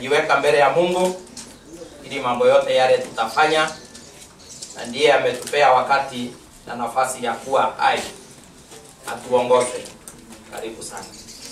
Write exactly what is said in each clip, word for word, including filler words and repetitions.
tumejiweka mbele ya Mungu ili mambo yote yale tutafanya, na ndiye ametupea wakati na nafasi ya kuwa hai. Atuongoze. Karibu sana.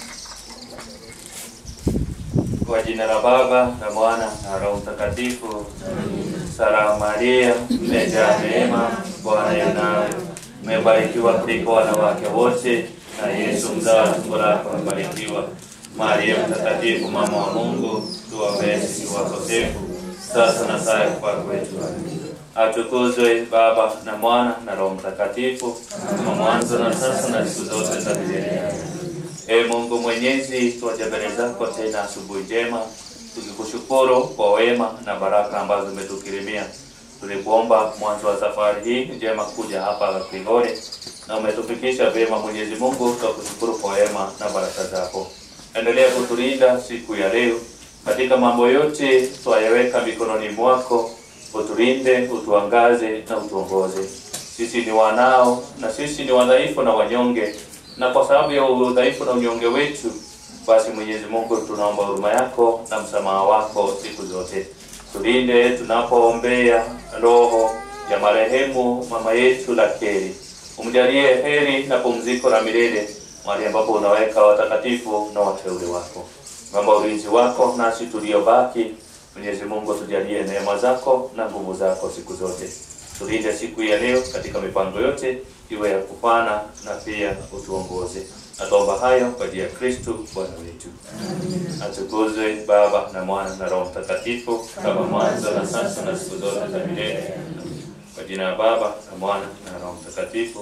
Kwa jina la Baba na Mwana na Roho Mtakatifu. Salamu Maria, umejaa neema, Bwana yu nawe. Umebarikiwa kuliko wanawake wote, na Yesu mzao wa tumbo lako amebarikiwa. Maria Mtakatifu, mama wa Mungu, tuombee sisi wakosefu, sasa na saa ya kufa kwetu. Atukuzwe Baba na Mwana na Roho Mtakatifu, kama mwanzo na sasa na siku zote za milele. Ee Mungu Mwenyezi, tuaje mbele zako tena asubuhi njema, tukikushukuru kwa wema na baraka ambazo umetukirimia. Tulikuomba mwanzo wa safari hii njema kuja hapa Kigori, na umetufikisha vyema Mwenyezi Mungu, tukushukuru kwa wema na baraka zako. Endelea kutulinda siku ya leo katika mambo yote, twayaweka mikononi mwako. Utulinde, utuangaze na utuongoze. Sisi ni wanao na sisi ni wadhaifu na wanyonge, na kwa sababu ya udhaifu na unyonge wetu, basi Mwenyezi Mungu tunaomba huruma yako na msamaha wako siku zote. Tulinde tunapoombea roho ya marehemu mama yetu Lakeri. Umjalie heri na pumziko la milele mahali ambapo unaweka watakatifu na wateule wako. Naomba ulinzi wako nasi tuliobaki. Mwenyezi Mungu tujalie neema zako na nguvu zako siku zote. Tulinde siku ya leo katika mipango yote iwe ya kufana, na pia utuongoze. Naomba hayo kwa jina la Kristo Bwana wetu. Amen. Atukuzwe Baba na Mwana na Roho Mtakatifu, kama mwanzo na sasa na siku zote za milele. Kwa jina la Baba na Mwana na Roho Mtakatifu.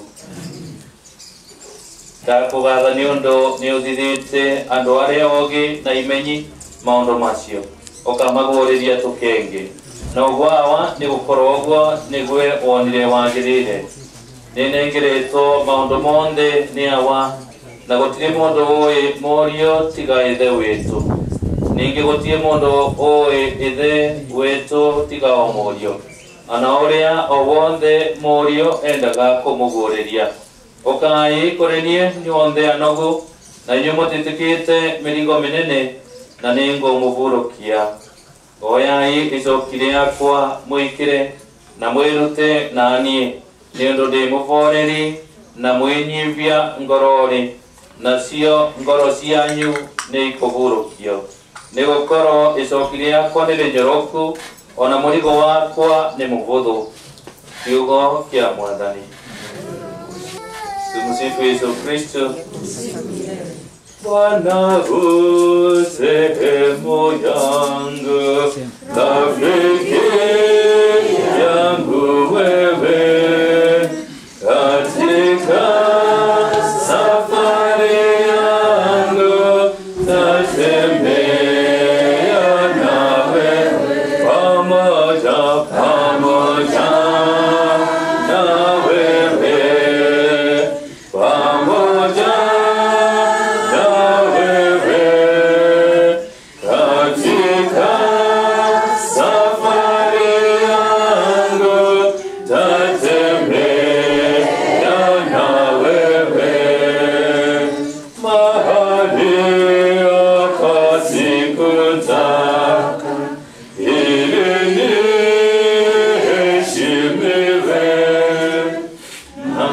Ndakugatha ni undu ni uthithite andu aria ogi na imenyi maundu macio, ukamaguriria tukenge na ugwawa ni gukorwo gwo nigwe wonire wagirire. Ninengeretwo maundu monde ni awa, na gutire mundu oi morio tiga ithe witu. Ningi gutire mundu oi ithe witu tiga o morio, ana uria o wothe morio endaga kumuguriria. Ukai kurenie nyonde anogu, na nyumo titikite mirigo minene, na ningo muvurukia. Oyai izokire yakwa mwikire na mwirute nani, niundu ndi muvoreri na mwinyivya ngorori, na sio ngoro cianyu ni ikuvurukio. Nigukoro izokire yakwa ni njoroku, ona murigo wakwa ni muvuthu. Kiugo kia Mwathani. Tumsifu Yesu Kristo. Bwana u sehemu yangu, rafiki yangu wewe, katika safari yangu tatembea nawe pamoja pamoja na wewe, pamoja na wewe, katika safari yangu tatembea na wewe, mahali hapa sikutaka ili niheshimiwe, na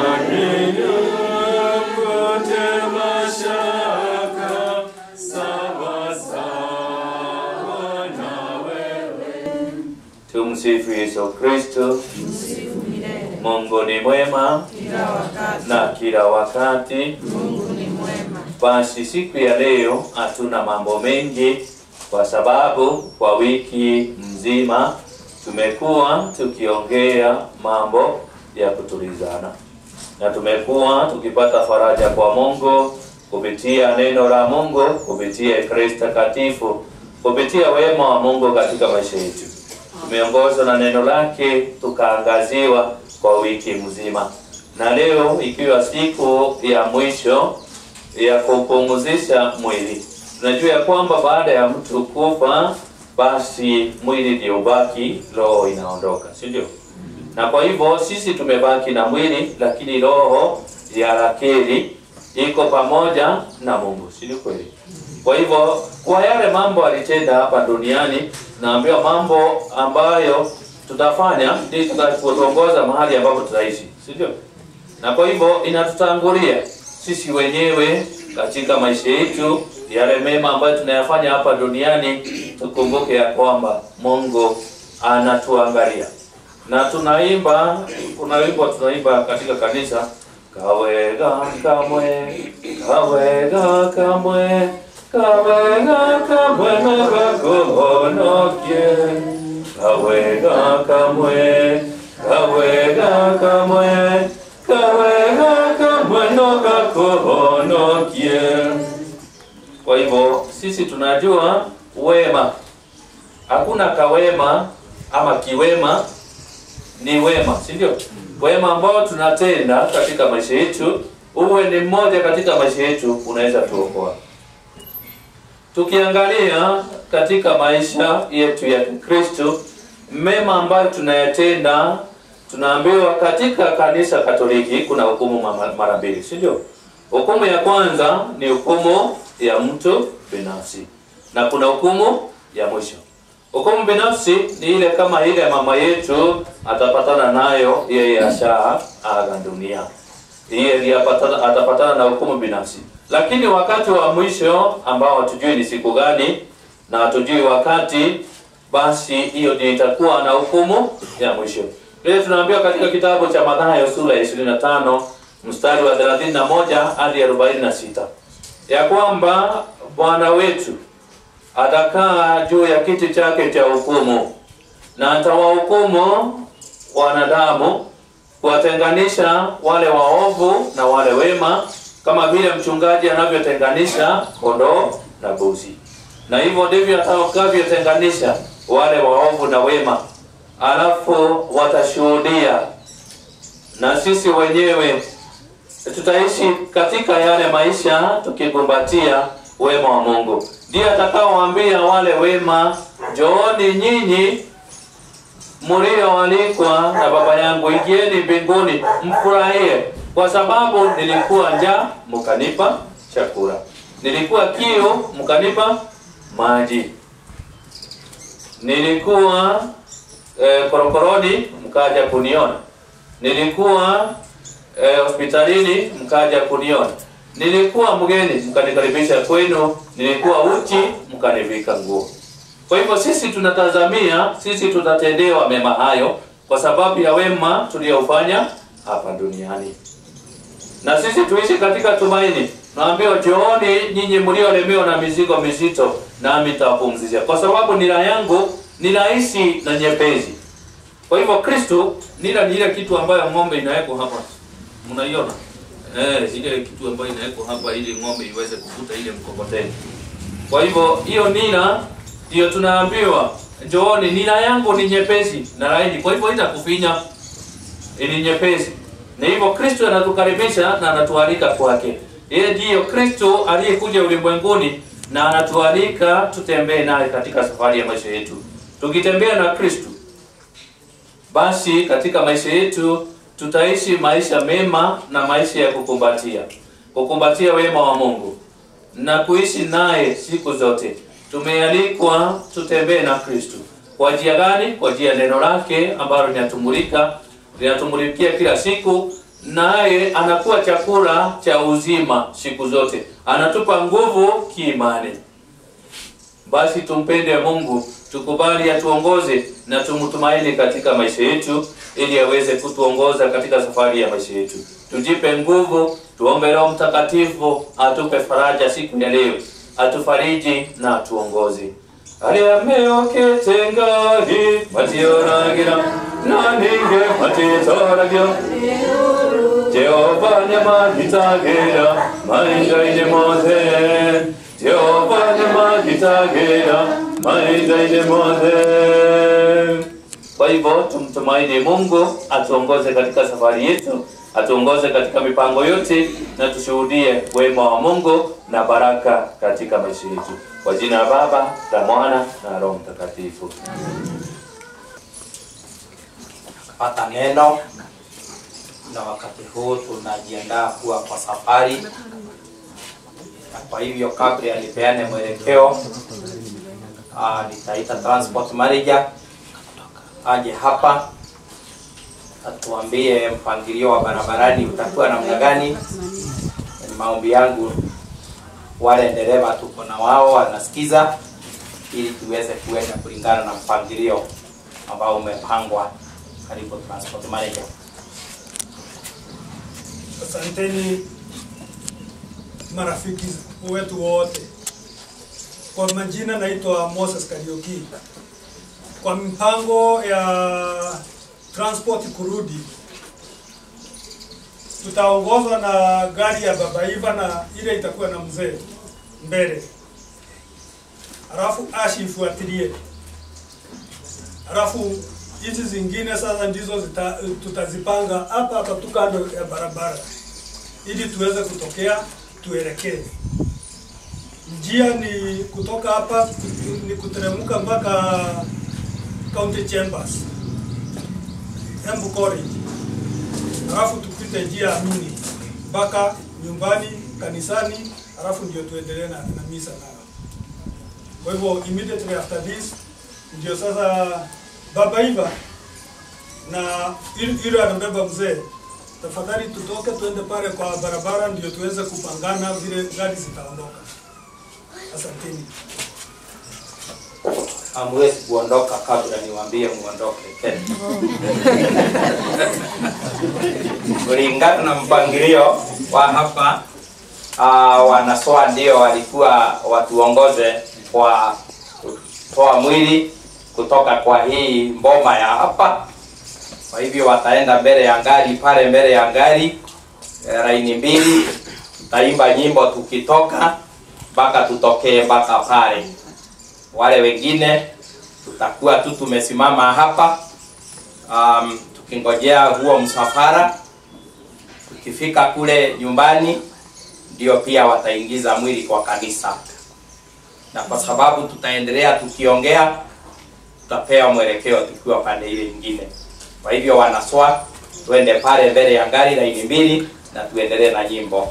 ninapote mashaka sawa sawa na wewe. Tumsifu Yesu Kristo. Mungu ni mwema Kila wakati. na kila wakati. Mungu ni mwema. Basi siku ya leo hatuna mambo mengi, kwa sababu kwa wiki mzima tumekuwa tukiongea mambo ya kutulizana, na tumekuwa tukipata faraja kwa Mungu kupitia neno la Mungu, kupitia Ekaristi Takatifu, kupitia wema wa Mungu katika maisha yetu. Tumeongozwa na neno lake, tukaangaziwa kwa wiki mzima, na leo ikiwa siku ya mwisho ya kupumzisha mwili. Tunajua ya kwamba baada ya mtu kufa, basi mwili ndio ubaki, roho inaondoka, si ndio? Na kwa hivyo sisi tumebaki na mwili, lakini roho ya Lakeri iko pamoja na Mungu, si kweli? Kwa hivyo kwa yale mambo alitenda hapa duniani, naambiwa mambo ambayo tutafanya ili tutatuongoza mahali ambapo tutaishi, si ndio? Na kwa hivyo inatutangulia sisi wenyewe katika maisha yetu, yale mema ambayo tunayafanya hapa duniani, tukumbuke ya kwamba Mungu anatuangalia. Na tunaimba, kuna wimbo tunaimba katika kanisa, kawega kamwe, kawega kamwe, kawega kamwe nagakonokie, kawega kamwe, kawega kamwe, kawega kamwe nagakonokie. Kwa hivyo sisi tunajua wema, hakuna kawema ama kiwema, ni wema, si ndio? Wema ambao tunatenda katika maisha yetu, uwe ni mmoja katika maisha yetu, unaweza tuokoa. Tukiangalia katika maisha yetu ya Kristo, mema ambayo tunayatenda, tunaambiwa katika kanisa Katoliki kuna hukumu mara mbili, si ndio? Hukumu ya kwanza ni hukumu ya mtu binafsi, na kuna hukumu ya mwisho. Hukumu binafsi ni ile kama ile mama yetu atapatana nayo, yeye asha aga dunia. Yeye ndiye atapatana na hukumu binafsi. Lakini wakati wa mwisho ambao hatujui ni siku gani na hatujui wakati, basi hiyo ndiyo itakuwa na hukumu ya mwisho. Ile tunaambiwa katika kitabu cha Mathayo sura ya ishirini na tano mstari wa thelathini na moja hadi arobaini na sita ya kwamba Bwana wetu atakaa juu ya kiti chake cha hukumu, na atawahukumu wanadamu, kuwatenganisha wale waovu na wale wema, kama vile mchungaji anavyotenganisha kondoo na mbuzi. Na hivyo ndivyo atakavyotenganisha wale waovu na wema. Alafu watashuhudia, na sisi wenyewe tutaishi katika yale maisha tukigumbatia wema wa Mungu. Ndiye atakaowaambia wale wema, njooni nyinyi mlioalikwa na Baba yangu, ingieni mbinguni mfurahie, kwa sababu nilikuwa njaa mkanipa chakula, nilikuwa kiu mkanipa maji, nilikuwa eh, korokoroni mkaja kuniona, nilikuwa eh, hospitalini mkaja kuniona, nilikuwa mgeni mkanikaribisha kwenu, nilikuwa uchi mkanivika nguo. Kwa hivyo sisi tunatazamia, sisi tutatendewa mema hayo kwa sababu ya wema tuliofanya hapa duniani. Na sisi tuishi katika tumaini. Naambiwa, njooni nyinyi mliolemewa na mizigo mizito, nami nitawapumzisha, kwa sababu nira yangu ni rahisi na nyepesi. Kwa hivyo Kristo, nira ni ile kitu ambayo ng'ombe inawekwa hapa. Mnaiona? Eh, ile kitu ambayo inawekwa hapa ili ng'ombe iweze kuvuta ile mkokoteni. Kwa hivyo hiyo nira ndio tunaambiwa, njooni, nira yangu ni nyepesi na laini. Kwa hivyo itakufinya, ni nyepesi. Na hivyo Kristo anatukaribisha na anatualika kwake. Yeye ndiyo Kristo aliyekuja ulimwenguni na anatualika tutembee naye katika safari ya maisha yetu. Tukitembea na Kristo, basi katika maisha yetu tutaishi maisha mema na maisha ya kukumbatia. Kukumbatia wema wa Mungu na kuishi naye siku zote. Tumealikwa tutembee na Kristo. Kwa njia gani? Kwa njia ya neno lake ambalo linatumulika, linatumulikia kila siku, naye anakuwa chakula cha uzima siku zote. Anatupa nguvu kiimani. Basi tumpende Mungu, tukubali atuongoze na tumtumaini katika maisha yetu ili aweze kutuongoza katika safari ya maisha yetu. Tujipe nguvu, tuombe Roho Mtakatifu atupe faraja siku ya leo, atufariji na atuongoze. Aliameoketengahi matioragira naninge matitoragyo Jehova nyamanitagira mainga ine moze Jehova nyamanitagira mainga ine moze. Kwa hivyo tumtumaini Mungu atuongoze katika safari yetu, atuongoze katika mipango yote, na tushuhudie wema wa Mungu na baraka katika maisha yetu. Kwa jina la Baba, la Mwana na Roho Mtakatifu. Pata neno, na wakati huu tunajiandaa kuwa kwa safari. Na kwa hivyo kabla nipeane mwelekeo, ah, nitaita transport manager aje hapa atuambie mpangilio wa barabarani utakuwa namna gani. Ni maombi yangu wale dereva tuko na wao wanasikiza, ili tuweze kuenda kulingana na mpangilio ambao umepangwa. Karibu transport manager. Asanteni marafiki wetu wote. Kwa majina naitwa Moses Kariuki. Kwa mpango ya transport kurudi, tutaongozwa na gari ya Baba Iva na ile itakuwa na mzee mbele. Alafu Ashi ifuatilie. Alafu hizi zingine sasa ndizo zita, tutazipanga hapa hapa tu kando ya barabara ili tuweze kutokea tuelekee. Njia ni kutoka hapa ni kuteremka mpaka County Chambers, Embu College. Alafu tupite njia Amini mpaka nyumbani kanisani, alafu ndio tuendelee na, na misa nao. Kwa hivyo immediately after this ndio sasa Baba Iva na ile anabeba mzee, tafadhali tutoke tuende pale kwa barabara ndio tuweze kupangana vile gari zitaondoka. Asanteni. Hamwezi kuondoka kabla niwaambie muondoke. Kulingana na mpangilio wa hapa, uh, wanasoa ndio walikuwa watuongoze kwa kutoa mwili kutoka kwa hii mboma ya hapa. Kwa hivyo wataenda mbele ya gari, pale mbele ya gari laini mbili, tutaimba nyimbo tukitoka mpaka tutokee mpaka pale. Wale wengine tutakuwa tu tumesimama hapa um, tukingojea huo msafara. Tukifika kule nyumbani ndio pia wataingiza mwili kwa kanisa, na kwa sababu tutaendelea tukiongea, tutapewa mwelekeo tukiwa pande ile nyingine. Kwa hivyo wanaswa tuende pale mbele ya gari laini mbili na tuendelee na nyimbo.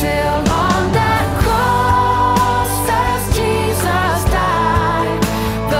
Till on that cross as Jesus died.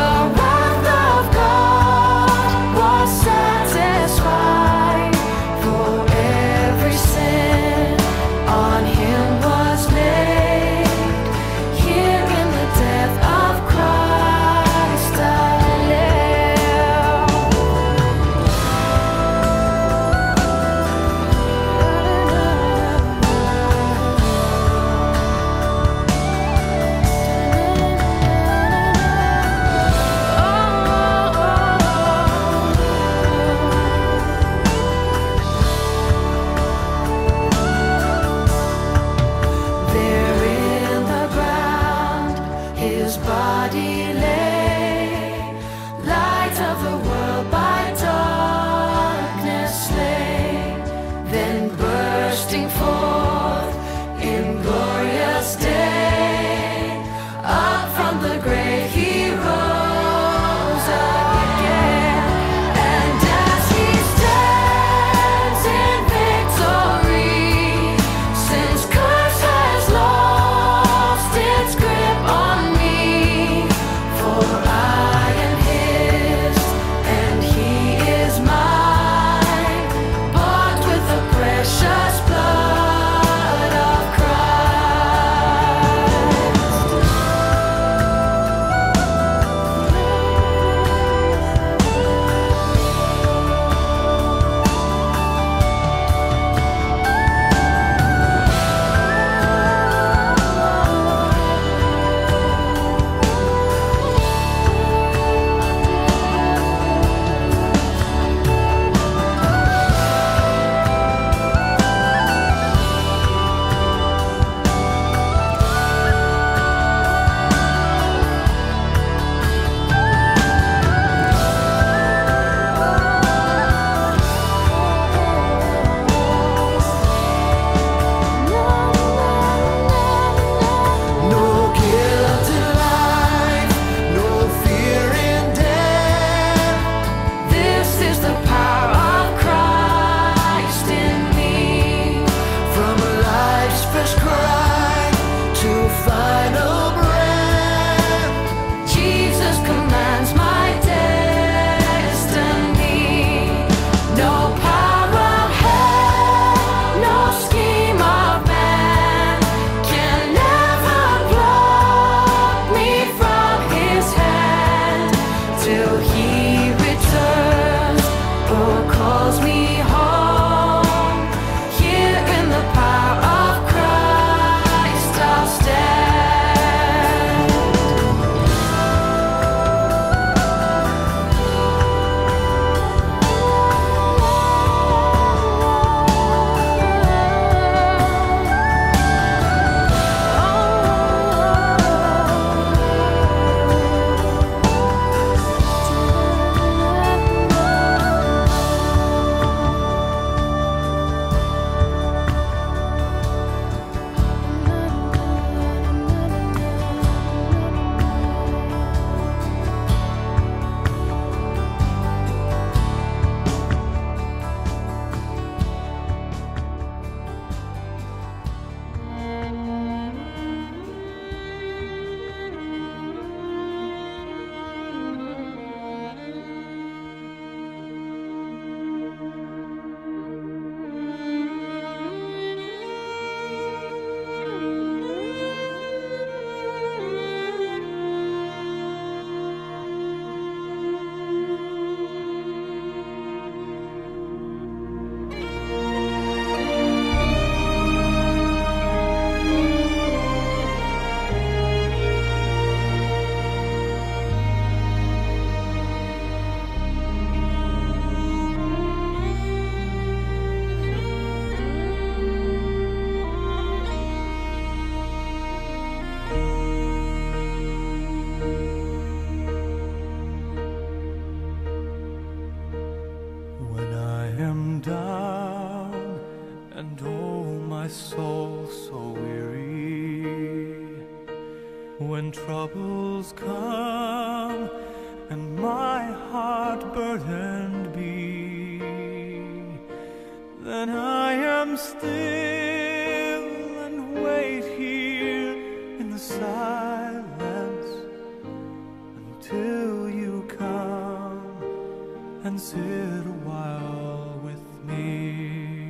troubles come and my heart burdened be, then I am still and wait here in the silence until you come and sit a while with me.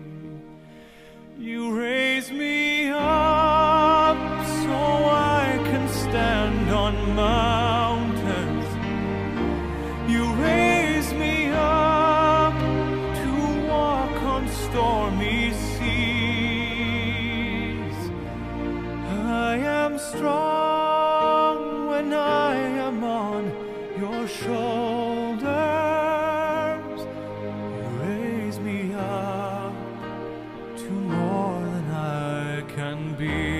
You raise me up so I can stand on mountains. You raise me up to walk on stormy seas. I am strong when I am on your shoulders. You raise me up to more than I can be.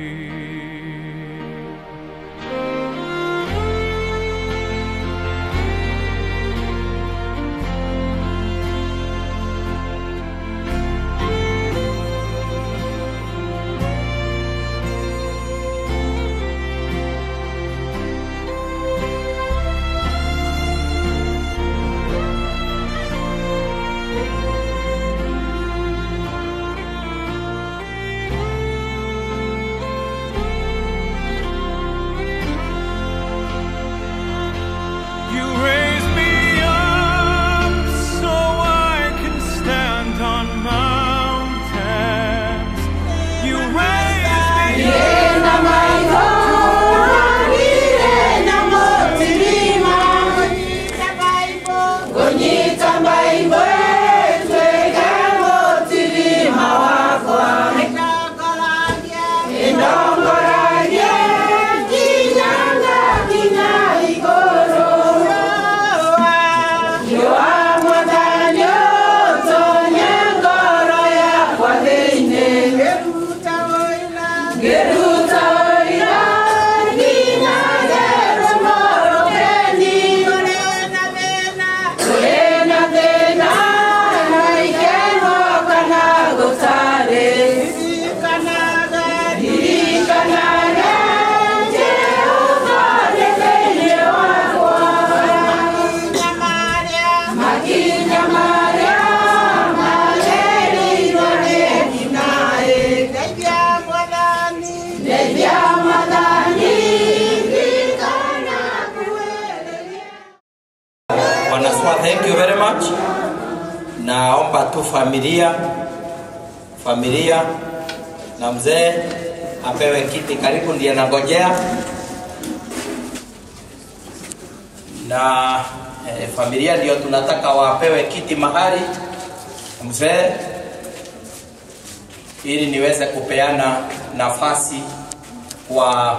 Thank you very much. Naomba tu familia familia na mzee apewe kiti karibu, ndiye nangojea. Na eh, familia ndio tunataka wapewe kiti mahali mzee, ili niweze kupeana nafasi kwa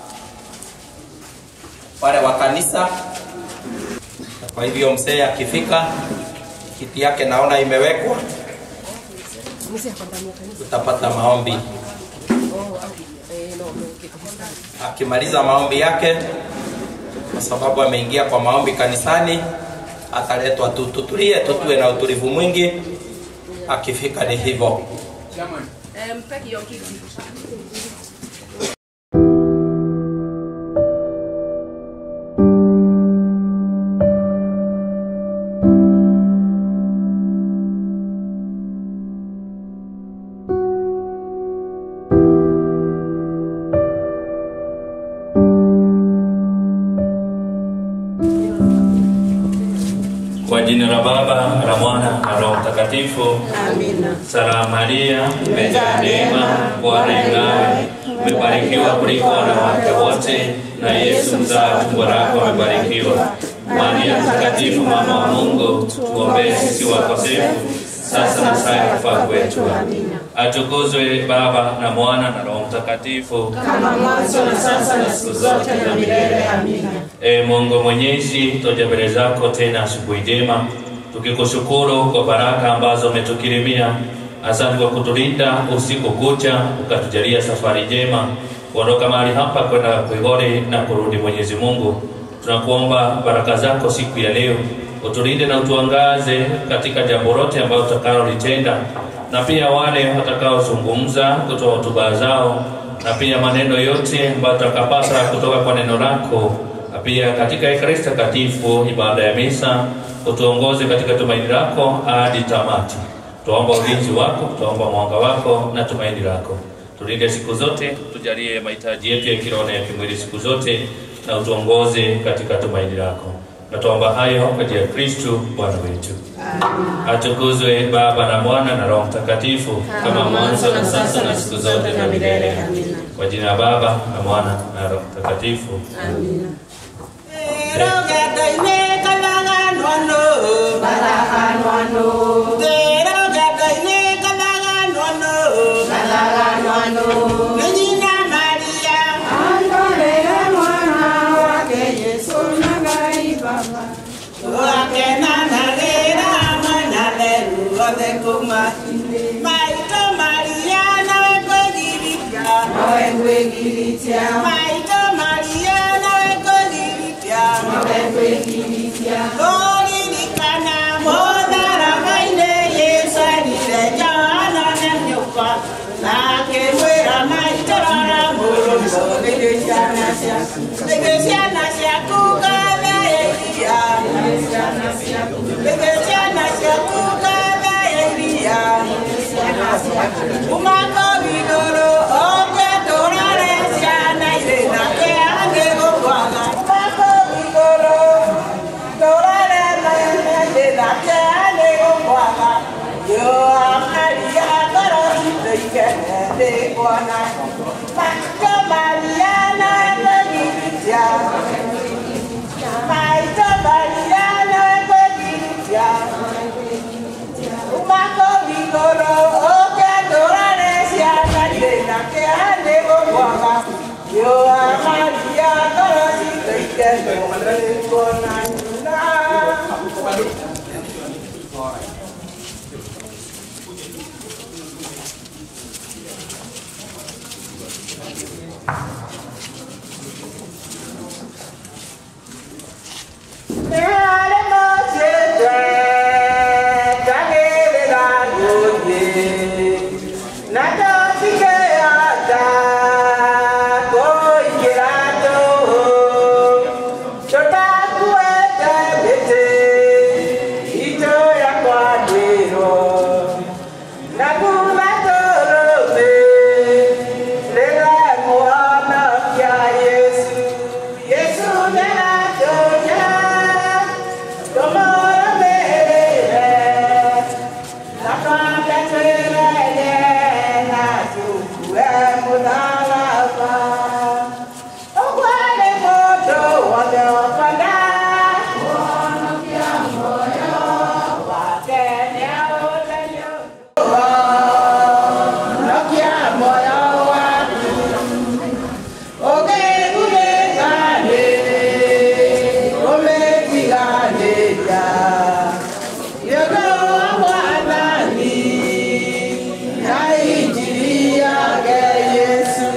wale wa kanisa. Kwa hivyo mzee akifika, kiti yake naona imewekwa, utapata maombi. Akimaliza maombi yake, kwa sababu ameingia kwa maombi kanisani, ataletwa tu. Tutulie, tutue na utulivu mwingi. Akifika ni hivyo. Kwa jina la Baba, la Mwana na Roho Mtakatifu. Amina. Salamu Maria, umejaa neema, Bwana yu nawe, umebarikiwa kuliko wanawake wote, na Yesu mzao tumbo lako amebarikiwa. Maria Mtakatifu, mama wa Mungu, tuombee sisi wakosefu, sasa na saa ya kufa kwetu. Amina. Atukuzwe Baba na Mwana na Roho Mtakatifu, kama mwanzo na sasa na siku zote na milele. Amina. E Mungu Mwenyezi, tuje mbele zako tena asubuhi njema, tukikushukuru kwa baraka ambazo umetukirimia. Asante kwa kutulinda usiku kucha, ukatujalia safari njema kuondoka mahali hapa kwenda Kuigore na kurudi. Mwenyezi Mungu, tunakuomba baraka zako siku ya leo, utulinde na utuangaze katika jambo lote ambalo tutakalo litenda, na pia wale watakao zungumza kutoa hotuba zao, na pia maneno yote ambayo tutakapasa kutoka kwa neno lako, na pia katika Ekaristi Takatifu, ibada ya misa, utuongoze katika tumaini lako hadi tamati. Tuomba ulinzi wako, tuomba mwanga wako na tumaini lako. Tulinde siku zote, tujalie mahitaji yetu ya kiroho na ya kimwili siku zote, na utuongoze katika tumaini lako. Na tuomba hayo kwa jina la Kristo Bwana wetu. Amen. Atukuzwe Baba na Mwana na Roho Mtakatifu, kama mwanzo na sasa na siku zote na milele. Amina. Kwa jina la Baba na Mwana na Roho Mtakatifu. Amina. Yes.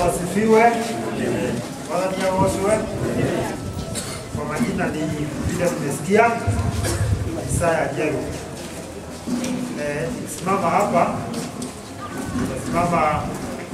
asifiwe. Bwana ni aosiwe. Kwa majina ni vile tumesikia Isaya Jero. Eh, simama hapa. Simama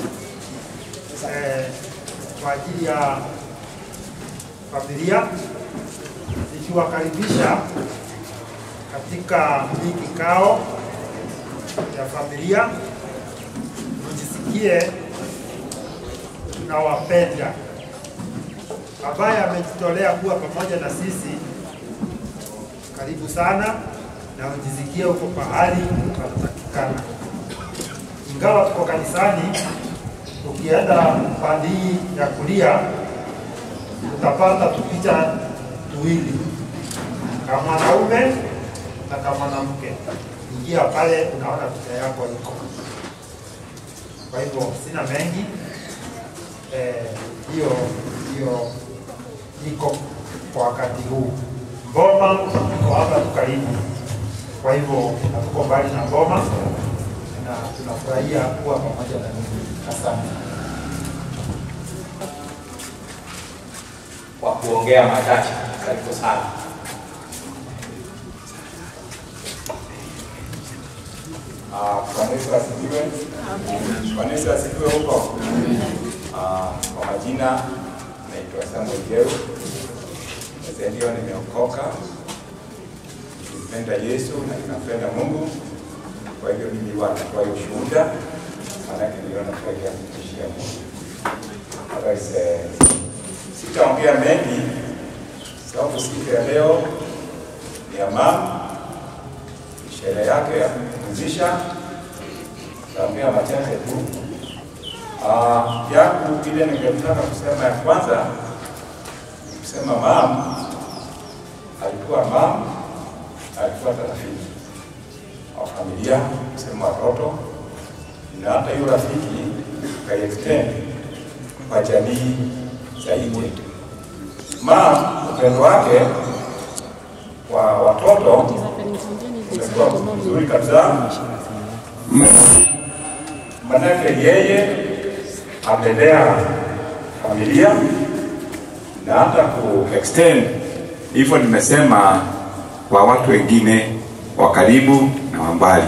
eh, kwa ajili ya familia, nikiwakaribisha katika hii kikao ya familia. Mjisikie tunawapenda. Ambaye amejitolea kuwa pamoja na sisi, karibu sana, na mjisikie uko pahali panatakikana. Ingawa tuko kanisani, ukienda pande hii ya kulia utapata tupicha tuwili, kama mwanaume na kama mwanamke. Ingia pale, unaona picha yako iko. Kwa hivyo sina mengi, eh, hiyo hiyo iko kwa wakati huu. Ngoma iko hapa tu karibu, kwa hivyo hatuko mbali na ngoma, na tunafurahia kuwa pamoja na ninyi. Asante. Kwa kuongea machache, karibu sana. Bwana Yesu asifiwe. Bwana Yesu asifiwe huko. Kwa majina naitwa Samuel Jero. Sasa ndio nimeokoka. Ninapenda Yesu na ninapenda Mungu. Kwa hivyo mimi wanatoa ushuhuda, maana niliona nafurahia kumtumikia Mungu. Otherwise, sitaongea mengi sababu siku ya leo ni ya mama, sherehe yake ya kupumzisha. Taongea machache tu. Ah, yangu ile ningetaka kusema ya kwanza, kusema mama alikuwa mama, alikuwa rafiki wa familia, kusema watoto, na hata hiyo rafiki kai extend kwa jamii zaidi. Mama upendo wake kwa watoto umekuwa mzuri kabisa. Manake yeye amelea familia na hata ku extend hivyo, nimesema kwa watu wengine wa karibu na wa mbali.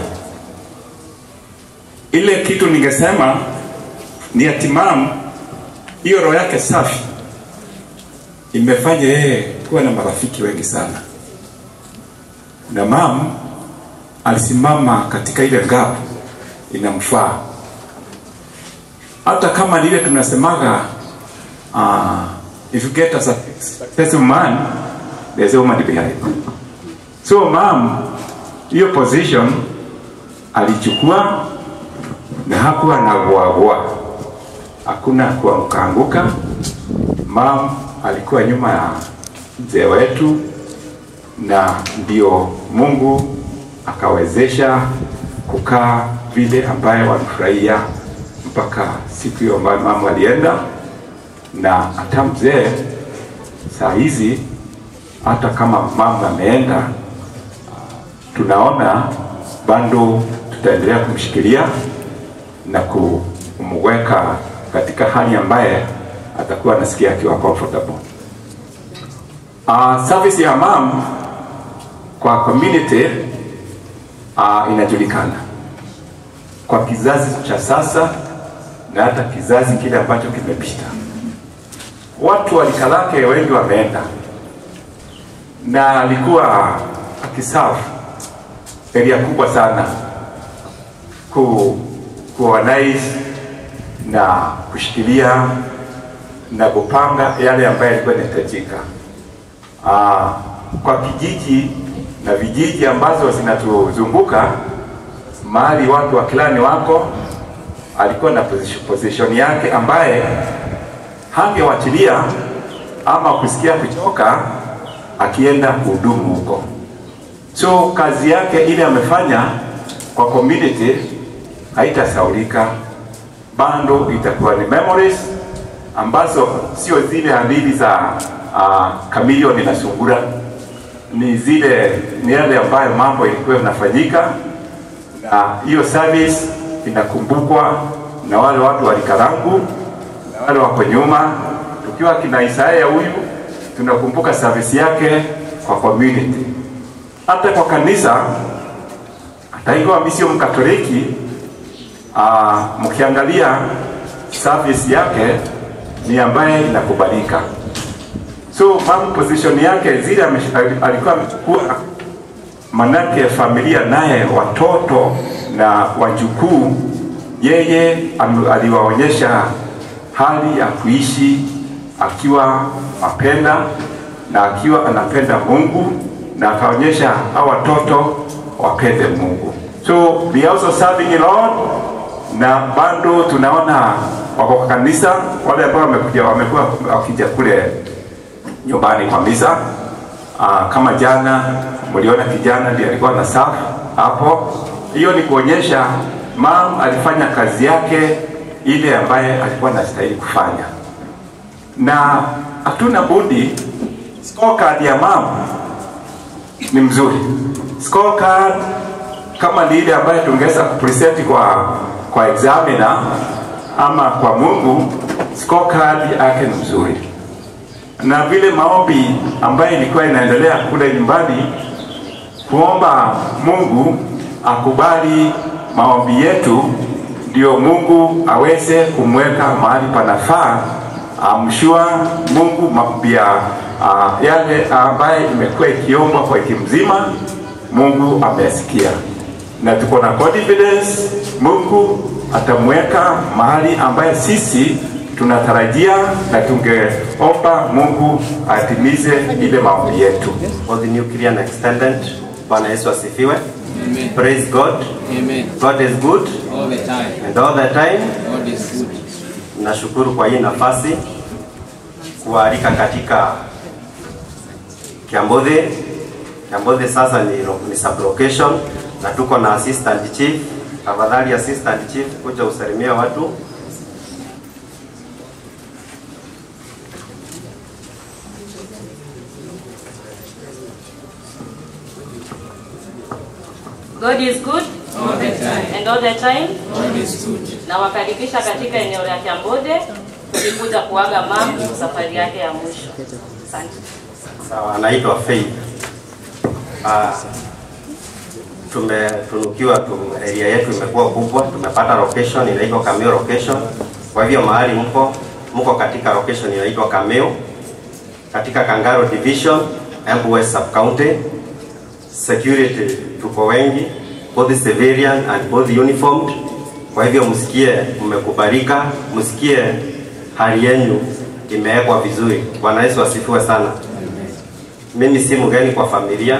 Ile kitu ningesema ni atimamu, hiyo roho yake safi imefanya yeye kuwa na marafiki wengi sana. Na mama alisimama katika ile ngapu inamfaa. Hata kama ile tunasemaga uh, if you get a successful man, there's a woman behind. So mom, hiyo position alichukua na hakuwa na goa, hakuna kuanguka. Mom alikuwa nyuma ya mzee wetu, na ndio Mungu akawezesha kukaa vile ambaye wanafurahia mpaka siku hiyo ambayo mama alienda. Na hata mzee saa hizi, hata kama mama ameenda, tunaona bado tutaendelea kumshikilia na kumweka katika hali ambaye atakuwa anasikia akiwa comfortable. Uh, service ya mom kwa community uh, inajulikana kwa kizazi cha sasa na hata kizazi kile ambacho kimepita. Watu walikalake wengi wameenda, na alikuwa akisafu area kubwa sana ku kuorganize na kushikilia na kupanga yale ambayo yalikuwa yanahitajika. Ah, kwa kijiji na vijiji ambazo zinatuzunguka, mahali watu wa kilani wako, alikuwa na position, position yake ambaye hangewachilia ama kusikia kuchoka akienda kuhudumu huko. So kazi yake ile amefanya kwa community haitasaulika, bando itakuwa ni memories ambazo sio zile hadithi za uh, Chameleon na Sungura, ni zile ni yale ambayo mambo ilikuwa yanafanyika, na hiyo service inakumbukwa na wale watu wa Likarangu na wale wako nyuma. Tukiwa kina Isaya huyu tunakumbuka service yake kwa community. Hata kwa kanisa, hata ingawa mimi sio Mkatoliki, ah mkiangalia service yake ni ambaye inakubalika. So mama position yake zile alikuwa amechukua, manake familia naye watoto na wajukuu, yeye aliwaonyesha hali ya kuishi akiwa apenda na akiwa anapenda Mungu, na akaonyesha hao watoto wapende Mungu. So we also serving in Lord, na bado tunaona wako kwa kanisa, wale ambao wamekuja wamekuwa wakija kule nyumbani kwa misa. Uh, kama jana mliona kijana ndiye alikuwa na safu hapo. Hiyo ni kuonyesha mam alifanya kazi yake ile ambaye alikuwa anastahili kufanya, na hatuna budi. Scorecard ya mam ni mzuri. Scorecard kama ni ile ambaye tungeweza kupresent kwa kwa examiner ama kwa Mungu, scorecard yake ni mzuri. Na vile maombi ambaye ilikuwa inaendelea kule nyumbani, kuomba Mungu akubali maombi yetu, ndio Mungu aweze kumweka mahali panafaa. Amshua Mungu mapia uh, yale ambaye imekuwa ikiombwa kwa wiki mzima, Mungu amesikia, na tuko na confidence Mungu atamweka mahali ambaye sisi tunatarajia, na tungeomba Mungu atimize ile maombi yetu. For the nuclear and extended, Bwana Yesu asifiwe. Amen. Praise God. Amen. God is good. All the time. And all the time. God is good. Nashukuru kwa hii nafasi kualika katika Kiambodhi. Kiambodhi sasa ni, ni sub-location, na tuko na assistant chief. Tafadhali assistant chief kuja usalimia watu. God is good all the time. And all the time. God is good. Na wakaribisha katika eneo la Kiambodhi, tulikuja kuaga mam safari yake ya mwisho. Asante. Sawa, anaitwa Faith. Ah, tumetunukiwa tu, area yetu imekuwa kubwa, tumepata location inaitwa Cameo location. Kwa hivyo mahali mko mko katika location inaitwa Cameo, katika Kangaro division, Embu West sub county. Security tuko wengi, both civilian and both uniformed. Kwa hivyo msikie mmekubalika, msikie hali yenu imewekwa vizuri. Bwana Yesu asifiwe sana. Mimi si mgeni kwa familia,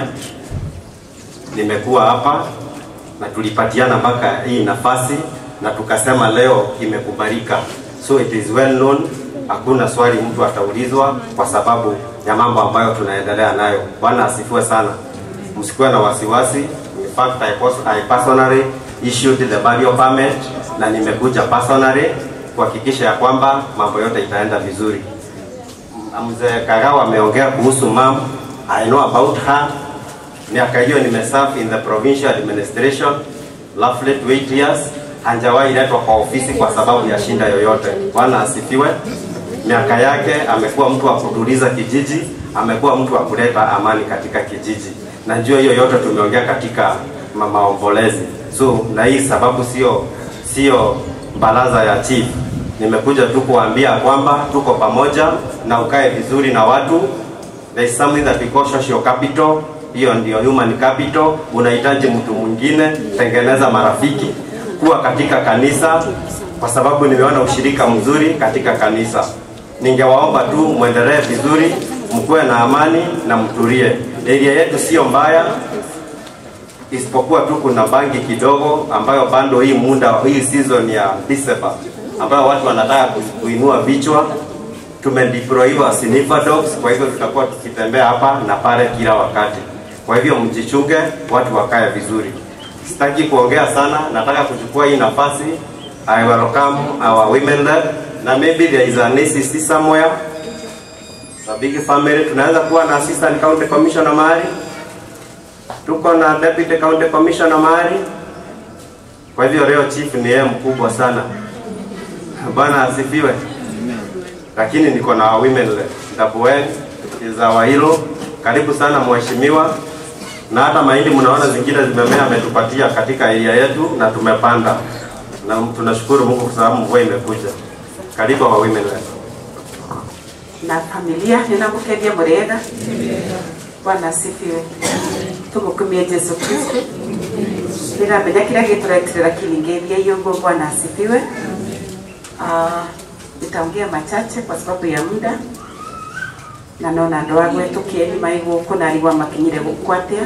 nimekuwa hapa na tulipatiana mpaka hii nafasi, na tukasema leo imekubalika. So it is well known, hakuna swali mtu ataulizwa kwa sababu ya mambo ambayo tunaendelea nayo. Bwana asifiwe sana. Msikuwe na wasiwasi. In fact, I personally issued the burial permit, na nimekuja personally kuhakikisha ya kwamba mambo yote itaenda vizuri. Mzee Kagawa ameongea kuhusu mam. I know about her. Miaka hiyo nimeserve in the provincial administration roughly eight years. Hanjawahi letwa kwa ofisi kwa sababu ya shinda yoyote. Bwana asifiwe. Miaka yake amekuwa mtu wa kutuliza kijiji, amekuwa mtu wa kuleta amani katika kijiji. Na njoo hiyo yote tumeongea katika maombolezi. So na hii sababu sio sio baraza ya chief. Nimekuja tu kuambia kwamba tuko pamoja na ukae vizuri na watu. There is something that we call social capital. Hiyo ndio human capital. Unahitaji mtu mwingine, tengeneza marafiki, kuwa katika kanisa, kwa sababu nimeona ushirika mzuri katika kanisa. Ningewaomba tu muendelee vizuri, mkuwe na amani na mtulie. Area yetu sio mbaya, isipokuwa tu kuna bangi kidogo ambayo bando hii muda hii season ya December ambayo watu wanataka kuinua vichwa. Tumedeployiwa sniffer dogs, kwa hivyo tutakuwa tukitembea hapa na pale kila wakati. Kwa hivyo mjichunge, watu wakae vizuri. Sitaki kuongea sana, nataka kuchukua hii nafasi. I welcome our women there, na maybe there is an A C C somewhere. A big family. Tunaweza kuwa na assistant county commissioner mahali, tuko na deputy county commissioner mahali. Kwa hivyo leo chief ni yeye mkubwa sana. Bwana asifiwe. lakini niko na women Ndabuen za Wailo. Karibu sana mheshimiwa, na hata mahindi mnaona zingine zimemea ametupatia katika area yetu na tumepanda, na tunashukuru Mungu kwa sababu mvua imekuja. Karibu wa women na familia ninamukedia murega. Bwana asifiwe. Tumukumie Yesu Kristo. Niramenya kila gituretirira kilingeria hiyo. Bwana asifiwe. Ah, nitaongea machache kwa sababu ya muda. Na naona ndoa wetu kieni maigo kuna aliwa makinyire gukwatia.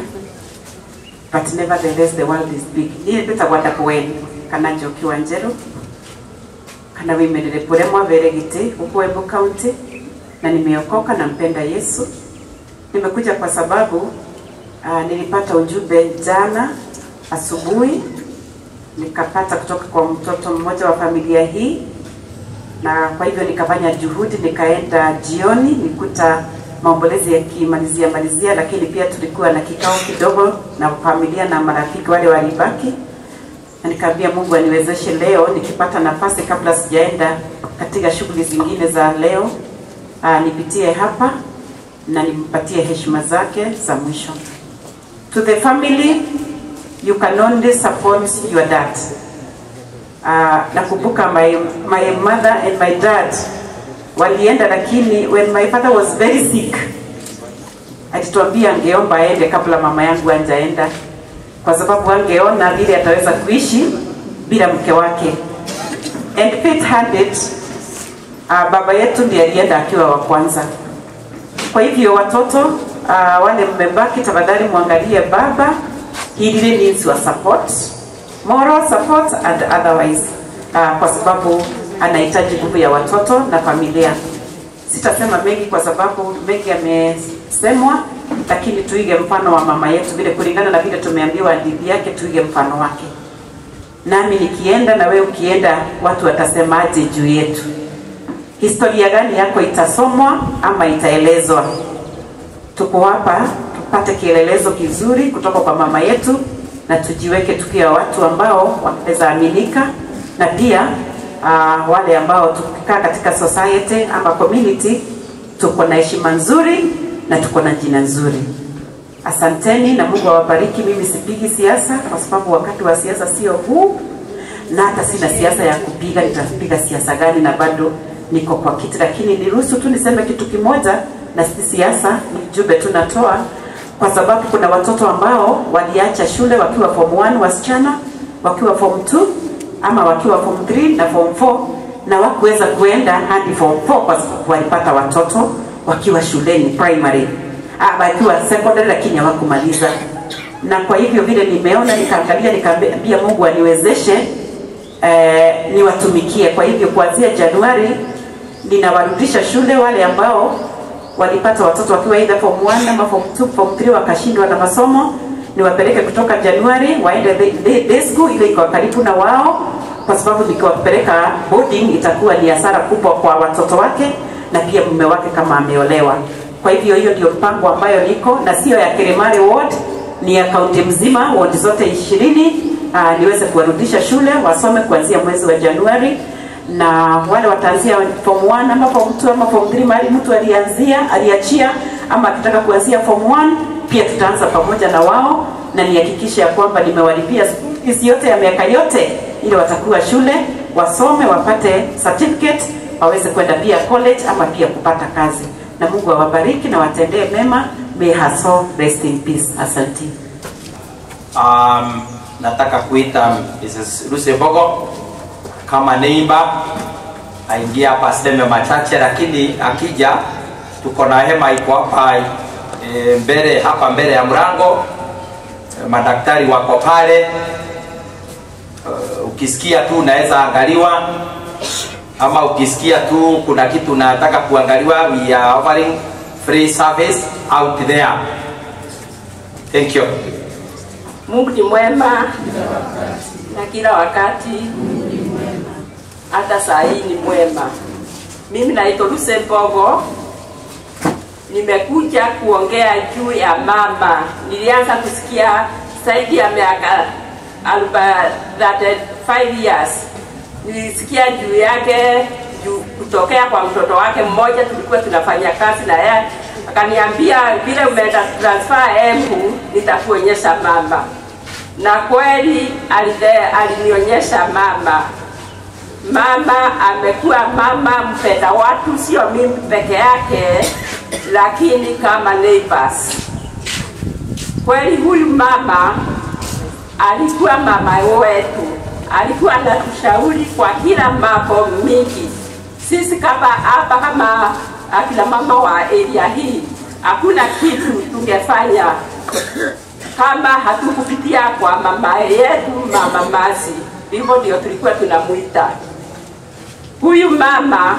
But nevertheless the world is big. Ni beta gwada kweni kana Njoki wa Njeru. Kana wimerere pure mwabere giti huko Embu County, na nimeokoka na mpenda Yesu. Nimekuja kwa sababu uh, nilipata ujumbe jana asubuhi, nikapata kutoka kwa mtoto mmoja wa familia hii, na kwa hivyo nikafanya juhudi, nikaenda jioni nikuta maombolezi yakimalizia malizia, lakini pia tulikuwa na kikao kidogo na familia na marafiki wale walibaki, na nikaambia Mungu aniwezeshe leo nikipata nafasi kabla sijaenda katika shughuli zingine za leo, uh, nipitie hapa na nimpatie heshima zake za mwisho. To the family, you can only support your dad. Uh, nakumbuka my, my mother and my dad walienda, lakini when my father was very sick alituambia angeomba aende kabla mama yangu anjaenda, kwa sababu angeona vile ataweza kuishi bila mke wake. And fate had it, uh, baba yetu ndiye alienda akiwa wa kwanza. Kwa hivyo watoto uh, wale mmebaki, tafadhali muangalie baba. He really needs your support, moral support and otherwise, uh, kwa sababu anahitaji nguvu ya watoto na familia. Sitasema mengi kwa sababu mengi yamesemwa, lakini tuige mfano wa mama yetu vile, kulingana na vile tumeambiwa hadithi yake, tuige mfano wake. Nami nikienda na wewe ukienda, watu watasemaje juu yetu? Historia gani yako itasomwa ama itaelezwa? Tuko hapa tupate kielelezo kizuri kutoka kwa mama yetu, na tujiweke tukiwa watu ambao wanaweza aminika, na pia uh, wale ambao tukikaa katika society ama community tuko na heshima nzuri na tuko na jina nzuri. Asanteni na Mungu awabariki. Mimi sipigi siasa kwa sababu wakati wa siasa sio huu, na hata sina siasa ya kupiga. Nitapiga siasa gani na bado niko kwa kiti? Lakini niruhusu tu niseme kitu kimoja, na si siasa, ni ujumbe tunatoa, kwa sababu kuna watoto ambao waliacha shule wakiwa form one wasichana, wakiwa form two ama wakiwa form three na form four, na wakuweza kuenda hadi form four kwa sababu walipata watoto wakiwa shuleni primary, ah, wakiwa secondary, lakini hawakumaliza. Na kwa hivyo vile nimeona, nikaangalia, nikaambia Mungu aniwezeshe eh, niwatumikie. Kwa hivyo kuanzia Januari ninawarudisha shule wale ambao walipata watoto wakiwa either form one ama form two, form three wakashindwa na masomo. Niwapeleke kutoka Januari waende day, day school ile iko karibu na wao, kwa sababu nikiwapeleka boarding itakuwa ni hasara kubwa kwa watoto wake na pia mume wake kama ameolewa. Kwa hivyo hiyo ndio mpango ambayo niko, na sio ya Kirimari ward, ni ya kaunti mzima, ward zote ishirini. Uh, niweze kuwarudisha shule wasome kuanzia mwezi wa Januari, na wale wataanzia form one ama form two ama form three, mahali mtu alianzia aliachia ama akitaka kuanzia form one, pia tutaanza pamoja na wao, na nihakikisha ya kwamba nimewalipia fees yote ya miaka yote, ili watakuwa shule wasome, wapate certificate, waweze kwenda pia college ama pia kupata kazi. Na Mungu awabariki na watendee mema. May her soul rest in peace. Asante. Um, nataka kuita Missus Lucy Mbogo kama neighbor aingia hapa aseme machache, lakini akija tuko na hema iko hapa e, mbele hapa mbele ya mlango, e, madaktari wako pale. Uh, ukisikia tu unaweza angaliwa, ama ukisikia tu kuna kitu unataka kuangaliwa, we are offering free service out there. Thank you. Mungu ni mwema na kila wakati, hata saa hii ni mwema. Mimi naitwa Lucy Mbogo, nimekuja kuongea juu ya mama. Nilianza kusikia zaidi ya miaka thirty-five years. Nilisikia juu yake juu kutokea kwa mtoto wake mmoja tulikuwa tunafanya kazi na yeye, akaniambia vile umeenda transfer Embu nitakuonyesha mama, na kweli alinionyesha mama. Mama amekuwa mama mpenda watu, sio mimi peke yake, lakini kama neighbors. Kweli huyu mama alikuwa mama wetu, alikuwa anatushauri kwa kila mambo mingi. Sisi kama hapa kama akina mama wa area hii, hakuna kitu tungefanya kama hatukupitia kwa mama yetu, Mama Masi. Hivyo ndio tulikuwa tunamuita. Huyu mama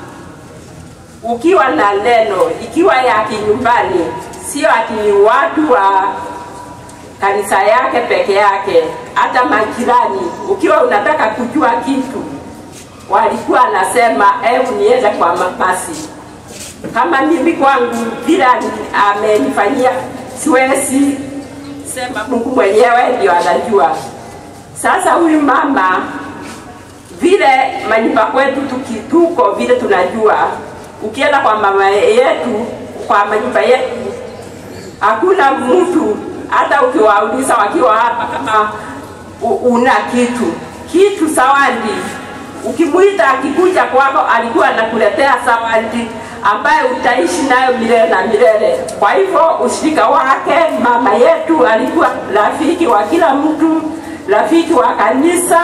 ukiwa na neno, ikiwa ya kinyumbani, sio ati ni watu wa kanisa yake peke yake, hata majirani, ukiwa unataka kujua kitu, walikuwa anasema hebu niende kwa Masi. Kama mimi kwangu vile amenifanyia, siwezi sema, Mungu mwenyewe ndio anajua. Sasa huyu mama vile manyumba kwetu tukituko vile tunajua, ukienda kwa mama yetu, kwa manyumba yetu, hakuna mtu hata ukiwauliza wakiwa hapa kama una kitu kitu sawandi, ukimuita akikuja kwako alikuwa anakuletea sawandi ambaye utaishi nayo milele na milele. Kwa hivyo ushirika wake mama yetu alikuwa rafiki wa kila mtu, rafiki wa kanisa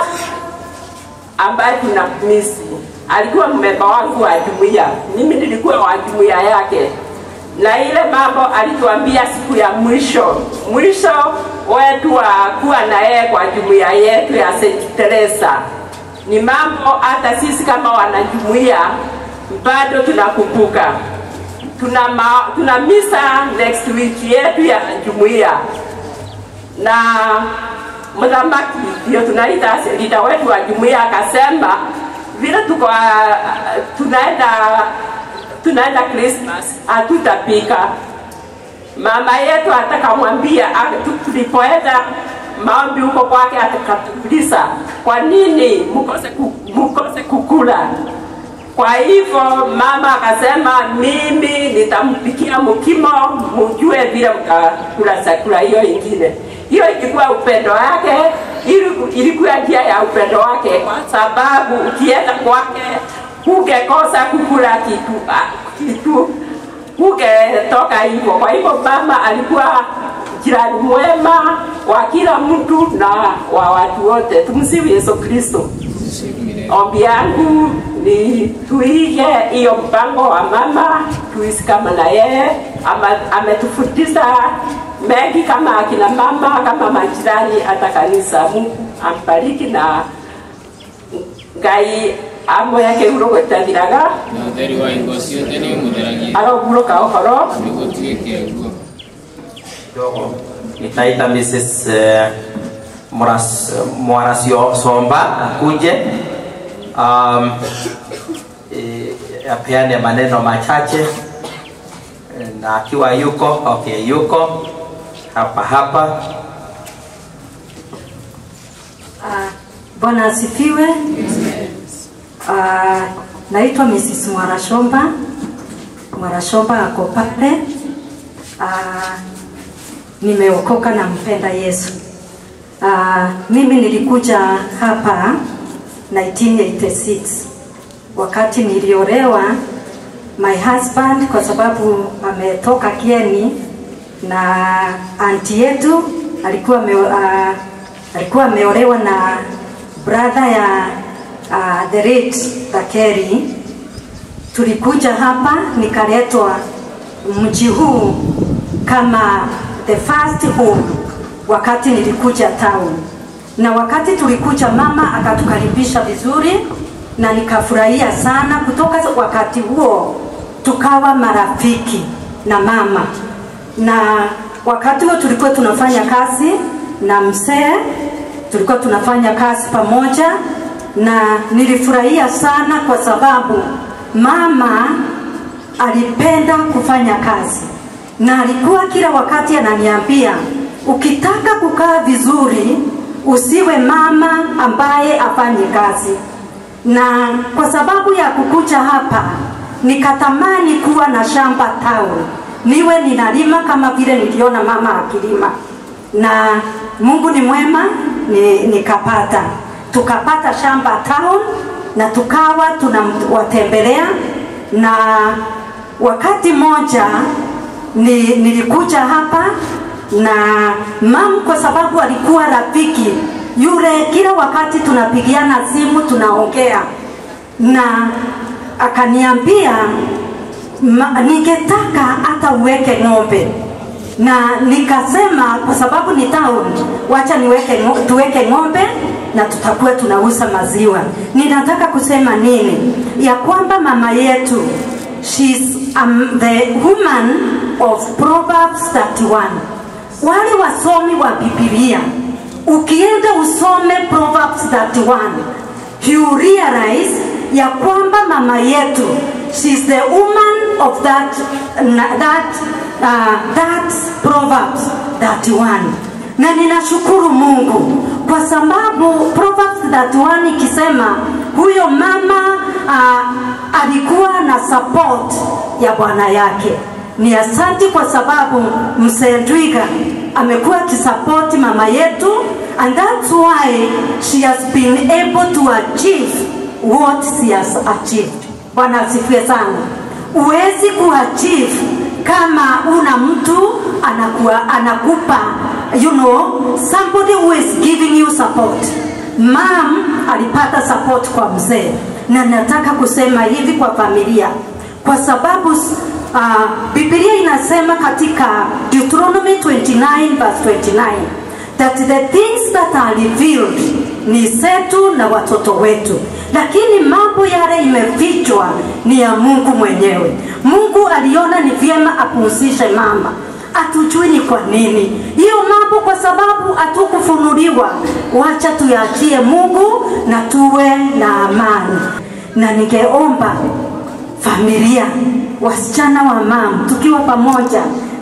ambaye tunamisi. Alikuwa mmemba wangu wa jumuiya, mimi nilikuwa wa jumuiya yake. Na ile mambo alituambia siku ya mwisho, mwisho wetu wa kuwa na yeye kwa jumuiya yetu ya Saint Teresa, ni mambo hata sisi kama wanajumuiya bado tunakumbuka. Tuna ma, tuna misa next week yetu ya jumuiya, na mdhamaki ndio tunaita leader wetu wa jumuiya akasema vile tuko tunaenda tunaenda Christmas hatutapika. Mama yetu atakamwambia tulipoenda maombi huko kwake, atakatuliza kwa nini mkose mkose kukula. Kwa hivyo mama akasema mimi nitampikia mkimo, mjue vile mtakula chakula hiyo ingine. Hiyo ilikuwa upendo wake, ilikuwa njia ya upendo wake, kwa sababu ukienda kwake ungekosa kukula kitu kitu ungetoka hivyo. Kwa hivyo mama alikuwa jirani mwema wa kila mtu na wa watu wote. Tumsifu Yesu Kristo. Ombi yangu ni tuige hiyo mpango wa mama, tuishi kama na yeye. Ametufundisha mengi kama akina mama, kama majirani, hata kanisa. Mungu ambariki na ngai amo yake urogo tandiraga na theri wa ingocio teni mutheragia aro buroka ohoro nigutuike guo. Nitaita Missus Moras Mwarasio Somba akuje um, e, apeane maneno machache, na akiwa yuko okay, yuko hapa hapa. Uh, Bwana asifiwe. Uh, naitwa Missus Mwarashomba. Mwarashomba ako pale. Uh, nimeokoka na mpenda Yesu. Uh, mimi nilikuja hapa nineteen eighty-six wakati niliolewa. My husband kwa sababu ametoka Kieni na auntie yetu alikuwa me, uh, alikuwa ameolewa na brother ya uh, the late Takeri. Tulikuja hapa nikaletwa mji huu kama the first home wakati nilikuja town, na wakati tulikuja mama akatukaribisha vizuri na nikafurahia sana. Kutoka wakati huo tukawa marafiki na mama, na wakati huo tulikuwa tunafanya kazi na mzee, tulikuwa tunafanya kazi pamoja, na nilifurahia sana kwa sababu mama alipenda kufanya kazi, na alikuwa kila wakati ananiambia ukitaka kukaa vizuri usiwe mama ambaye afanye kazi. na kwa sababu ya kukucha hapa nikatamani kuwa na shamba town, niwe ninalima kama vile niliona mama akilima, na Mungu ni mwema, ni, nikapata tukapata shamba town na tukawa tunawatembelea. Na wakati moja ni, nilikuja hapa na mam, kwa sababu alikuwa rafiki yule, kila wakati tunapigiana simu tunaongea, na akaniambia ningetaka hata uweke ng'ombe, na nikasema kwa sababu ni town, wacha niweke tuweke ng'ombe na tutakuwa tunauza maziwa. Ninataka kusema nini? Ya kwamba mama yetu, she's um, the woman of Proverbs thirty-one. Wale wasomi wa Biblia, ukienda usome Proverbs thirty-one, you realize ya kwamba mama yetu, she's the woman of that that uh, that Proverbs thirty-one. Na ninashukuru Mungu kwa sababu Proverbs thirty-one ikisema huyo mama uh, alikuwa na support ya bwana yake. Ni asante kwa sababu Mzee Ndwiga amekuwa akisupport mama yetu, and that's why she has been able to achieve what she has achieved. Bwana asifiwe sana. Uwezi kuachieve kama una mtu anakuwa anakupa, you know, somebody who is giving you support. Mom alipata support kwa mzee, na nataka kusema hivi kwa familia, kwa sababu uh, Biblia inasema katika Deuteronomy twenty-nine verse twenty-nine that the things that are revealed ni zetu na watoto wetu, lakini mambo yale imefichwa ni ya Mungu mwenyewe. Mungu aliona ni vyema apumzishe mama. Atujui ni kwa nini hiyo mambo, kwa sababu atukufunuliwa. Wacha tuyaachie Mungu na tuwe na amani. Na ningeomba familia, wasichana wa mama, tukiwa pamoja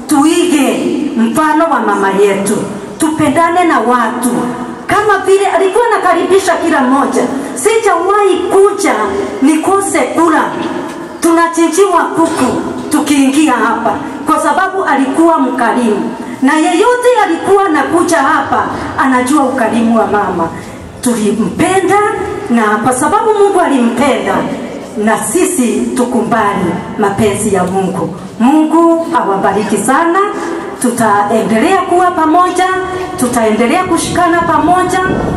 tuige mfano wa mama yetu, tupendane na watu kama vile alikuwa anakaribisha kila mmoja. Sijawahi kuja nikose kula, tunachinjiwa kuku tukiingia hapa, kwa sababu alikuwa mkarimu, na yeyote alikuwa anakuja hapa anajua ukarimu wa mama. Tulimpenda, na kwa sababu Mungu alimpenda, na sisi tukumbali mapenzi ya Mungu. Mungu awabariki sana. Tutaendelea kuwa pamoja, tutaendelea kushikana pamoja,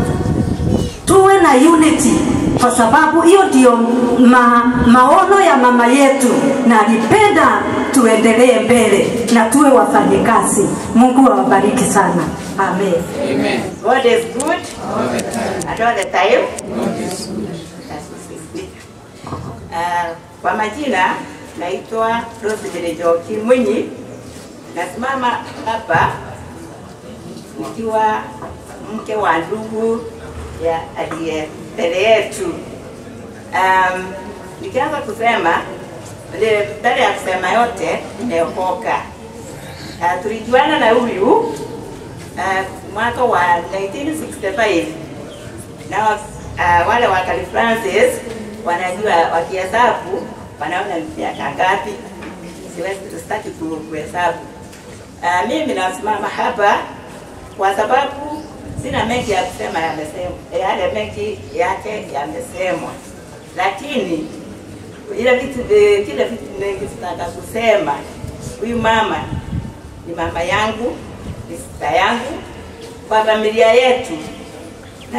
tuwe na unity, kwa sababu hiyo ndio ma, maono ya mama yetu, na alipenda tuendelee mbele na tuwe wafanyikazi. Mungu awabariki sana. Amen. Amen. God is good all the time. And all the time. God is good. Uh, kwa majina naitwa Rosemary Njoki Mwinyi. Nasimama hapa nikiwa mke wa ndugu ya aliye mbele yetu. Um, nikianza kusema ile baada ya kusema yote nimeokoka. Uh, tulijuana na huyu uh, mwaka wa nineteen sixty-five. Na uh, wale wa Kali Francis wanajua wakihesabu wanaona ni miaka ngapi. Siwezi kustaki kuhesabu. Uh, mimi nasimama hapa kwa sababu sina mengi ya kusema, yamesema yale mengi yake yamesemwa, lakini ile vitu kile vitu ningetaka kusema, huyu mama ni mama yangu, ni sister yangu kwa familia yetu, na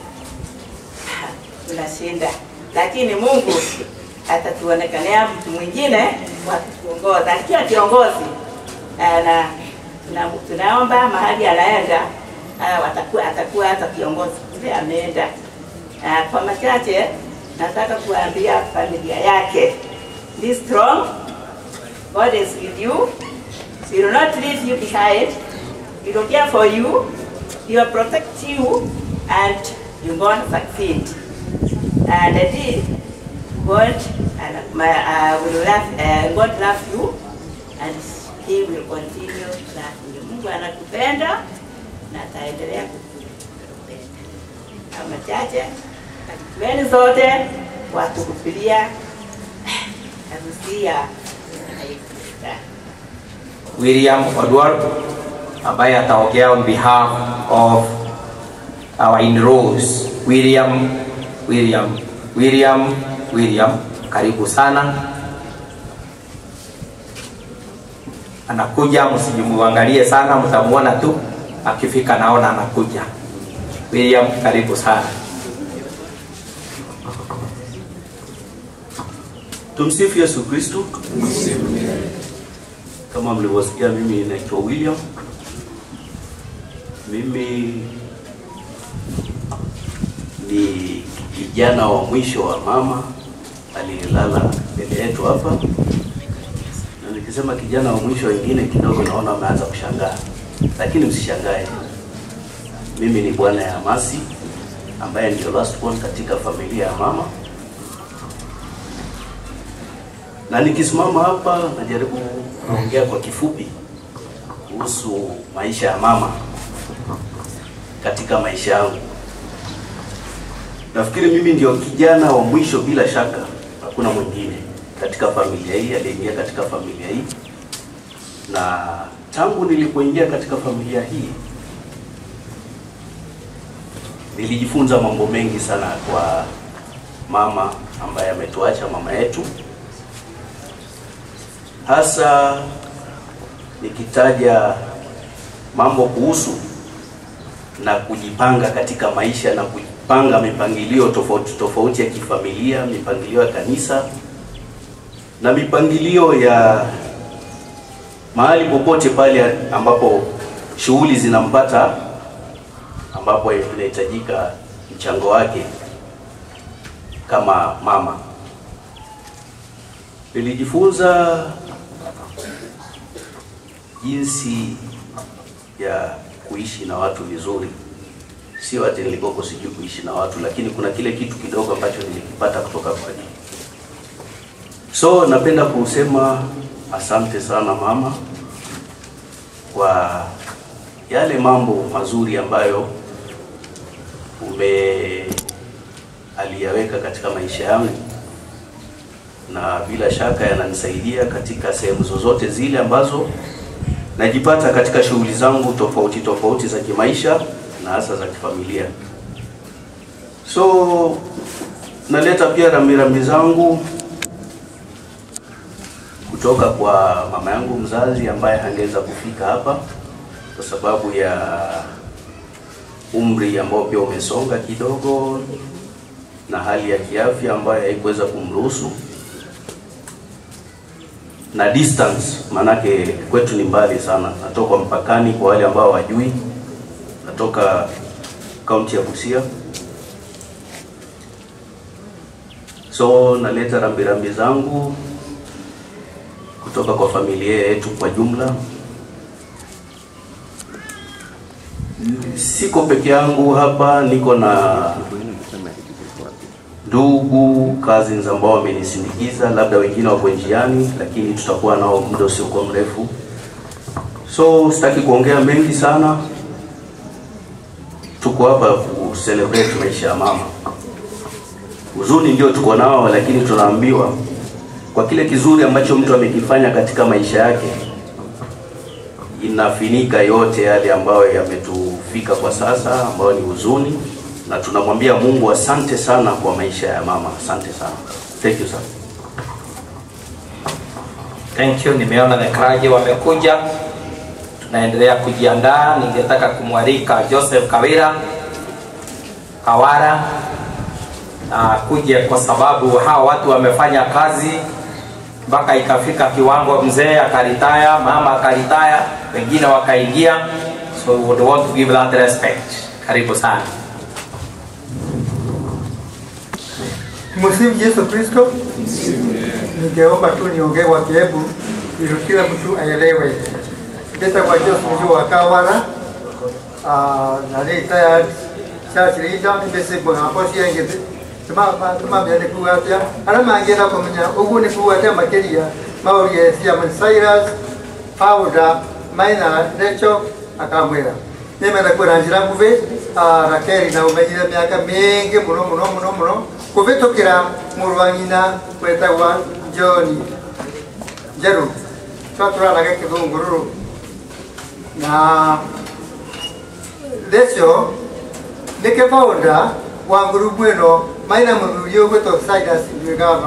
tunashinda, lakini Mungu atatuonekanea mtu mwingine wa kuongoza, akiwa kiongozi. Na na tunaomba mahali anaenda watakuwa atakuwa hata kiongozi kile ameenda. Kwa machache nataka kuambia familia yake, be strong, God is with you, he will not leave you behind, he will care for you, he will protect you, and you're going to succeed. And indeed, God and my uh, will love, uh, God love you, and he will continue loving you. Mungu anakupenda na ataendelea kukupenda. Kama chache Meni zote watukupilia harusi ya William Odwar ambaye ataongea on behalf of our in-laws. William, William, William, William, karibu sana. Anakuja, msijimuangalie sana, mtamuona tu akifika, naona anakuja. William, karibu sana. Tumsifu Yesu Kristo. Kama mlivyosikia, mimi naitwa William. Mimi ni kijana wa mwisho wa mama aliyelala mbele yetu hapa. Na nikisema kijana wa mwisho, wengine kidogo naona wameanza kushangaa, lakini msishangae. Mimi ni bwana ya Masi ambaye ndio last born katika familia ya mama. Na nikisimama hapa najaribu kuongea kwa kifupi kuhusu maisha ya mama katika maisha yangu. Nafikiri mimi ndio kijana wa mwisho, bila shaka hakuna mwingine katika familia hii aliyeingia katika familia hii. Na tangu nilipoingia katika familia hii nilijifunza mambo mengi sana kwa mama ambaye ametuacha, mama yetu. Hasa nikitaja mambo kuhusu na kujipanga katika maisha na kujipanga mipangilio tofauti tofauti ya kifamilia, mipangilio ya kanisa na mipangilio ya mahali popote pale ambapo shughuli zinampata, ambapo inahitajika mchango wake kama mama. Nilijifunza jinsi ya kuishi na watu vizuri. Sio ati nilikuwa sijui kuishi na watu, lakini kuna kile kitu kidogo ambacho nilikipata kutoka kwake. So napenda kusema asante sana mama kwa yale mambo mazuri ambayo ume aliyaweka katika maisha yangu, na bila shaka yananisaidia katika sehemu zozote zile ambazo najipata katika shughuli zangu tofauti tofauti za kimaisha na hasa za kifamilia. So naleta pia rambirambi zangu kutoka kwa mama yangu mzazi ambaye hangeweza kufika hapa kwa sababu ya umri ambao pia umesonga kidogo na hali ya kiafya ambayo haikuweza kumruhusu, na distance, manake kwetu ni mbali sana. Natoka mpakani, kwa wale ambao wajui, natoka kaunti ya Busia. So naleta rambirambi zangu kutoka kwa familia yetu kwa jumla. Siko peke yangu hapa, niko na ndugu, cousins ambao wamenisindikiza, labda wengine wako njiani, lakini tutakuwa nao muda usiokuwa mrefu. So sitaki kuongea mengi sana. Tuko hapa ku celebrate maisha ya mama. Huzuni ndio tuko nao, lakini tunaambiwa kwa kile kizuri ambacho mtu amekifanya katika maisha yake inafinika yote yale ambayo yametufika kwa sasa, ambayo ni huzuni, na tunamwambia Mungu asante sana kwa maisha ya mama. Asante sana. Thank you sir. Thank you. Nimeona nekaraji wamekuja, tunaendelea kujiandaa. Ningetaka kumwalika Joseph Kawira Kawara na kuje, kwa sababu hawa watu wamefanya kazi mpaka ikafika kiwango, mzee akaritaya, mama akaritaya, wengine wakaingia, so we would want to give that respect. Karibu sana. Msifu Yesu Kristo. Ningeomba tu niongee kwa Kiebu ili kila mtu aelewe. Kita kwa Yesu mjua wa Kawara, ah na leta church leader mbese bwana hapo si yenge tuma tuma mbele kuatia alama angena kwa mnya ugu ni kuatia makeria mauri ya Simon Cyrus Fauda Maina Necho akamwera Nemera kwa njira kuve Rakeri na umenyire miaka mingi muno muno muno muno kuvitukira murwanyina kwetagwa John Jeru twaturanaga kithungururu na lecio nike founder wa ngurubu ino maina muthuri ugwitwo Silas Ndwigava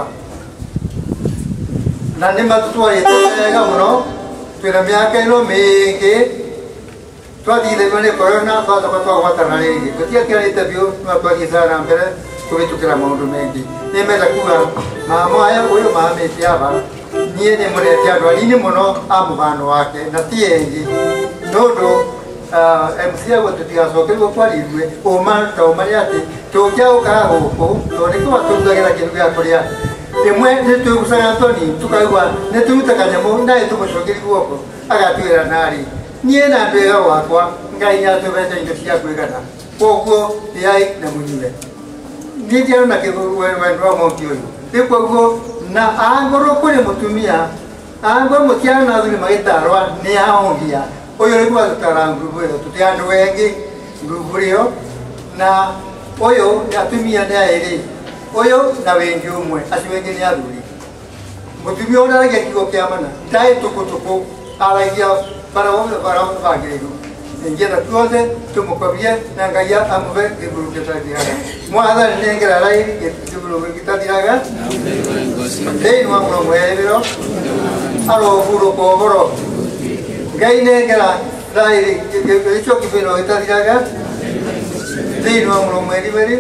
na nä matutwarite wega muno twina miaka ino mingi twathithĩrio nĩ corona twacoka twagwatana rĩngĩ tũtiakĩrĩte biũ no twathiĩte na mbere kũhĩtũkĩra maũndũ mengĩ nĩ menda kuga mama aya ũyũ mamĩte aba niĩ nĩ mũrete andũ anini mũno a mũbano wake na ti engĩ nĩ ũndũ M C agwo tũtigacokerwo kwarirue ũma ta ũmarĩ atĩ tũngĩaũkaga gũkũ tondũ nĩ kĩwa tũrutagĩra kĩndũ gĩa kũrĩa ĩmwe nĩ twĩgucaga Antoni tũkaigua nĩ tũruta kanyamũ naĩ tũmũcokeri guoko agatuĩra narĩ niĩ na andũ ega wakwa Ngai nĩ atũbete indo cia kwĩgana koguo ndĩai na mũnyue niĩ ndiarona wendo wa mũngĩ ũyũ rĩu koguo na angorwo kũrĩ mũtumia angorwo mũtiarona athuri magĩtarwa nĩ ahongia ũyũ nĩ gwatũtara ngurubu ĩyo tũtĩ andũ engĩ ngurubu ĩyo na ũyũ nĩ atumia nĩ aĩrĩ ũyũ na wendi ũmwe acio wengĩ nĩ athuri mũtumia ũrĩa aragia kiugo kĩa mana ndaĩ tũkũtũkũ aragia para wao para wao bagirego ngenda tuothe tumukobie na Ngai amuve iguru gĩtathiraga mwathani nĩ ngera rai iguru gĩtathiraga thĩinĩ wa mũno mwĩrĩro aroburo koboro Ngai nĩ ngera rai gĩcho kĩbĩro gĩtathiraga thĩinĩ wa mũno mwĩrĩro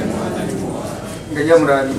Ngai amũrathime.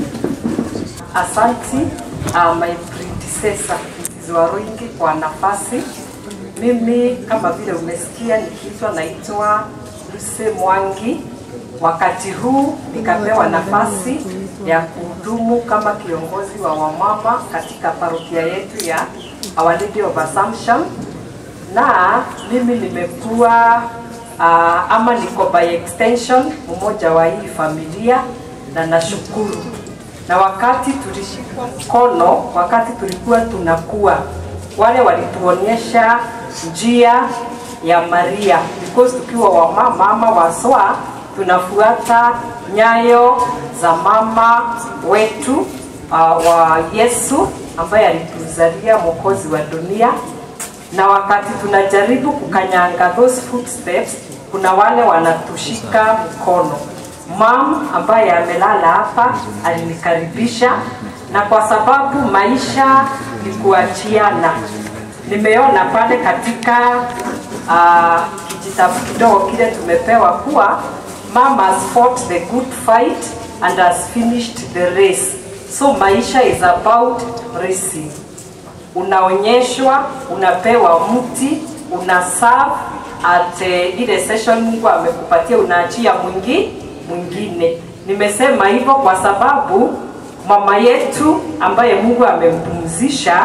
Asante uh, my predecessor Missus Waroingi kwa nafasi. Mimi kama vile umesikia nikiitwa naitwa Lucy Mwangi. Wakati huu nikapewa nafasi ya kuhudumu kama kiongozi wa wamama katika parokia yetu ya Our Lady of Assumption, na mimi nimekuwa uh, ama niko by extension mmoja wa hii familia, na nashukuru. Na wakati tulishikwa mkono, wakati tulikuwa tunakuwa, wale walituonyesha njia ya Maria, because tukiwa wamama ama waswa tunafuata nyayo za mama wetu uh, wa Yesu ambaye alituzalia mwokozi wa dunia. Na wakati tunajaribu kukanyanga those footsteps, kuna wale wanatushika mkono. Mam ambaye amelala hapa alinikaribisha, na kwa sababu maisha ni kuachiana, nimeona pale katika uh, kijitabu kidogo kile tumepewa kuwa mama has fought the good fight and has finished the race. So maisha is about racing. Unaonyeshwa, unapewa mti, unaserve at uh, ile session Mungu amekupatia, unaachia mwingi mwingine. Nimesema hivyo kwa sababu mama yetu ambaye Mungu amempumzisha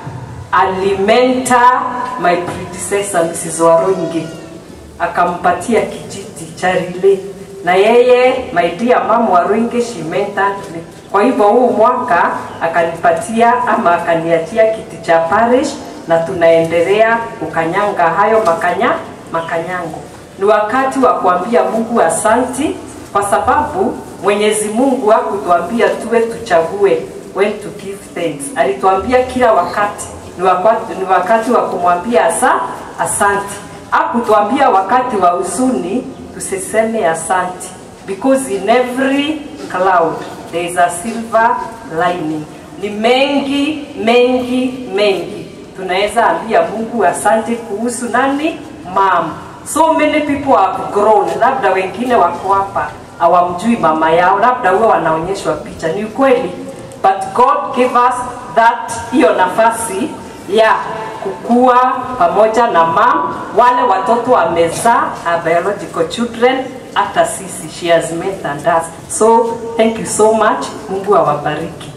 alimenta my predecessor Missus Waroingi, akampatia kijiti cha relay, na yeye my dear mama Waroingi she mentored me. Kwa hivyo huu mwaka akanipatia ama akaniachia kiti cha parish, na tunaendelea kukanyanga hayo makanya makanyango. Ni wakati wa kuambia Mungu asanti, kwa sababu Mwenyezi Mungu hakutuambia tuwe tuchague when to give thanks. Alituambia kila wakati ni wakati, ni wakati wa kumwambia asa asanti. Hakutuambia wakati wa huzuni tusiseme asanti, because in every cloud there is a silver lining. Ni mengi mengi mengi tunaweza ambia Mungu asante kuhusu nani? Mama. So many people have grown. Labda wengine wako hapa hawamjui mama yao, labda wao wanaonyeshwa picha, ni kweli, but God gave us that hiyo nafasi ya kukua pamoja na mom. Wale watoto wamezaa are biological children, hata sisi she has mentored us. So thank you so much, Mungu awabariki.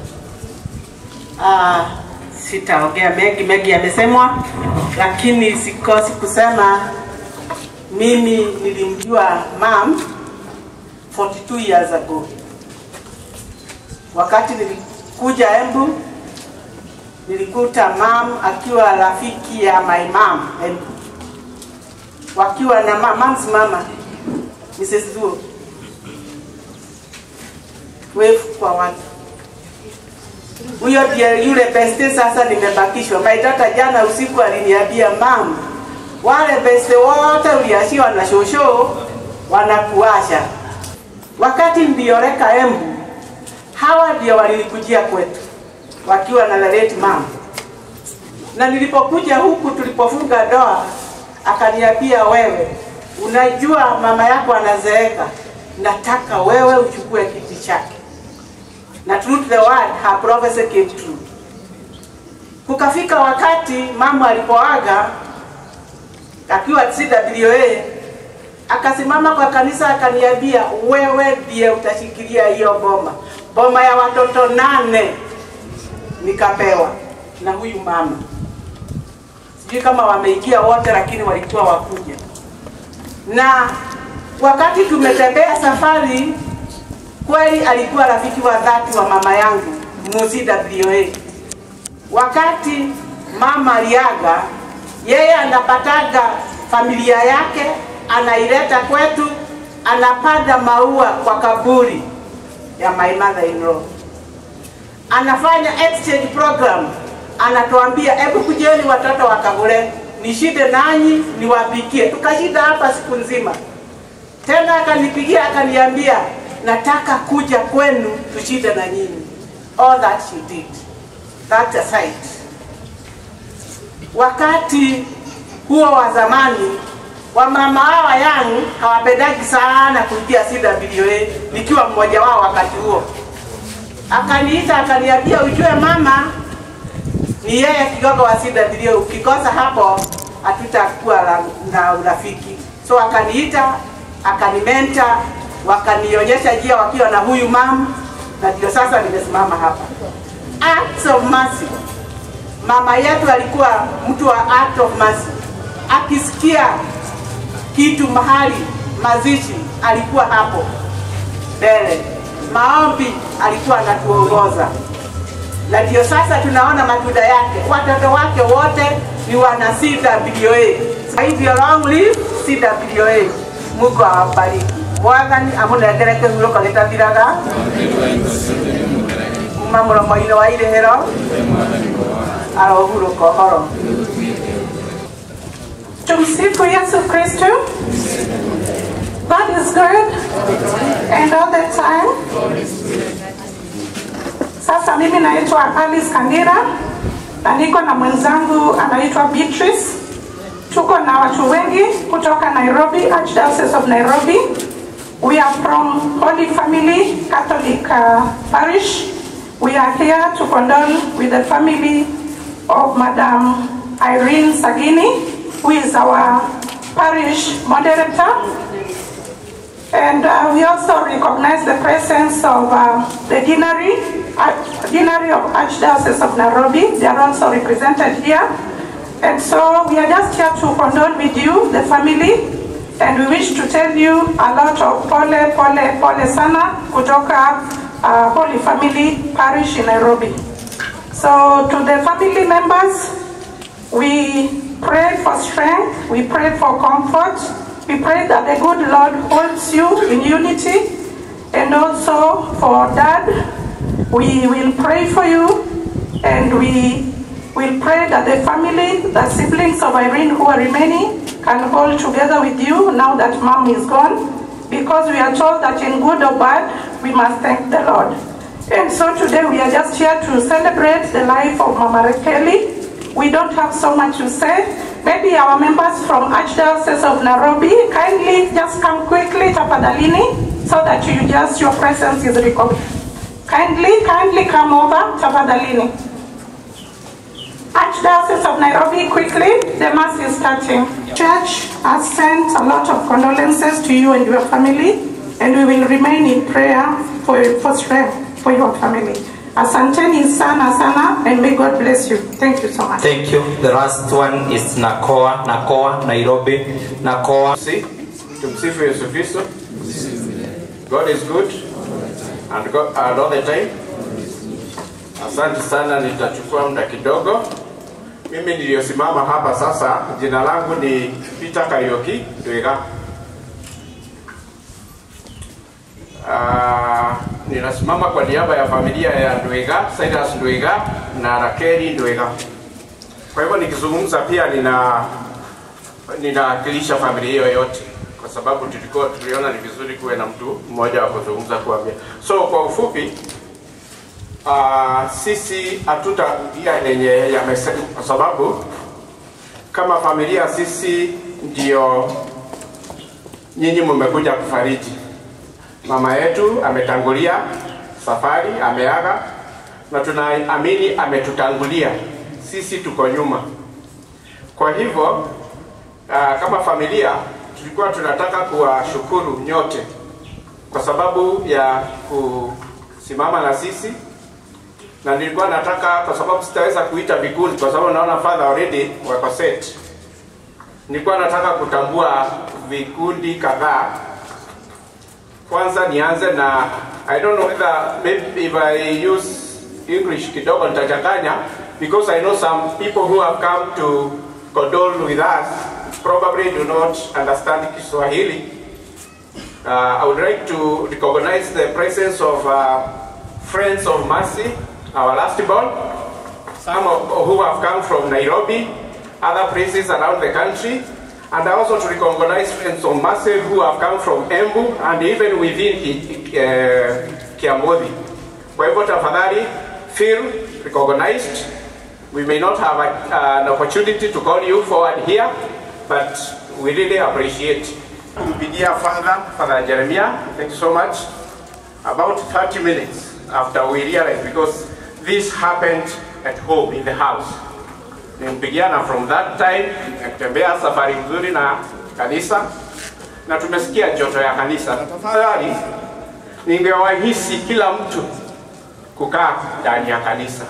Ah, sitaongea mengi, mengi yamesemwa, lakini sikosi kusema mimi nilimjua mom forty-two years ago. Wakati nilikuja Embu, nilikuta mom akiwa rafiki ya my mom Embu. wakiwa na mama mama Missus Zuo. Wewe kwa watu. Huyo ndiye yule beste sasa nimebakishwa. Maitata jana usiku aliniambia mama, wale beste wote uliashiwa na shosho wanakuasha. Wakati mbioreka Embu, hawa ndio walikujia kwetu wakiwa na late mama. Na nilipokuja huku tulipofunga ndoa, akaniambia wewe, unajua mama yako anazeeka, nataka wewe uchukue kiti chake. Na true to the word, her prophecy came true. Kukafika wakati mama alipoaga akiwa C W A, akasimama kwa kanisa akaniambia, wewe ndiye utashikilia hiyo boma. Boma ya watoto nane nikapewa na huyu mama. Sijui kama wameikia wote, lakini walikuwa wakuja. Na wakati tumetembea safari, kweli alikuwa rafiki wa dhati wa mama yangu C W A. Wakati mama aliaga, yeye anapataga familia yake, anaileta kwetu, anapanda maua kwa kaburi ya my mother-in-law. Anafanya exchange program, anatuambia hebu kujeni watoto wa Kagure, nishinde nanyi niwapikie. Tukashida hapa siku nzima. Tena akanipigia akaniambia, nataka kuja kwenu tushinde na nyinyi. All that she did. That aside. Wakati huo wa zamani, wamama hawa yangu hawapendagi sana kuingia C W A, nikiwa mmoja wao wakati huo. Akaniita akaniambia, ujue mama ni yeye kigogo wa C W A, ukikosa hapo hatutakuwa na urafiki. So akaniita, akanimenta, wakanionyesha njia wakiwa na huyu mama, na ndio sasa nimesimama hapa. Acts of mercy. Mama yetu alikuwa mtu wa act of mercy. Akisikia kitu mahali mazishi alikuwa hapo mbele. Maombi alikuwa anatuongoza. Na ndio sasa tunaona matunda yake. Watoto wake wote ni wana C W A. Kwa hivyo long live C W A. Mungu awabariki. Mwathani amunegereke huroka litathiraga. Mamura moino wa irehero. Arohuruka horo. Tumsifu Yesu Kristo. God is good and all the time. Sasa mimi naitwa Alice Kandira na niko na mwenzangu anaitwa Beatrice. Tuko na watu wengi kutoka Nairobi, Archdiocese of Nairobi. We are from Holy Family Catholic uh, Parish. We are here to condole with the family of Madam Irene Sagini, who is our parish moderator. And uh, we also recognize the presence of uh, the deanery, uh, deanery of Archdiocese of Nairobi. They are also represented here. And so we are just here to condole with you, the family, and we wish to tell you a lot of pole, pole, pole sana kutoka uh, Holy Family Parish in Nairobi. So to the family members, we pray for strength, we pray for comfort, we pray that the good Lord holds you in unity, and also for Dad, we will pray for you, and we will pray that the family, the siblings of Irene who are remaining, can hold together with you now that Mom is gone, because we are told that in good or bad, we must thank the Lord. And so today we are just here to celebrate the life of Mama Kelly. We don't have so much to say. Maybe our members from Archdiocese of Nairobi, kindly just come quickly, tafadhalini, so that you just, your presence is recorded. Kindly, kindly come over, tafadhalini. Archdiocese of Nairobi, quickly, the mass is starting. Church has sent a lot of condolences to you and your family, and we will remain in prayer for, for strength for your family. Asanteni sana sana, and may God bless you. Thank you so much. Thank you. The last one is Nakoa, Nakoa, Nairobi, Nakoa. See, tumsifu Yesu Kristo. God is good and, God, and all the time. Asante sana, nitachukua muda kidogo Mimi niliyosimama hapa sasa, jina langu ni Peter Kariuki Ndwiga. Uh, ninasimama kwa niaba ya familia ya Ndwiga, Silas Ndwiga na Rakeli Ndwiga. Kwa hivyo nikizungumza pia nina ninawakilisha familia hiyo yote, kwa sababu tulikuwa tuliona ni vizuri kuwe na mtu mmoja wa kuzungumza kuambia. So kwa ufupi, uh, sisi hatutarudia yenye yamesema, kwa sababu kama familia sisi ndio nyinyi mmekuja kufariji. Mama yetu ametangulia safari, ameaga, na tunaamini ametutangulia, sisi tuko nyuma. Kwa hivyo uh, kama familia tulikuwa tunataka kuwashukuru nyote kwa sababu ya kusimama na sisi, na nilikuwa nataka, kwa sababu sitaweza kuita vikundi kwa sababu naona father already wako set, nilikuwa nataka kutambua vikundi kadhaa. Kwanza nianze na, I don't know whether maybe if I use English kidogo nitachanganya, because I know some people who have come to condole with us probably do not understand Kiswahili. Uh, I would like to recognize the presence of uh, Friends of Mercy, our last born, some of, who have come from Nairobi, other places around the country, and also to recognize Friends of Mercy who have come from Embu and even within uh, Kiamodi. Kwa hivyo tafadhali feel recognized. We may not have a, uh, an opportunity to call you forward here, but we really appreciate. Mpigia Father, Father Jeremiah, thank you so much. About thirty minutes after we realized, because this happened at home in the house. Nimpigiana from that time, kutembea safari nzuri na kanisa, na tumesikia joto ya kanisa. Na tafadhali ningewahisi kila mtu kukaa ndani ya kanisa.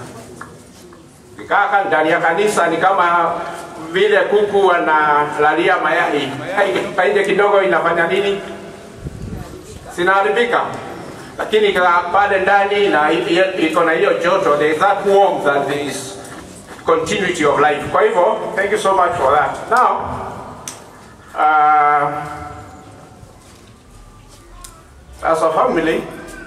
Kukaa ndani ya kanisa ni kama vile kuku wanalalia mayai. Mayai ikitoka nje kidogo inafanya nini? Sinaharibika. Lakini pale ndani na iko na hiyo joto, there is that warmth and there is continuity of life. Kwa hivyo, thank you so much for that. Now, uh, as a family,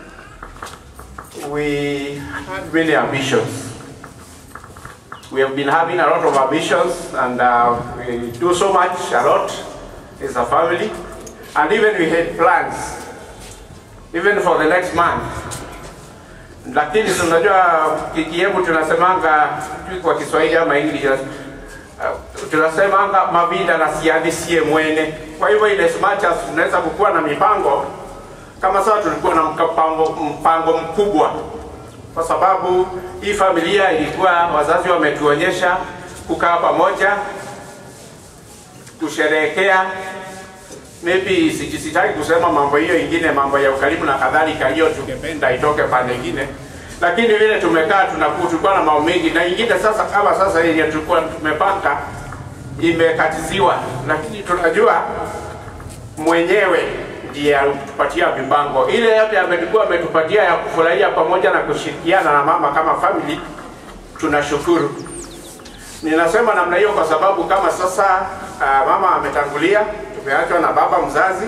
we have many ambitions. We have been having a lot of ambitions, and uh, we do so much, a lot, as a family. And even we had plans, even for the next month. Lakini tunajua kikiemu tunasemanga kwa Kiswahili ama English, uh, tunasemanga mavida na siadisie mwene. Kwa hivyo ile smart as tunaweza kukua na mipango, kama sasa tulikuwa na mpango, mpango mkubwa, kwa sababu hii familia ilikuwa wazazi wametuonyesha kukaa pamoja, kusherehekea. Maybe sitaki kusema mambo hiyo ingine, mambo ya ukarimu na kadhalika, hiyo tungependa itoke pande nyingine. Lakini vile tumekaa tunakuwa tulikuwa na mambo mengi, na ingine sasa kama sasa yenye tulikuwa tumepanga imekatiziwa, lakini tunajua mwenyewe ndiye alitupatia mipango ile yote, ametukua ametupatia ya kufurahia pamoja na kushirikiana na mama kama family. Tunashukuru. Ninasema namna hiyo kwa sababu kama sasa uh, mama ametangulia, tumeachwa na baba mzazi.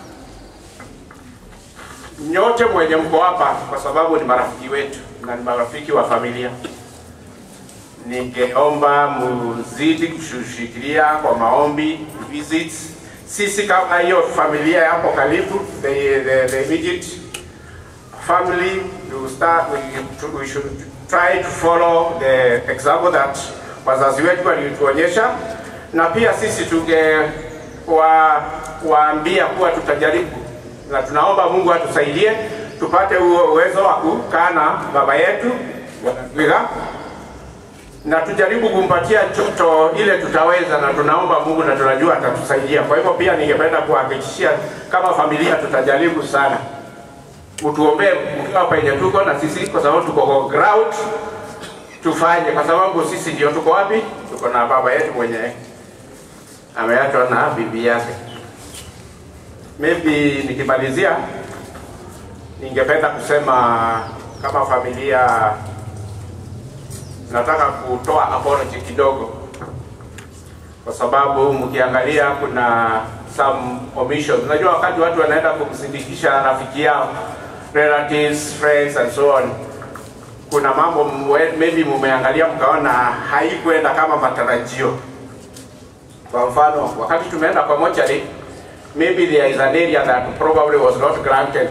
Nyote mwenye mko hapa kwa sababu ni marafiki wetu na ni marafiki wa familia, ningeomba muzidi kushikilia kwa maombi, visits. Sisi kama hiyo familia hapo karibu, the, the, the immediate family, to start, we, we should try to follow the example that wazazi wetu walituonyesha, na pia sisi tunge wa, waambia kuwa tutajaribu, na tunaomba Mungu atusaidie tupate uwezo wa kukaa na baba yetu Ndwiga, na tujaribu kumpatia joto ile tutaweza, na tunaomba Mungu na tunajua atatusaidia. Kwa hivyo pia ningependa kuhakikishia kama familia tutajaribu sana. Mtuombee mkiwa penye tuko na sisi, kwa sababu tuko kwa ground, tufanye, kwa sababu sisi ndio tuko wapi? Tuko na baba yetu mwenye ameachwa na bibi yake. Maybe nikimalizia ningependa kusema kama familia nataka kutoa apology kidogo, kwa sababu mkiangalia kuna some omissions. Unajua wakati watu wanaenda kumsindikisha rafiki yao, relatives, friends and so on, kuna mambo maybe mumeangalia mkaona haikwenda kama matarajio. Kwa mfano, wakati tumeenda kwa mortuary, maybe there is an area that probably was not granted.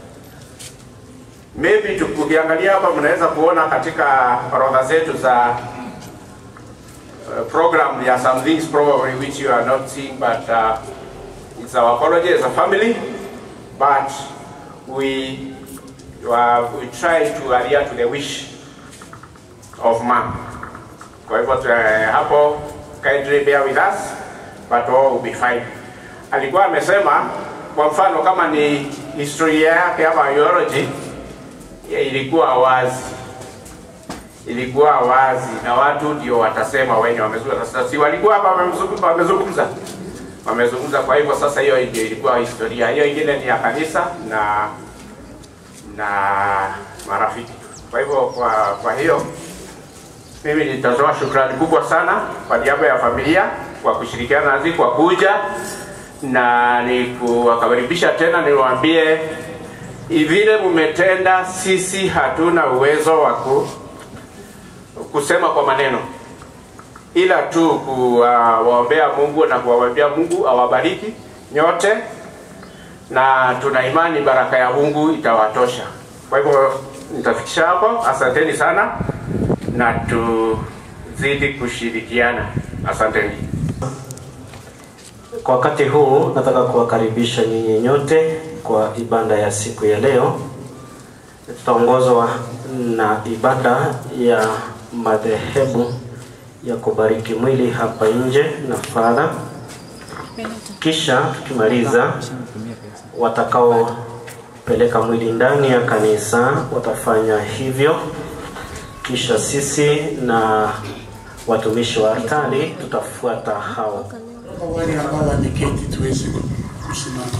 Maybe tukiangalia hapa mnaweza kuona katika orodha zetu za uh, program, there are some things probably which you are not seeing, but uh, it's our apology as a family, but we uh, we try to adhere to the wish of mom. Kwa hivyo uh, hapo kindly bear with us, but all will be fine. Alikuwa amesema kwa mfano kama ni historia yake ama biology, ya ilikuwa wazi, ilikuwa wazi na watu ndio watasema wenye wamezungumza. Sasa si walikuwa hapa wamezungumza, wamezungumza. Kwa hivyo sasa hiyo ndio ilikuwa historia, hiyo ingine ni ya kanisa na na marafiki. Kwa hivyo kwa, kwa hiyo mimi nitatoa shukrani kubwa sana kwa niaba ya familia kwa kushirikiana nasi kwa kuja, na ni kuwakaribisha tena niwaambie vile mumetenda, sisi hatuna uwezo wa kusema kwa maneno, ila tu kuwaombea Mungu na kuwaambia Mungu awabariki nyote, na tuna imani baraka ya Mungu itawatosha. Kwa hivyo nitafikisha hapo. Asanteni sana na tuzidi kushirikiana. Asanteni. Kwa wakati huu nataka kuwakaribisha nyinyi nyote kwa ibada ya siku ya leo. Tutaongozwa na ibada ya madhehebu ya kubariki mwili hapa nje na Father. Kisha tukimaliza, watakao peleka mwili ndani ya kanisa watafanya hivyo. Kisha sisi na watumishi wa altari tutafuata hao. Wale ambao wameketi tuweze kusimama.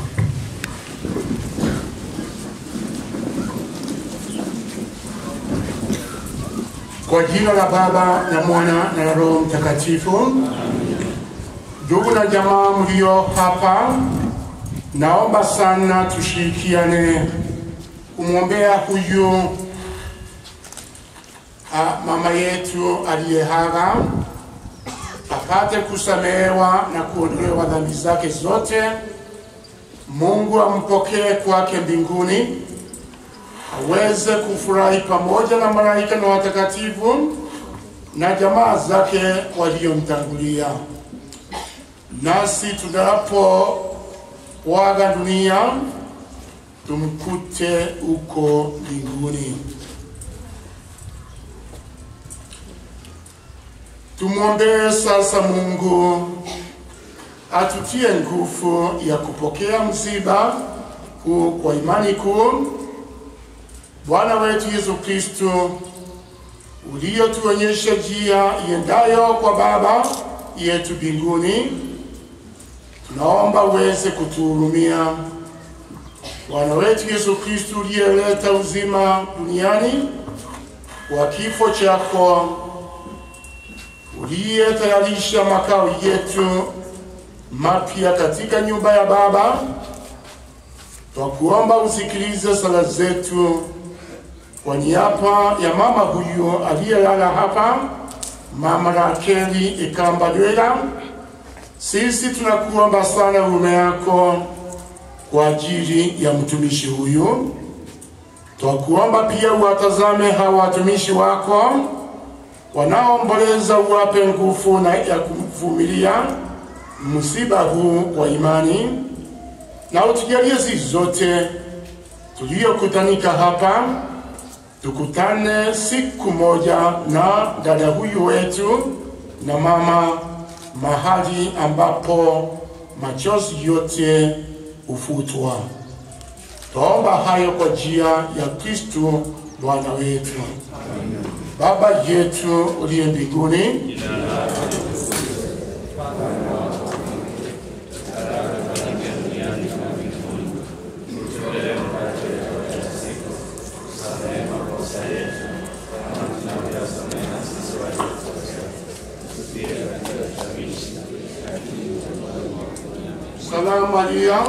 Kwa jina la Baba na Mwana na Roho Mtakatifu. Ndugu na jamaa mlio hapa, naomba sana tushirikiane kumwombea huyu a, mama yetu aliyehaga apate kusamehewa na kuondolewa dhambi zake zote. Mungu ampokee kwake mbinguni, aweze kufurahi pamoja na malaika na watakatifu na jamaa zake waliomtangulia. Nasi tunapo waga dunia tumkute uko mbinguni. Tumwombee sasa Mungu atutie nguvu ya kupokea msiba huu kwa imani kuu. Bwana wetu Yesu Kristo, uliotuonyesha njia iendayo kwa Baba yetu mbinguni, tunaomba uweze kutuhurumia. Bwana wetu Yesu Kristo, uliyeleta uzima duniani kwa kifo chako, uliyetayarisha makao yetu mapya katika nyumba ya Baba, twakuomba usikilize sala zetu kwa niaba ya mama huyu aliyelala hapa, Mama Rakeli Ikambadwela. Sisi tunakuomba sana huruma yako kwa ajili ya mtumishi huyu. Twakuomba pia uwatazame hawa watumishi wako wanaomboleza, uwape nguvu na ya kuvumilia msiba huu kwa imani, na utujalie sisi zote tuliokutanika hapa tukutane siku moja na dada huyu wetu na mama, mahali ambapo machozi yote ufutwa. Tuomba hayo kwa njia ya Kristo Bwana wetu. Baba yetu uliye mbinguni, Maria,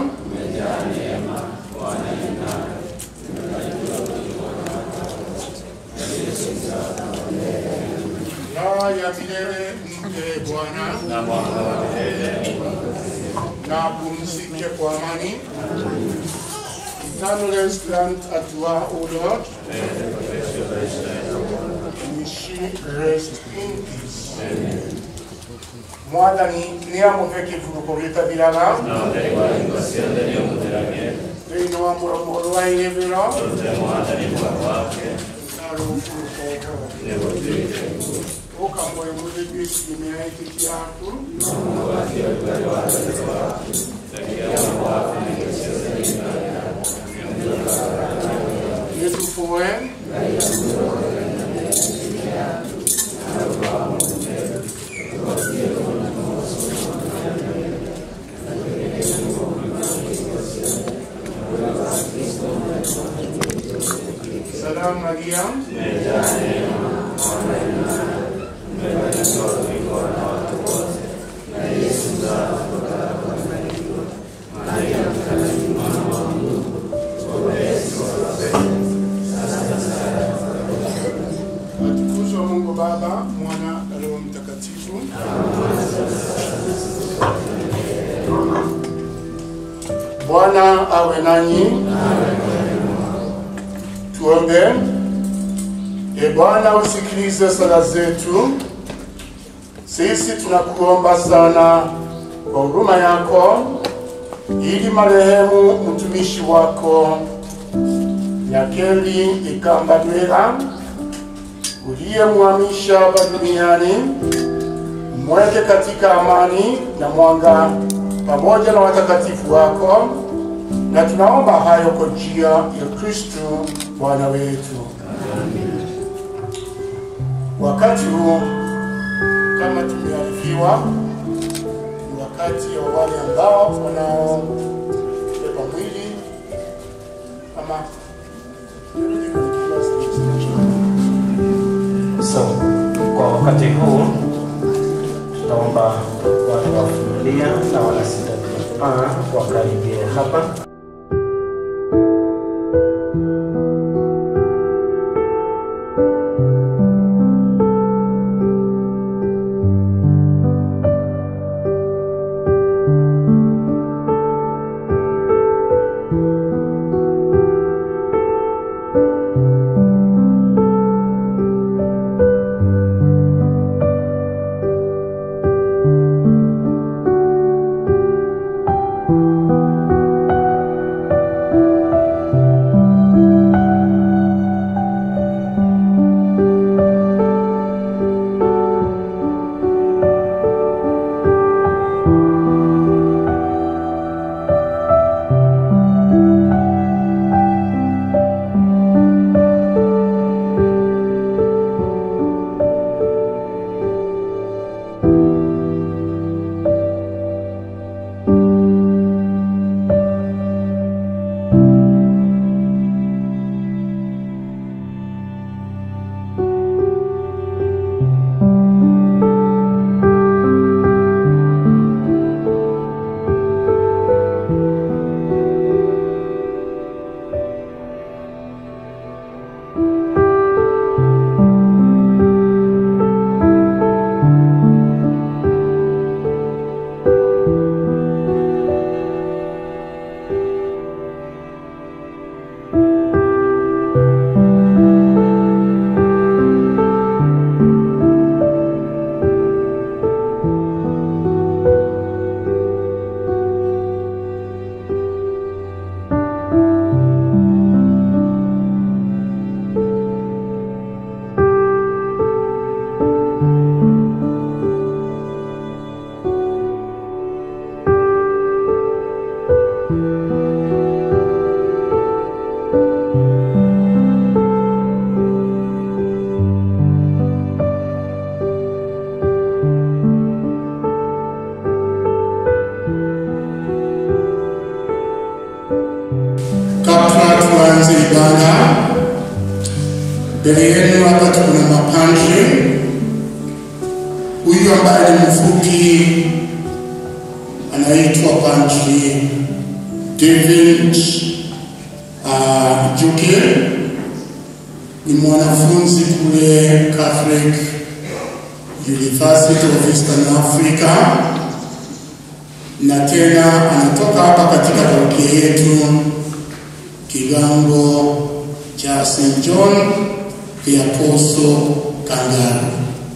raha ya milele mpe Bwana, na pumzike kwa amani. Eternal rest grant unto her, O Lord. May she rest in peace. Mwadani niamuveke vuruko vitabiraga. Reino wa muromoro wa ilevero. Oka moyo mwede bisi nimeaiti kiaku. Yesu foen. Salam Maria. Atukuzwe Mungu Baba, Mwana na Roho Mtakatifu. Bwana awe nanyi. Tuombe. E Bwana, usikilize sala zetu. Sisi tunakuomba sana kwa huruma yako, ili marehemu mtumishi wako Nyakeli Ikambadwela uliyemhamisha hapa duniani, mweke katika amani na mwanga pamoja na watakatifu wako, na tunaomba hayo kwa njia ya Kristo Bwana wetu. Wakati huu kama tumearifiwa, ni wakati wa wale ambao wanao beba mwili ama so kwa wakati huu tutaomba watu wa familia na wanasita wakaribie hapa. tuanze ibada. Mbele yenu hapa kuna mapadri. Huyu ambaye ni mfupi anaitwa Padri David uh, Juke ni mwanafunzi kule Catholic University of Eastern Africa, na tena anatoka hapa katika parokia yetu kigango cha Saint John the Apostle Kangaru.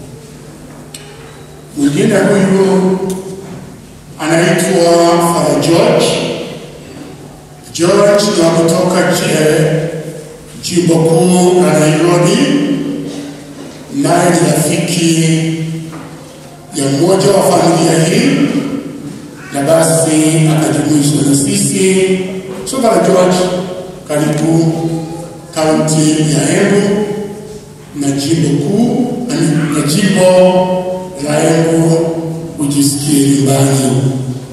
Mwingine huyu anaitwa Father George. George na kutoka jimbo kuu la Nairobi, naye ni rafiki ya mmoja wa familia hii, na basi akajumuishwa na sisi. So Father George, karibu kaunti ya Embu na jimbo kuu na jimbo la Embu, ujisikie nyumbani.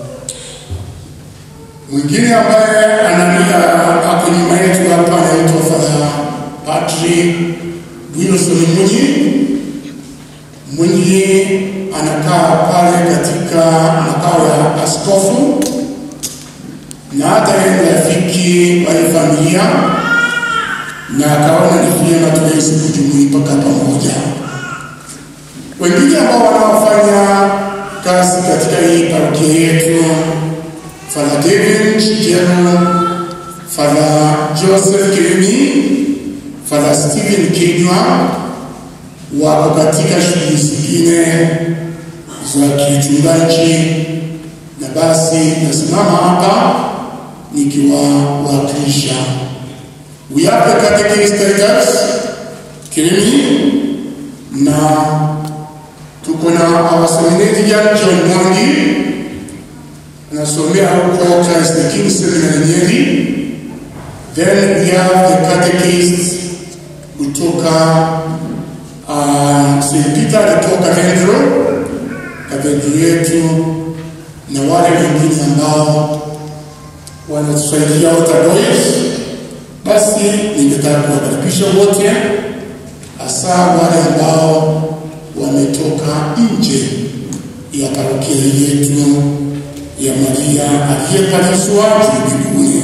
Mwingine ambaye anania hapo nyuma yetu hapa anaitwa Father Patrick Wilson Munyi. Munyi anakaa pale katika makao ya askofu, na hata yeye rafiki wa familia, na akaona ni vyema tuweze kujumuika pamoja. Wengine ambao wanaofanya kazi katika hii parokia yetu, Father David Jero, Father Joseph Kirimi, Father Stephen Kinywa, wako katika shughuli zingine za kichungaji, na basi nasimama hapa nikiwawakilisha. We have the catechist Titus Kirimi, na tuko na our seminary John Mwangi, anasomea huko Christ the King Seminary Nyeri. Then we have the catechist kutoka uh, Saint Peter kutoka Cathedral, Cathedral yetu, na wale wengine ambao wanatusaidia Otaboys. Basi ningetaka kuwakaribisha wote, hasa wale ambao wametoka nje ya parokia yetu ya Maria aliyepandishwa mbinguni.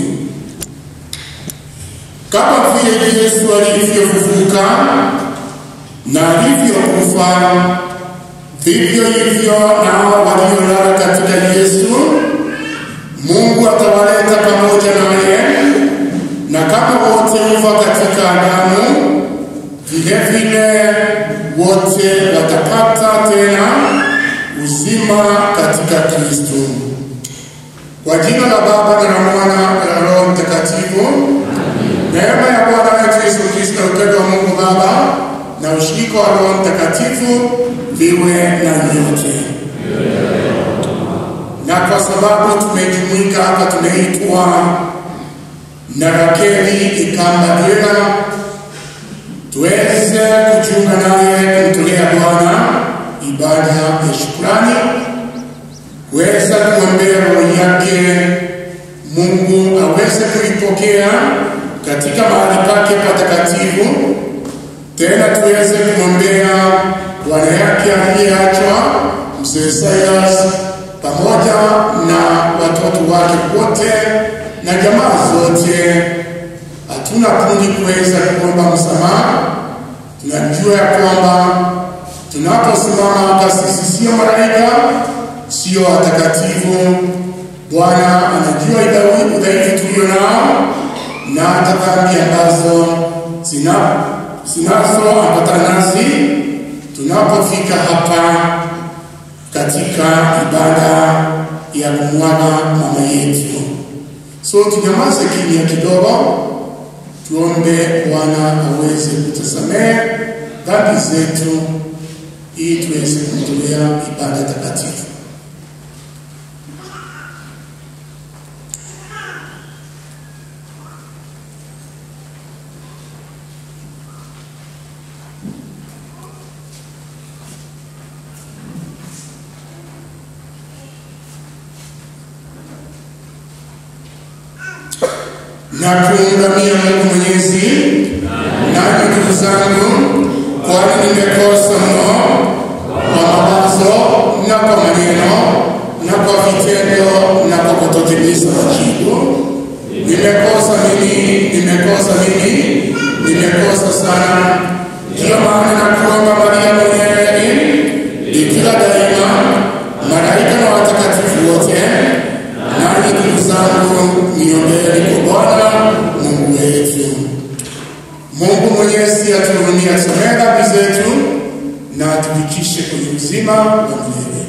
Kama vile Yesu alivyofufuka na alivyokufa, vivyo hivyo nao waliolala katika Yesu Mungu atawaleta pamoja naye, na kama wote hufa katika Adamu, vile vile wote watapata tena uzima katika Kristo. Kwa jina la Baba na la Mwana na la Roho Mtakatifu. Neema ya Bwana wetu Yesu Kristo, upendo wa Mungu Baba na ushirika wa Roho Mtakatifu viwe na nyote. Na kwa sababu tumejumuika hapa, tumeitwa na Rakeli Ikamba Dwena, tuweze kujiunga naye kumtolea Bwana ibada ya shukrani, kuweza kuombea roho yake Mungu aweze kuipokea katika mahali pake patakatifu. Tena tuweze kumwombea bwana yake aliyeachwa Mzee Silas pamoja na watoto wake wote na jamaa zote. Hatuna budi kuweza kuomba msamaha. Tunajua ya kwamba tunaposimama hapa sisi sio malaika, sio watakatifu. Bwana anajua udhaifu tulio nao na hata dhambi ambazo zinazoambatana nasi tunapofika hapa katika ibada ya kumwaga mama yetu. So tunyamaze kimya kidogo, tuombe Bwana aweze kutusamehe dhambi zetu ili tuweze kumtolea ibada takatifu. Na kuungamia Mungu Mwenyezi, na ndugu zangu, kwani nimekosa mno kwa mawazo na kwa maneno na kwa vitendo na kwa kutotimiza wajibu. nimekosa mimi, nimekosa mimi, nimekosa sana. Ndiyo maana nakuomba Maria mwenyewe, Bikira daima, malaika na watakatifu wote, nanyi ndugu zangu, niombeeni kwa Bwana Mungu wetu. Mungu Mwenyezi atuhurumie, atusamehe dhambi zetu na atufikishe kwenye uzima wa milele.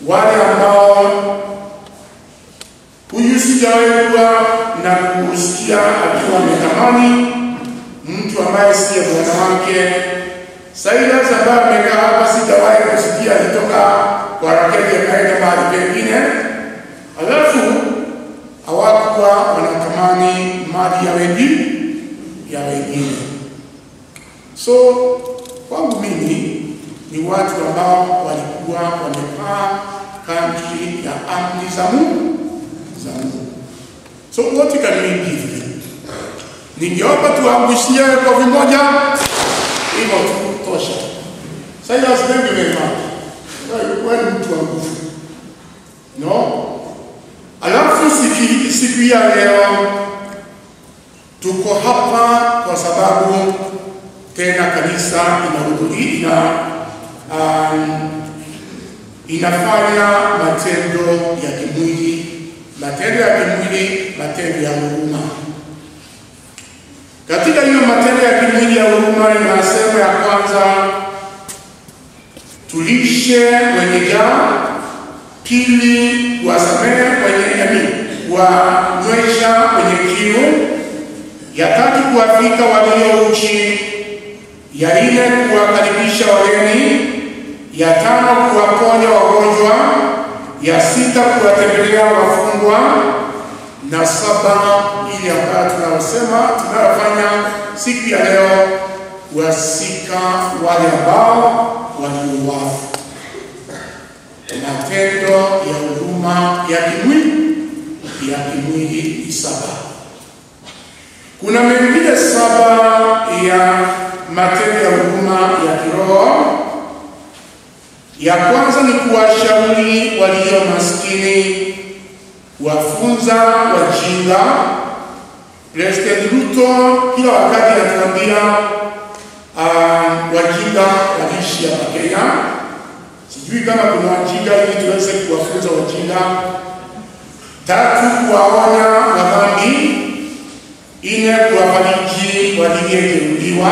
wale ambao huyu sijawahi kuwa na kusikia akiwa ametamani mtu ambaye siye bwana wake. Silas ambaye amekaa hapa sijawahi kusikia alitoka kwa Rakeli akaenda mahali pengine, alafu hawakuwa wanatamani mali ya wengi ya wengine. So kwangu mimi ni watu ambao walikuwa wamekaa country ya amri za Mungu za Mungu. So what can we give them? Ningeomba tuangushie kwa vimoja hivyo tu tosha. Silas, thank you very much. Wewe ni mtu wa nguvu. No? Alafu siku siku ya leo tuko hapa kwa sababu tena kanisa inahudhuria um, inafanya matendo ya kimwili, matendo ya kimwili, matendo ya huruma. Katika hiyo matendo ya kimwili ya huruma inasema ya kwanza, tulishe wenye njaa; pili, wasamehe wenye yaani wanywesha wenye kiu; ya tatu, kuwafika walio uchi; ya nne, kuwakaribisha wageni; ya tano, kuwaponya wagonjwa; ya sita, kuwatembelea wafungwa; na saba, ili ambayo tunayosema tunayofanya siku ya leo, kuwasika wale ambao waliowafu. Matendo ya huruma ya kimwili ya kimwili ni saba. Kuna mengine saba ya matendo ya huruma ya kiroho. Ya kwanza ni kuwashauri walio maskini, kuwafunza wajinga. President Ruto kila wakati anatuambia uh, wajinga waliishi hapa Kenya. Sijui kama kuna wajinga ili tuweze kuwafunza wajinga. Tatu, kuwaonya wadhambi. Ine, kuwafariji waliojeruhiwa.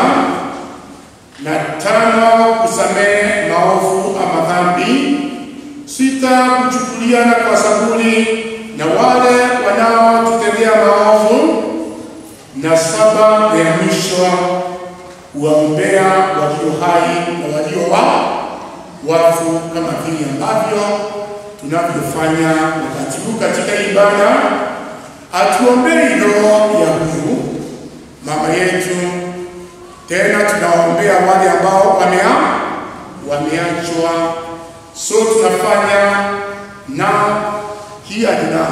Na tano, kusamehe maovu ama dhambi. Sita, kuchukuliana kwa saburi na wale wanaotutendea maovu. Na saba, ya mwisho, kuwaombea walio hai na walio wa wafu, kama vile ambavyo tunavyofanya wakati huu katika ibada. Atuombee roho ya huyu mama yetu, tena tunaombea wale ambao wamea wameachwa. So tunafanya na hii adina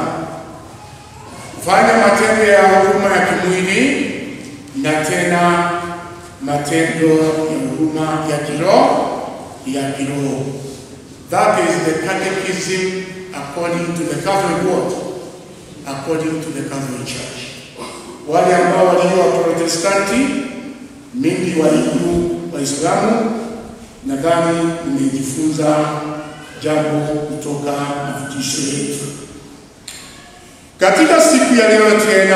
fanya matendo ya huruma ya kimwili na tena matendo ya huruma ya kiroho ya kiroho. That is the catechism according to the Catholic Word, according to the Catholic Church. Wale ambao walio wa Protestanti, mingi walio Waislamu, nadhani nimejifunza jambo kutoka mafundisho yetu. Katika siku ya leo tena,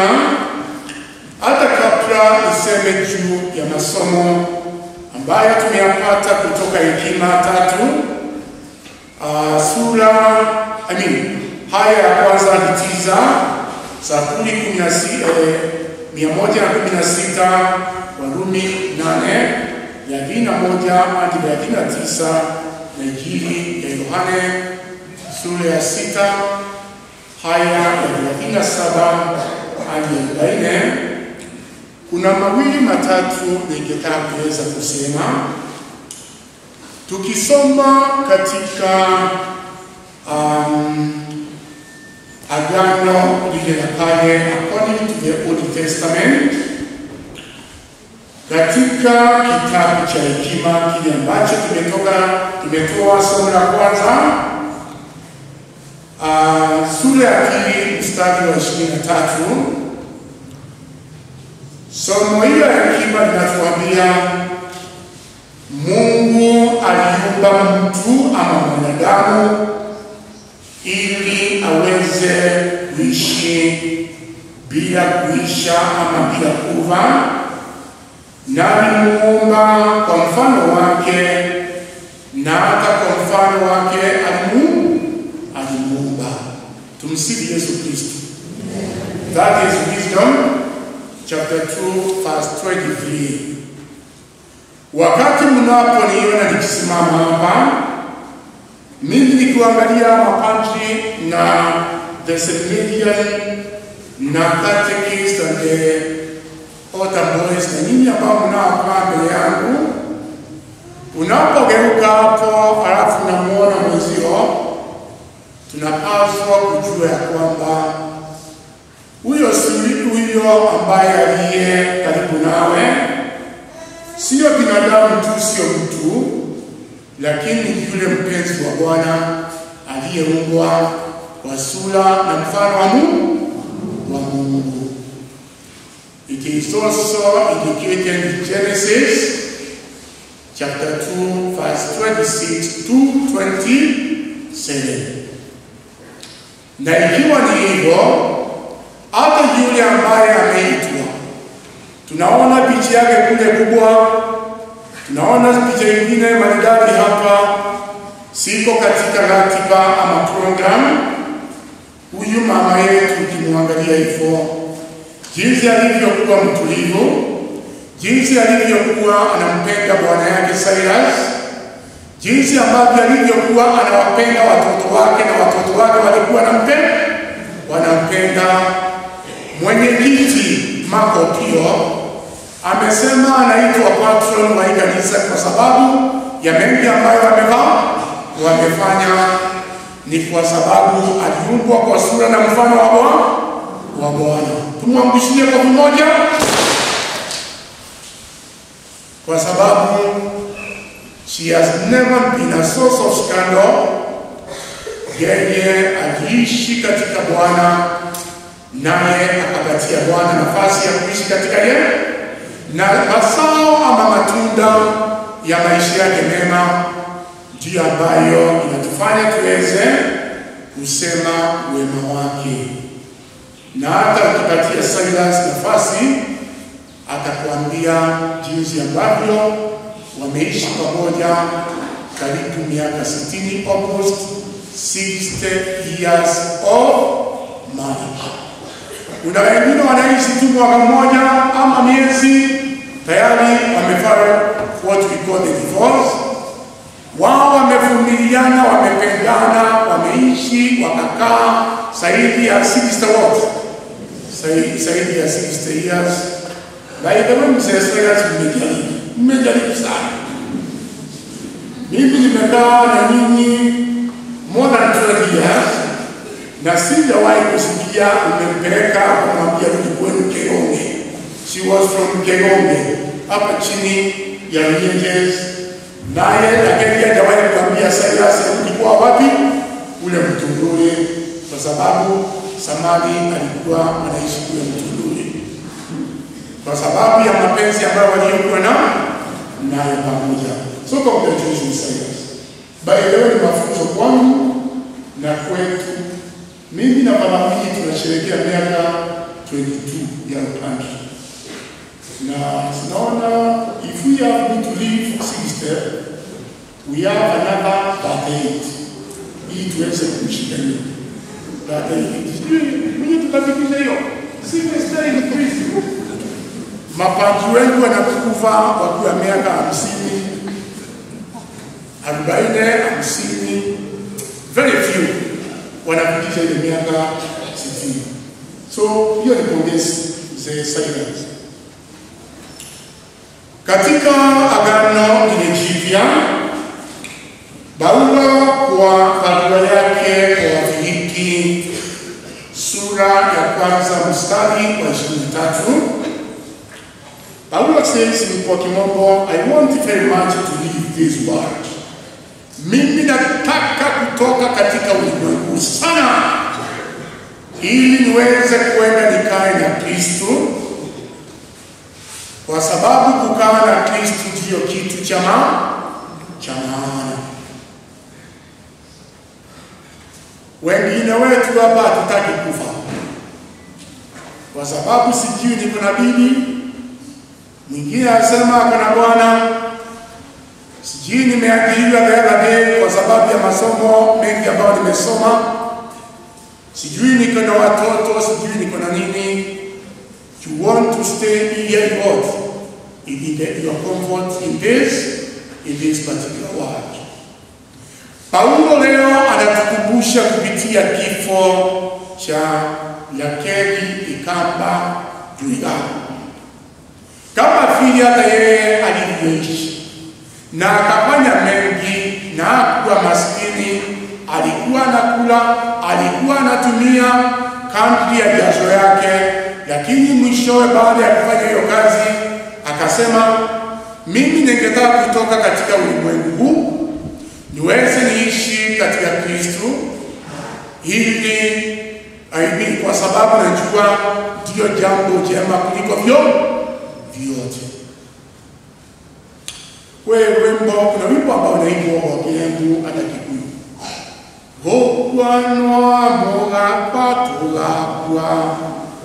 hata kabla niseme juu ya masomo ambayo tumeyapata kutoka Hekima tatu, uh, sura I mean, haya ya kwanza ni tisa, Zaburi kumi na sita, eh, mia moja na kumi na sita, Warumi nane, thelathini na moja hadi thelathini na tisa, na Injili ya Yohane sura ya sita, haya ya thelathini na saba hadi arobaini. Kuna mawili matatu ningetaka kuweza kusema. Tukisoma katika um, Agano lile la Kale, according to the Old Testament, katika kitabu cha Hekima kile ambacho kimetoka kimetoa somo la kwanza, uh, sura ya pili mstari wa ishirini na tatu. Somo hilo la Hekima linatuambia Mungu aliumba mtu ama mwanadamu ili aweze kuishi bila kuisha ama bila kufa, na alimuumba kwa mfano wake, na hata kwa mfano wake alimu tumsifu Yesu Kristo. That is Wisdom chapter two verse twenty-three. Wakati mnaponiona nikisimama hapa, mimi nikiangalia mapadri na the seminarian na catechist and the altar boys na nyinyi ambao mnaokaa mbele yangu, unapogeuka hapo alafu namuona mwenzio, tunapaswa kujua ya kwamba huyo si huyo ambaye aliye karibu nawe, sio binadamu tu, sio mtu, lakini yule mpenzi wa Bwana aliyeumbwa kwa sura na mfano wa Mungu wa Mungu. It is also indicated in Genesis chapter two verse twenty-six to twenty-seven. Na ikiwa ni hivyo, hata yule ambaye ameitwa, tunaona picha yake kule kubwa, tunaona picha nyingine maridadi hapa, siko katika ratiba ama program. Huyu mama yetu ukimwangalia hivyo, jinsi alivyokuwa mtulivu, jinsi alivyokuwa anampenda bwana yake Silas, jinsi ambavyo alivyokuwa anawapenda watoto wake na watoto wake walikuwa wanampenda wanampenda. Mwenyekiti Marco Pio amesema anaitwa patron wa kanisa kwa sababu ya mengi ambayo wamefanya wamefanya ni kwa sababu aliumbwa kwa sura na mfano wa Bwana wa Bwana. Tumwambushie kwa pamoja, kwa sababu she has never been a source of scandal. Yeye aliishi katika Bwana, naye akapatia Bwana nafasi ya kuishi katika yeye, na mazao ama matunda ya maisha yake mema ndiyo ambayo inatufanya tuweze kusema wema wake. Na hata ukipatia Silas nafasi, atakwambia jinsi ambavyo wameishi pamoja karibu miaka sitini, almost sixty years of marriage. Kuna wengine wanaishi tu mwaka mmoja ama miezi, tayari wamefanya what we call the divorce. Wao wamevumiliana, wamependana, wameishi, wakakaa zaidi ya sixty what? Zaidi ya sixty years. By the way, mzee Silas mmejaribu, mmejaribu sana. Mimi nimekaa na nyinyi more than twelve years, na sijawahi kusikia umempeleka kumwambia rudi kwenu Kegonge. She was from Kegonge, hapa chini ya Ryenjes. Naye lakini hajawahi kuambia Silas ulikuwa wapi ule Mtundule, kwa sababu Samali alikuwa anaishi kule Mtundule, kwa sababu ya mapenzi ambayo waliokuwa na naye pamoja. So congratulations Silas. By the way, mafunzo kwangu na kwetu. Mimi na mama mimi tunasherehekea miaka twenty-two ya upande. Na tunaona if we are going to live sixty, we have another thirty-eight. Hii tuweze kumshikania. thirty-eight. Mimi tutafikisha hiyo. sixty increase. Mapadri wengi wanakufa wakiwa miaka hamsini, arobaini, hamsini. Very few wanafikisha ile miaka sitini. So hiyo ni pongezi za Silas. Katika Agano la Jipya, Paulo kwa barua yake kwa Wafilipi sura ya kwanza mstari wa ishirini na tatu, Paulo says in kwa kimombo, I want very much to leave this world. Mimi nataka kutoka katika ulimwengu sana, ili niweze kwenda nikae na Kristo, kwa sababu kukaa na Kristo ndiyo kitu cha maana. Wengine wetu hapa hatutaki kufa, kwa sababu sijui niko na bibi, mwingine asema kuna bwana, sijui nimeajiriwa the other day kwa sababu ya masomo mengi ambayo nimesoma, sijui niko na watoto, sijui niko na nini. You want to stay here in what? In the, your comfort in this, in this particular world. Paulo leo anatukumbusha kupitia kifo cha Yakeli Ikamba Juiga, kama vile hata yeye alivyoishi na akafanya mengi na hakuwa maskini, alikuwa anakula, alikuwa anatumia kadri ya jasho yake, lakini mwishowe baada ya kufanya hiyo kazi akasema, mimi ningetaka kutoka katika ulimwengu huu niweze niishi katika Kristo, ili aibi, kwa sababu najua ndio jambo jema kuliko vyote. Wewe wimbo, kuna wimbo ambao unaitwa kwa Kiembu hata Kikuyu. Hokwanwa moga patulakwa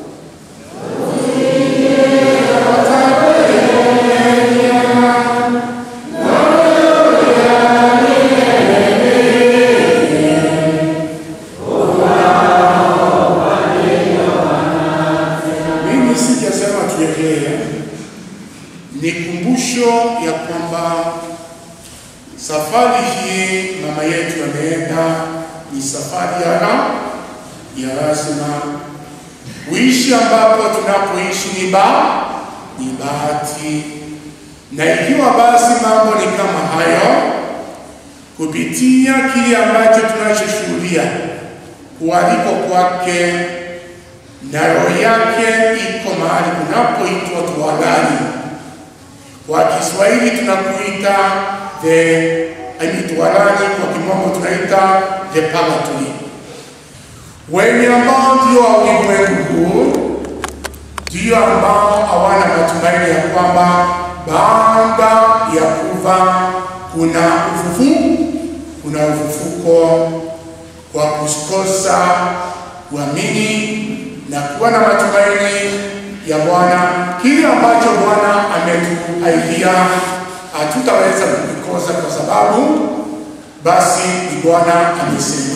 ni kumbusho ya kwamba safari hii mama yetu ameenda ni safari ya ya lazima. Kuishi ambapo tunapoishi ni ba ni bahati, na ikiwa basi mambo ni kama hayo, kupitia kile ambacho tunachoshuhudia kualiko kwake na roho yake iko mahali kunapoitwa tuwalani. Kwa Kiswahili tunakuita the tuwalani, kwa Kimombo tunaita the purgatory. Wenye ambao ndio wa ulimwengu huu ndio ambao hawana matumaini ya kwamba baada ya kufa kuna ufufuko, kuna ufufuko, kwa kukosa kuamini na kuwa na matumaini ya Bwana. Kile ambacho Bwana ametuahidia hatutaweza kukikosa, kwa sababu basi ni Bwana amesema.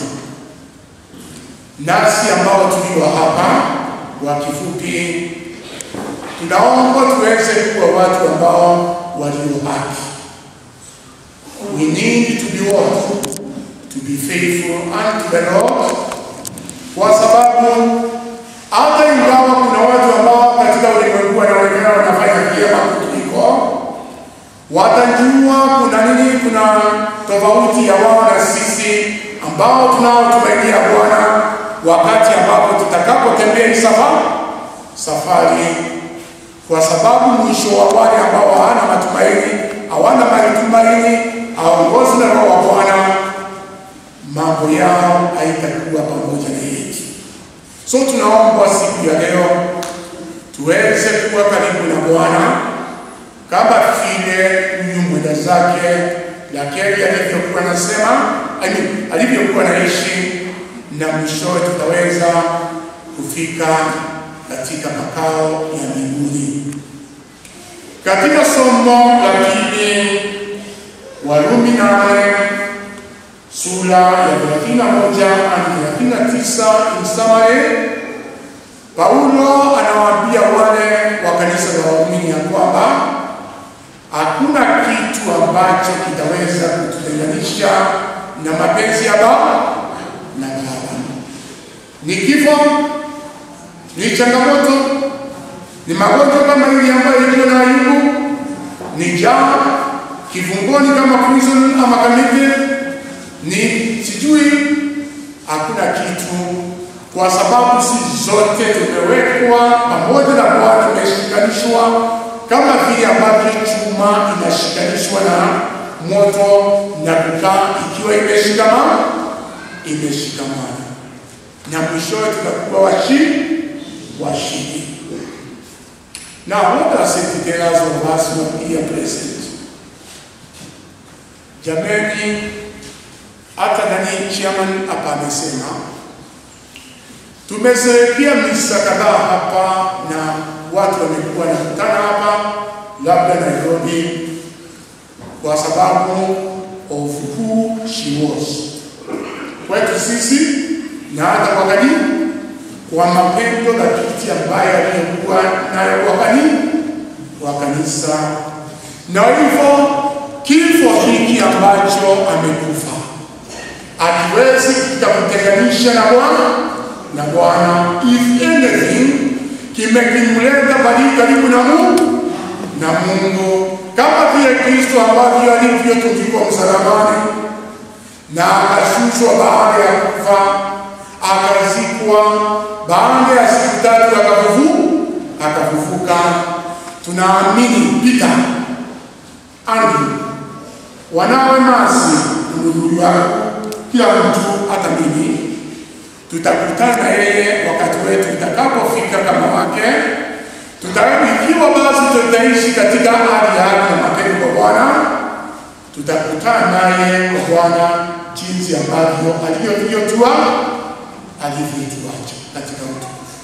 Nasi ambao tulio hapa kwa kifupi, tunaomba tuweze kuwa watu ambao walio haki. We need to be what? To be faithful unto the Lord, kwa sababu hata ingawa kuna watu ambao katika ulimwengu wanaonekana wanafanya vyema kutuliko, watajua kuna nini, kuna tofauti ya wao na sisi ambao tunaotumainia Bwana, wakati ambapo tutakapotembea hii safari safari, kwa sababu mwisho wa wale ambao hawana matumaini, hawana matumaini, haongozwi na Roho wa Bwana, mambo yao haitakuwa pamoja na yetu. So tunaomba siku ya leo tuweze kuwa karibu na Bwana kama vile huyu mwenda zake Yakeli alivyokuwa anasema, alivyokuwa naishi, na mwishowe tutaweza kufika katika makao ya mbinguni. Katika somo la pili, Warumi nane sura ya thelathini na moja hadi thelathini na tisa, inasema Paulo anawaambia wale wa kanisa la waumini ya kwamba hakuna kitu ambacho kitaweza kututenganisha na mapenzi ya Baba na Baba. Ni kifo, ni changamoto, ni magonjwa kama ile ambayo ilikuwa na Ayubu, ni njaa kifungoni kama prison ama kamite, ni sijui, hakuna kitu, kwa sababu sisi zote tumewekwa pamoja na Bwana, tumeshikanishwa kama vile ambavyo chuma inashikanishwa na moto na kukaa ikiwa imeshikamana imeshikamana, na mwishowe tutakuwa washindi washindi. Now what are sentinels of us who are here present? Jamani, hata nani chairman hapa amesema tumesaidia misa kadhaa hapa na watu wamekuwa nakutana hapa, labda Nairobi, kwa sababu of who she was. Kwetu sisi na hata kwa kanisa, kwa mapendo dhabiti ambaye aliyekuwa nayo kwa kanisa, kwa kanisa. Na hivyo kifo hiki ambacho amekufa hatuwezi kutenganisha na Bwana na Bwana. If anything, kimekimleta bali karibu na Mungu na Mungu, kama vile Kristo ambavyo alivyotundikwa msalabani na akashushwa baada ya kufa, akazikwa, baada ya siku tatu akafufuka, akafufuka. Tunaamini Peter, Andrew, wanawe nasi, ndugu yako, kila mtu, hata mimi, tutakutana na yeye wakati wetu utakapofika kama wake. Tutaikiwa basi tutaishi katika hali yake na mapendo kwa Bwana, tutakutana naye kwa Bwana jinsi ambavyo alivyotua alivyotuacha katika utukufu,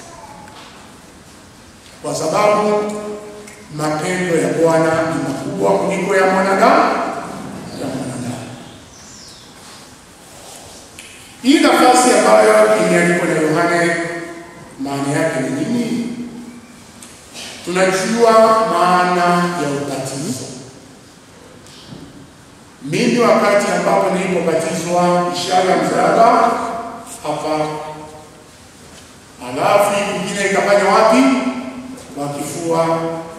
kwa sababu mapendo ya Bwana ni makubwa kuliko ya mwanadamu ya mwanadamu. Hii nafasi ambayo imeandikwa na Yohane, maana yake ni nini? Tunajua maana ya ubatizo. Mimi wakati ambapo nilipobatizwa, ishara ya msalaba hapa, alafu nyingine ikafanya wapi? Kwa kifua.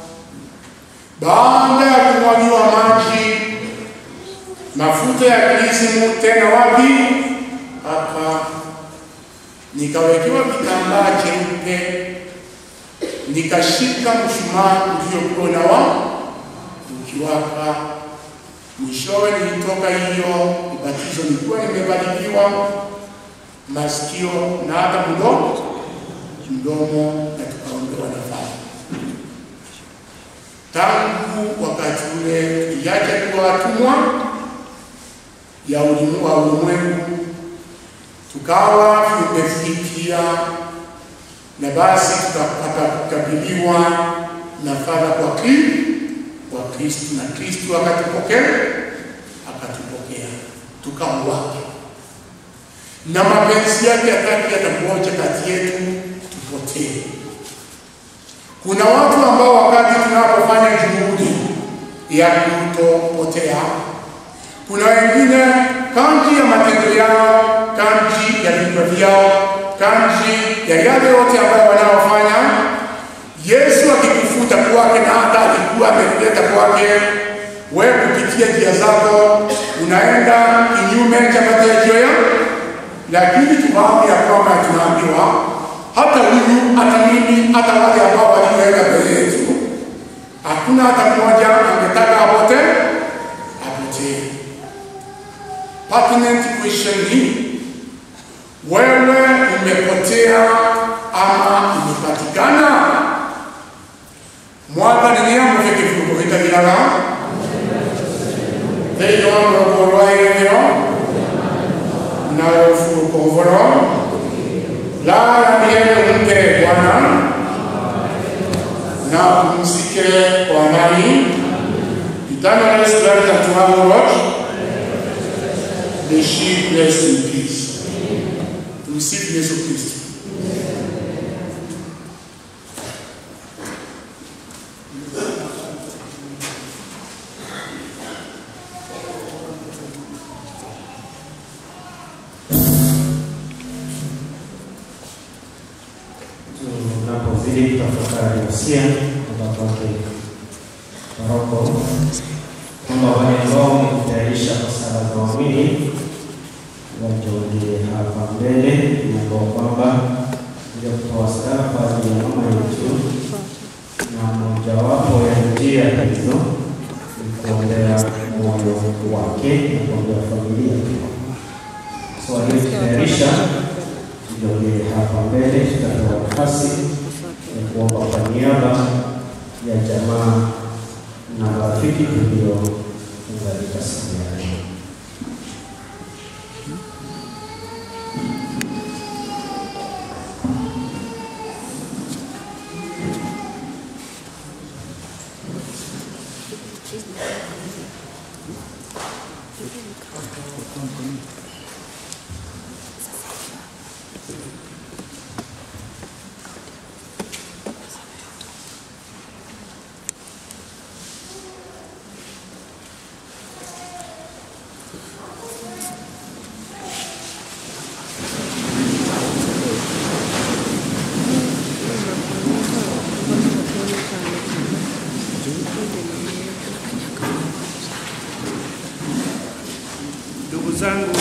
Baada ya kumwagiwa maji, mafuta ya krisimu tena wapi? Hapa. Nikawekewa kitambaa cheupe, nikashika mshumaa uliokuwa na wa ukiwaka. Mwishowe nilitoka hiyo ubatizo, nilikuwa nimebarikiwa masikio na hata mdomo mdomo, na tukaondoa nafasi. Tangu wakati ule tuliacha kuwa watumwa ya ulimwengu, tukawa tumefikia, na basi tukakabiliwa na Baba kwa Kristo, kwa Kristo, na Kristo akatupokea, akatupokea tukamwake, na mapenzi yake hataki hata mmoja kati yetu tupotee. Kuna watu ambao wakati tunapofanya juhudi ya kutopotea, kuna wengine kanji ya matendo yao, kanji ya vinywa vyao, kanji ya yale yote ambayo wanaofanya, Yesu akikufuta kwake, na hata alikuwa amekuleta kwake, wewe kupitia njia zako unaenda kinyume cha matarajio yako. Lakini tufahamu ya kwamba tunaambiwa hata huyu, hata mimi, hata wale ambao waliweka mbele yetu, hakuna hata mmoja angetaka apote apotee. Pertinent question ni wewe umepotea ama umepatikana? Mwaka ni niamu vike fuko vita vilala Veyo amro kwa hivyo na fuko uvoro la ya miele mpe Bwana na msike kwa nani itana rest that to have watch the sheep rest in peace. Tumsifu Yesu Kristo. Tunapozidi kutafakari usia kutoka kwake paroko kwamba wanandoa kutayarisha kwa sala za waamini, wajolie hapa mbele, tunaomba kwamba ndio kutoa sadaka kwa ajili ya mama yetu, na mojawapo ya njia hizo ni kuombea moyo wake na kuombea familia. So aliyetayarisha tujolie hapa mbele, tutatoa nafasi ya kuomba kwa niaba ya jamaa na marafiki tuliounganika siku ya leo. zangu,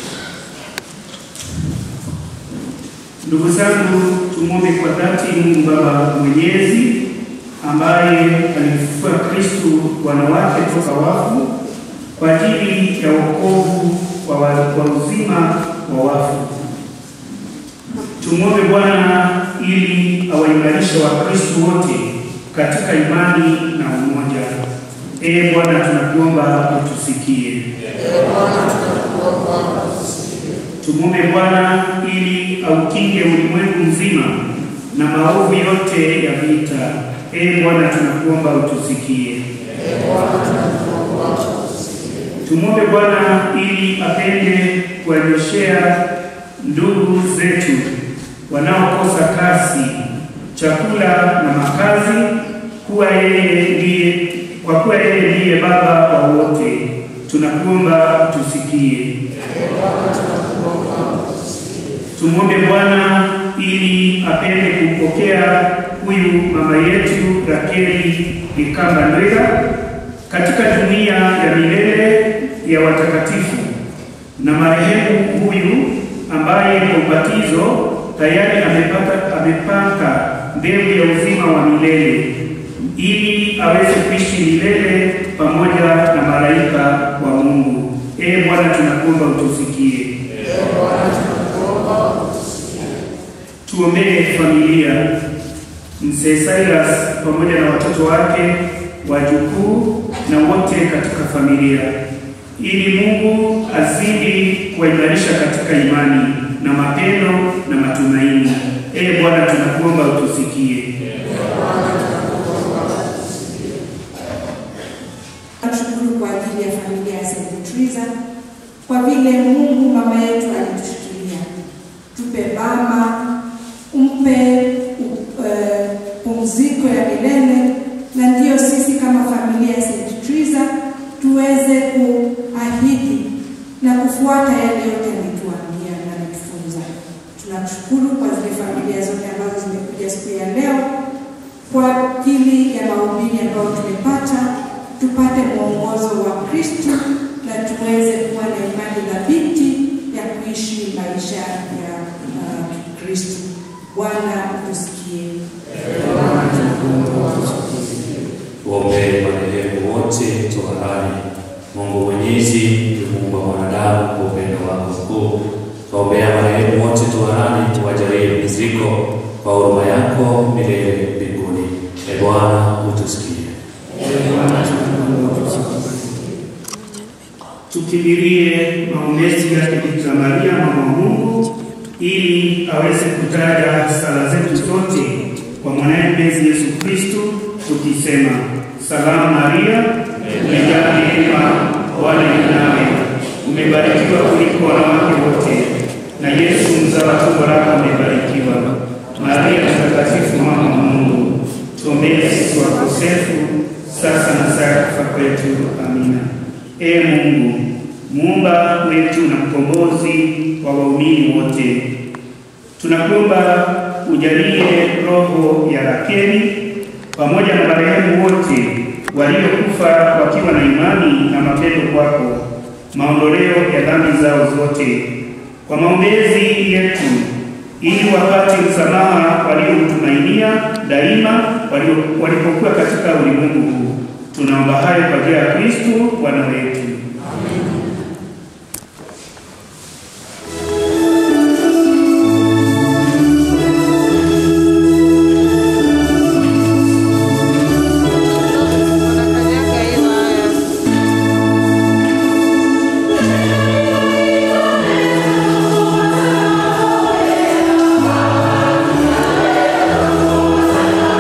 ndugu zangu, tumwombe kwa dhati Mungu Baba Mwenyezi ambaye alimfufua Kristo Bwana wake toka wafu kwa ajili ya wokovu wa, wa uzima wa wafu. Tumwombe Bwana ili awaimarishe Wakristo wote katika imani na umoja. Ee Bwana, tunakuomba utusikie. Tumwombe Bwana ili aukinge ulimwengu mzima na maovu yote ya vita. Ee Bwana, tunakuomba utusikie. Tumwombe Bwana ili apende kuwanyoshea ndugu zetu wanaokosa kazi, chakula na makazi, kuwa yeye ndiye kwa kuwa yeye ndiye Baba wa wote. Tunakuomba tusikie. Tumwombe Bwana ili apende kupokea huyu mama yetu Rakeli Ikamba Ndwega katika jumuiya ya milele ya watakatifu, na marehemu huyu ambaye kwa ubatizo tayari amepata amepata mbegu ya uzima wa milele, ili aweze kuishi milele pamoja na malaika wa Mungu. Ee Bwana, tunakuomba utusikie. Tuombee familia Mzee Silas pamoja na watoto wake, wajukuu na wote katika familia, ili Mungu azidi kuimarisha katika imani na mapendo na matumaini. Ee Bwana, tunakuomba utusikie. Tunashukuru kwa ajili ya familia ya Saint Teresa kwa vile Mungu mama yetu alitushikilia. Tupe mama, umpe uh, pumziko ya milele, na ndio sisi kama familia ya Saint Teresa tuweze kuahidi na kufuata yale yote alituambia na alitufunza. Tunashukuru kwa zile familia zote ambazo zimekuja siku ya leo kwa ajili ya mahubiri ambayo tumepata, tupate mwongozo wa Kristo na tuweze kuwa na imani thabiti ya kuishi maisha ya uh, Kristo. Bwana utusikie. Tuombee marehemu wote toharani. Mungu Mwenyezi, Mungu wa mwanadamu kwa upendo wako mkuu, tuombea marehemu wote toharani, tuwajalie miziko kwa huruma yako milele mbinguni. Ee Bwana utusikie. Tukimbilie maombezi yake Bikira Maria mama wa Mungu, ili aweze kutaja sala zetu zote kwa mwanae mpenzi Yesu Kristo, tukisema: Salamu Maria, umejaa neema, Bwana yu nawe, umebarikiwa kuliko wanawake wote, na Yesu mzao wa tumbo lako umebarikiwa. Maria mtakatifu mama wa Mungu, tuombee sisi wakosefu, sasa na saa ya kufa kwetu. Amina. Ee Mungu, muumba wetu na mkombozi wa waumini wote, tunakuomba ujalie roho ya Rakeli pamoja na marehemu wote waliokufa wakiwa na imani na mapendo kwako maondoleo ya dhambi zao zote, kwa maombezi yetu, ili wapate msamaha waliotumainia daima walipokuwa katika ulimwengu huu. Tunaomba hayo kwa njia ya Kristo Bwana wetu.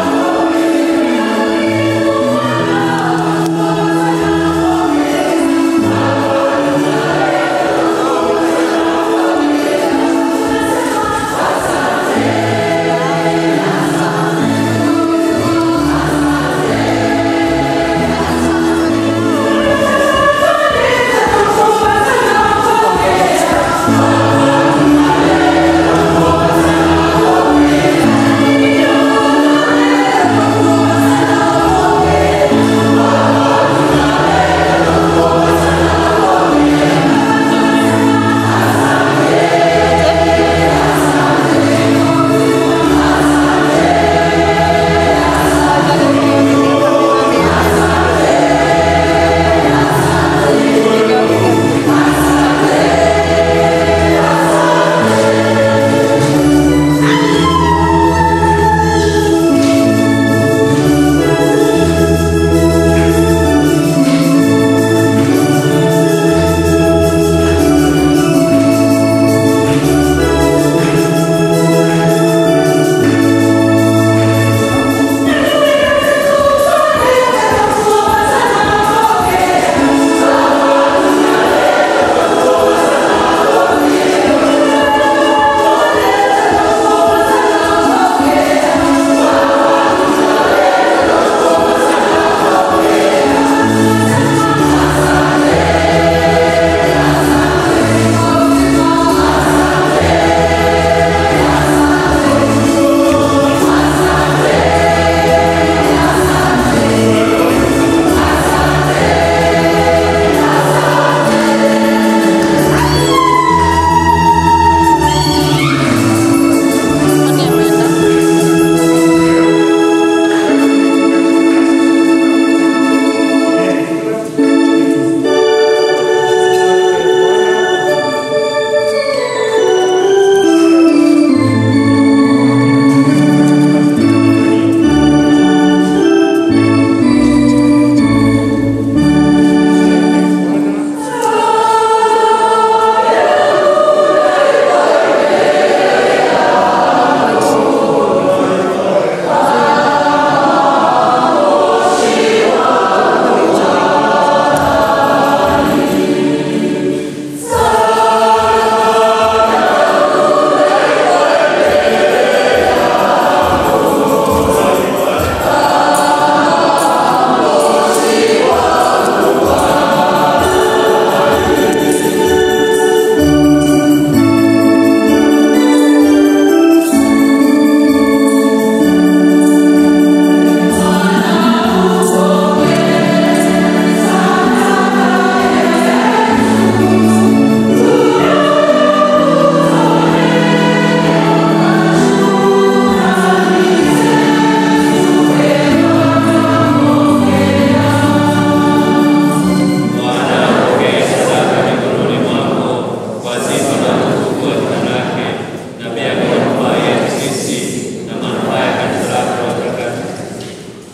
Amen.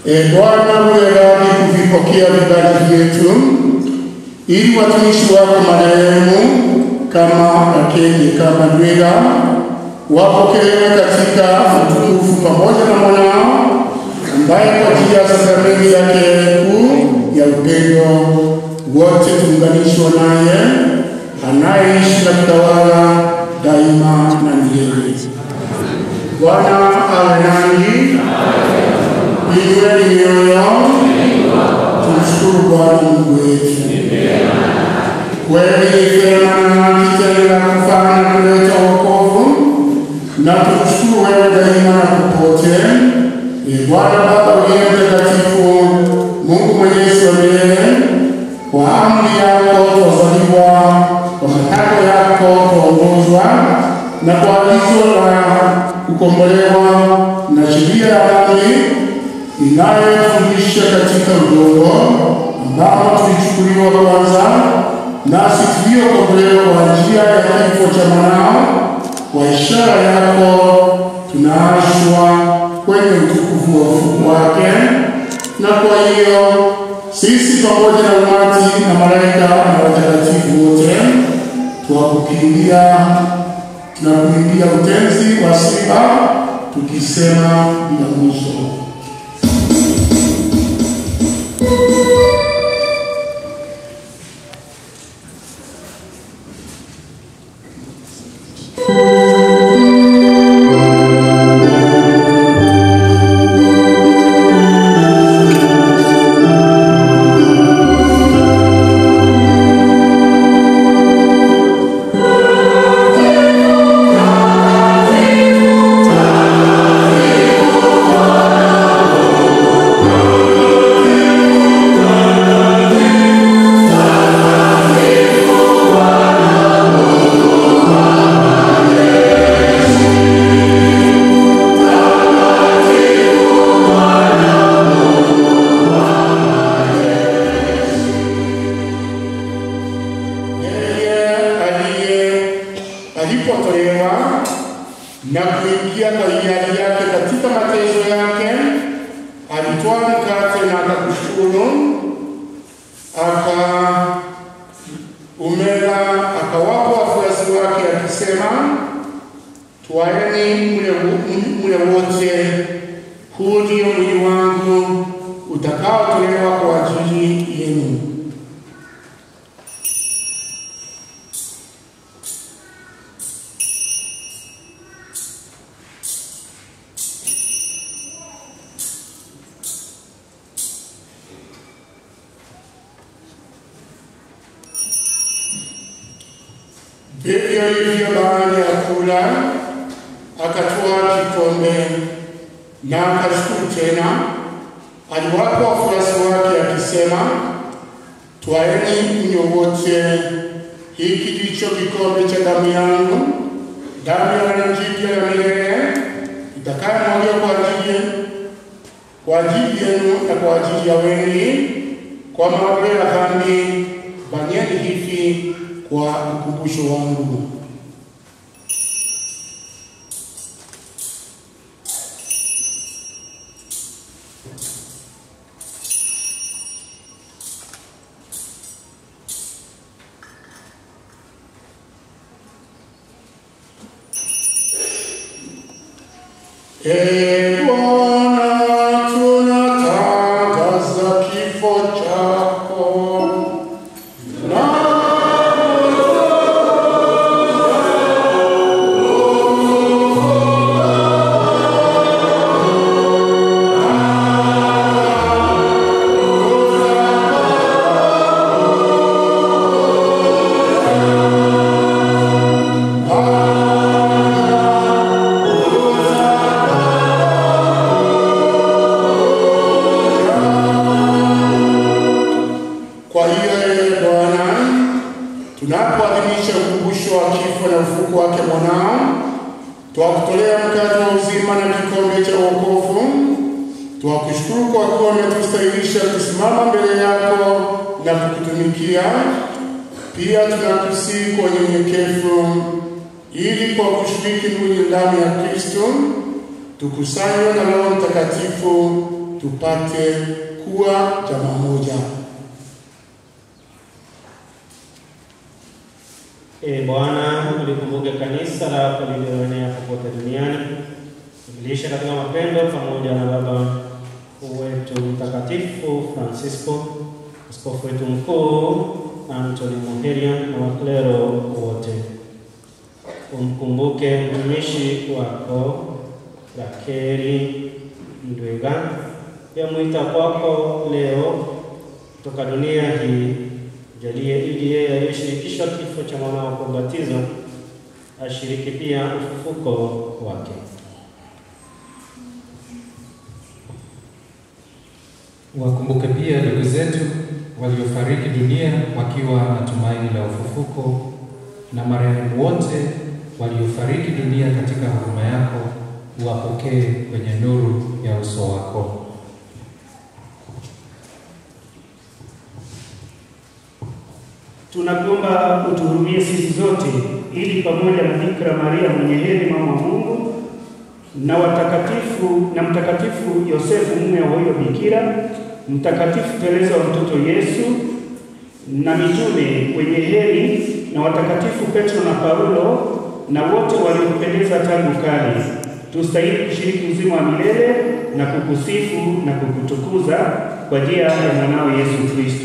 E Bwana, uwe radhi kuvipokea vibali vyetu, ili watumishi wako marehemu kama Rakeli kama Ndwega wapokelewe katika utukufu pamoja na mwanao ambaye kwa njia ya sakramenti yake kuu ya upendo wote tuunganishwa naye, anayeishi na kutawala daima na milele. Bwana awe nanyi. Inueni mioyo, tumshukuru Bwana Mungu wetu. Kweli ni vyema na haki tena kufanya kuleta wokovu, na tukushukuru wewe daima na popote. Ee Bwana Baba uliye mtakatifu, Mungu mwenyezi wa milele, kwa amri yako twazaliwa, kwa matendo yako twaongozwa, na kwa agizo la kukombolewa na sheria ya dhambi inayotufundisha katika udongo ambao tulichukuliwa kwanza, nasi tuliokombolewa kwa njia ya kifo cha mwanao. Kwa ishara yako tunaashwa kwenye utukufu wa ufufuo wake, na kwa hiyo sisi pamoja na umati na malaika na watakatifu wote tuwakukimbia na kuimbia utenzi wa sifa tukisema bila mwisho. Na kuingia kwa hiari yake katika mateso yake, alitoa mkate na akakushukuru, akaumega, akawapa wafuasi wake akisema, twaeni mle wote, huu ndio mwili wangu utakaotolewa kwa ajili yenu. Hivyo hivyo baada ya kula, akatwaa kikombe na akashukuru tena, aliwapa wafuasi wake akisema, twaeni mnywe wote, hiki ndicho kikombe cha damu yangu, damu ya agano jipya la milele, itakayomwagwa kwa ajili kwa ajili yenu na kwa ajili ya wengi kwa maondoleo ya dhambi. Fanyeni hivi kwa ukumbusho wangu. Ee Bwana, tunatangaza kifo chako na tunapoadhimisha ukumbusho wa kifo na ufufuko wake mwanao, twakutolea mkate wa uzima na kikombe cha wokovu. Twakushukuru kwa kuwa umetustahilisha kusimama mbele yako na kukutumikia. Pia tunakusihi kwa unyenyekevu, ili kwa kushiriki mwili na damu ya Kristo tukusanywe na Roho Mtakatifu tupate kuwa jamaa moja. E Bwana, ulikumbuke kanisa lako lililoenea popote duniani, ulilisha katika mapendo pamoja na baba wetu mtakatifu Francisco, askofu wetu mkuu Anthony Muheria na waklero wote. Umkumbuke mtumishi wako Rakeri Ndwega, yamwita kwako leo kutoka dunia hii. Jalie ili yeye aliyeshirikishwa kifo cha mwanao kwa ubatizo ashiriki pia ufufuko wake. Wakumbuke pia ndugu zetu waliofariki dunia wakiwa na tumaini la ufufuko, na marehemu wote waliofariki dunia katika huruma yako, uwapokee kwenye nuru ya uso wako. Tunakuomba utuhurumie sisi zote, ili pamoja na Bikira Maria mwenye heri mama wa Mungu na watakatifu na mtakatifu Yosefu mume wa huyo bikira, mtakatifu Teresa wa mtoto Yesu na mitume wenye heri na watakatifu Petro na Paulo na wote waliokupendeza tangu kale, tustahili kushiriki uzima wa milele na kukusifu na kukutukuza kwa njia ya mwanao Yesu Kristo.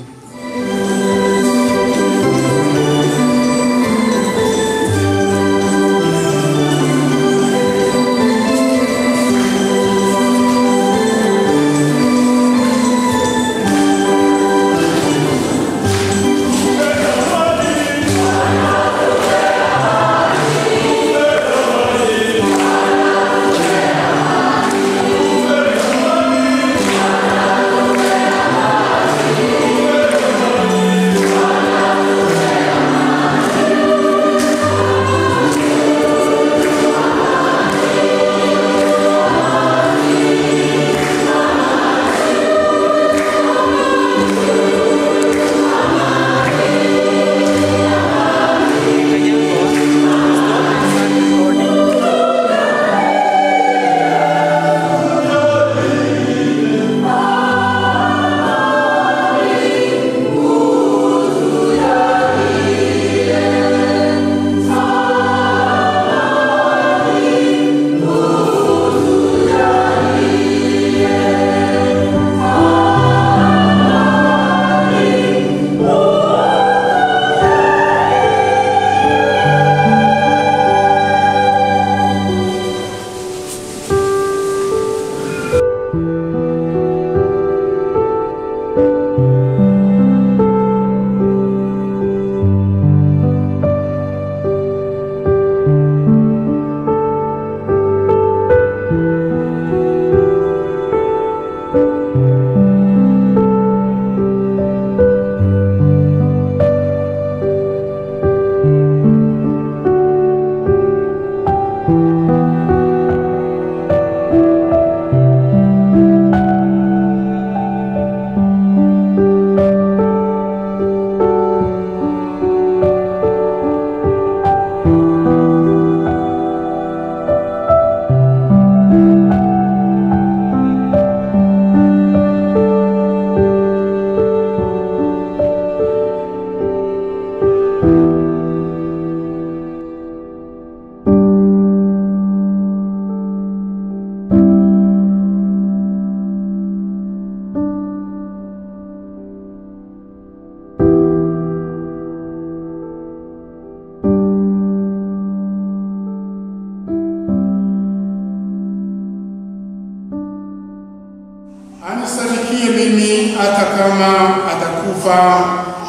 Anisadikie mimi hata kama atakufa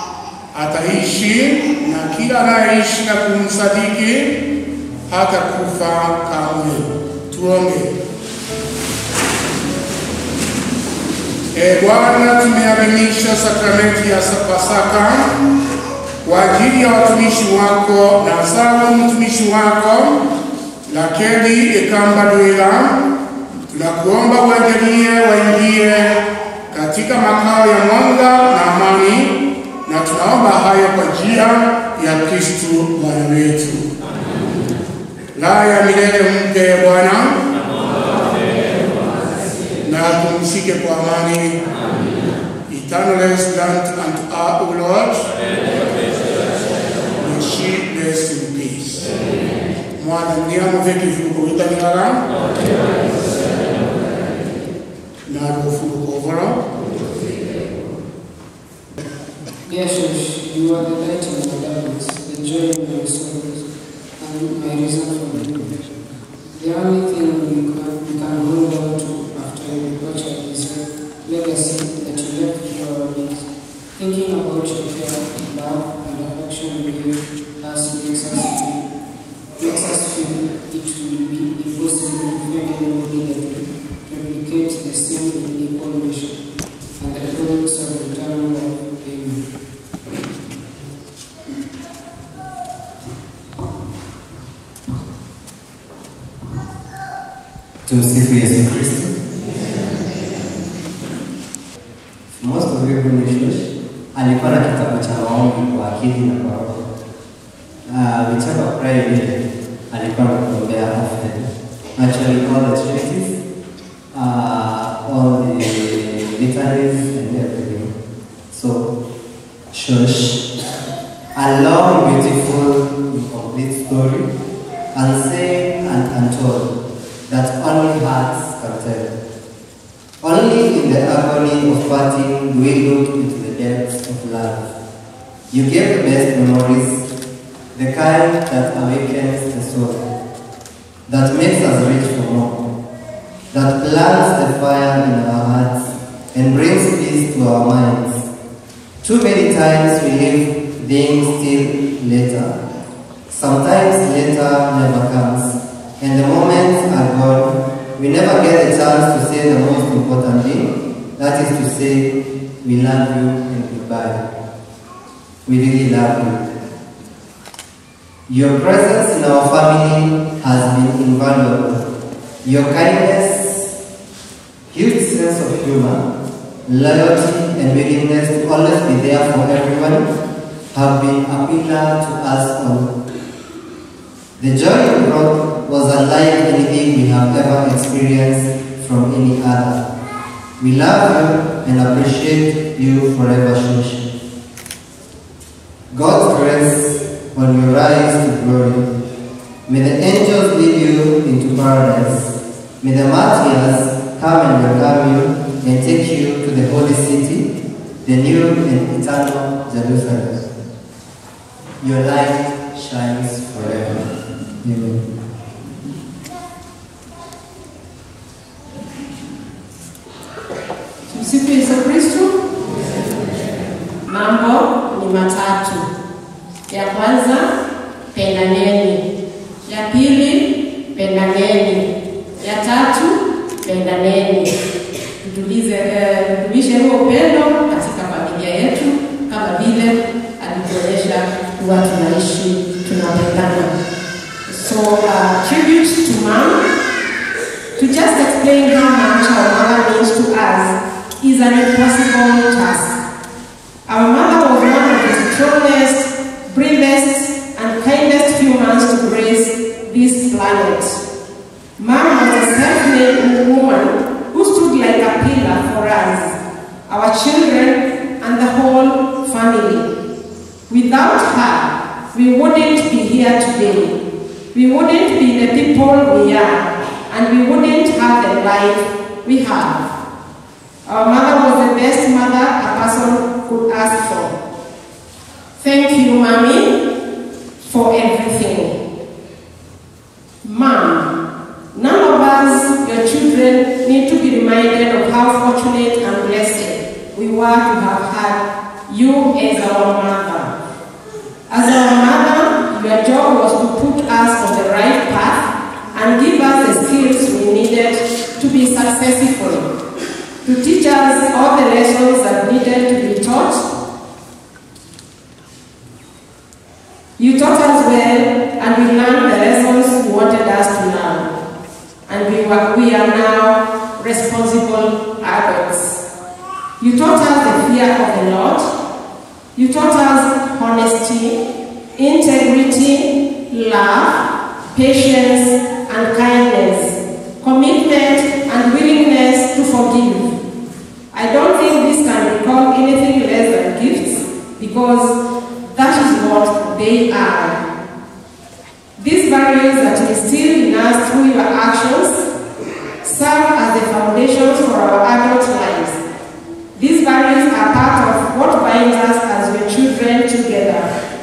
ataishi, na kila anayeishi na kumsadiki hata kufa kamwe. Tuombe. E Bwana, tumeadhimisha sakramenti ya Pasaka kwa ajili ya watumishi wako na Saul mtumishi wako Rakeri Ekamba Ndwega. Tunakuomba wajalie waingie katika makao ya mwanga na amani, na tunaomba haya kwa njia ya Kristo Bwana wetu. Raha ya milele mpe Bwana, na pumzike kwa amani. Eternal rest grant unto our O Lord. May she rest in peace. Mwana ndiamo veki fuko itanigara. Na fuko kovara. Yeshush, you are the light in my darkness, the joy in my sorrows, and my reason for living. The only thing we can, we can hold on to after we watch is your legacy that you left for our needs. Thinking about your care, love, and affection we give us makes us feel, makes us feel it will be impossible to make anybody that replicate the same in equal measure, and the products of eternal life. Amen. Tumsifu Yesu Kristo. Most of you who church alikuwa na kitabu cha maombi kwa akili na kwa roho. Uh, whichever prayer you did, alikuwa anakuombea often. Actually all the churches, uh, all the litanies and everything. So, church, a long, beautiful, complete story, unseen and untold, that only hearts can tell. Only in the agony of parting do we look into the depths of love. You gave the best memories, the kind that awakens the soul, that makes us reach for more, that plants the fire in our hearts and brings peace to our minds. Too many times we live being still later. Sometimes later never comes, and the moments are gone. We never get a chance to say the most important thing, that is to say, we love you and goodbye. We really love you. Your presence in our family has been invaluable. Your kindness, huge sense of humor, loyalty and willingness to always be there for everyone have been a pillar to us all. The joy you brought was unlike anything we have ever experienced from any other. We love you and appreciate you forever, Shush. God's grace on your rise to glory. May the angels lead you into paradise. May the martyrs come and welcome you and take you to the holy city, the new and eternal Jerusalem. Your light shines forever. Amen. Tumsifu Yesu Kristo. Mambo ni matatu. Ya kwanza, pendaneni. Ya pili, pendaneni. Ya tatu, pendaneni. Tutulize, uh, tudumishe huo upendo katika familia yetu kama vile alituonyesha kuwa tunaishi tunapendana. So, uh, tribute to Mom. To just explain how much our mother means to us is an impossible task. Our mother was one of the strongest, bravest, and kindest humans to grace this planet. Mom was a self-made woman who stood like a pillar for us, our children, and the whole family. Without her, we wouldn't be here today. We wouldn't be the people we are, and we wouldn't have the life we have. Our mother was the best mother a person could ask for. Thank you, Mommy, for everything. Mom, none of us, your children, need to be reminded of how fortunate and blessed we were to have had you as our mother. As our mother, your job was to put us on the right path and give us the skills we needed to be successful, to teach us all the lessons that needed to be taught. You taught us well, and we learned the lessons you wanted us to learn. And we, were, we are now responsible adults. You taught us the fear of the Lord. You taught us honesty, integrity, love, patience, and kindness, commitment and willingness willingness to forgive. I don't think this can become anything less than gifts, because that is what they are. These values that instill in us through your actions serve as the foundations for our adult lives. These values are part of what binds us as your children together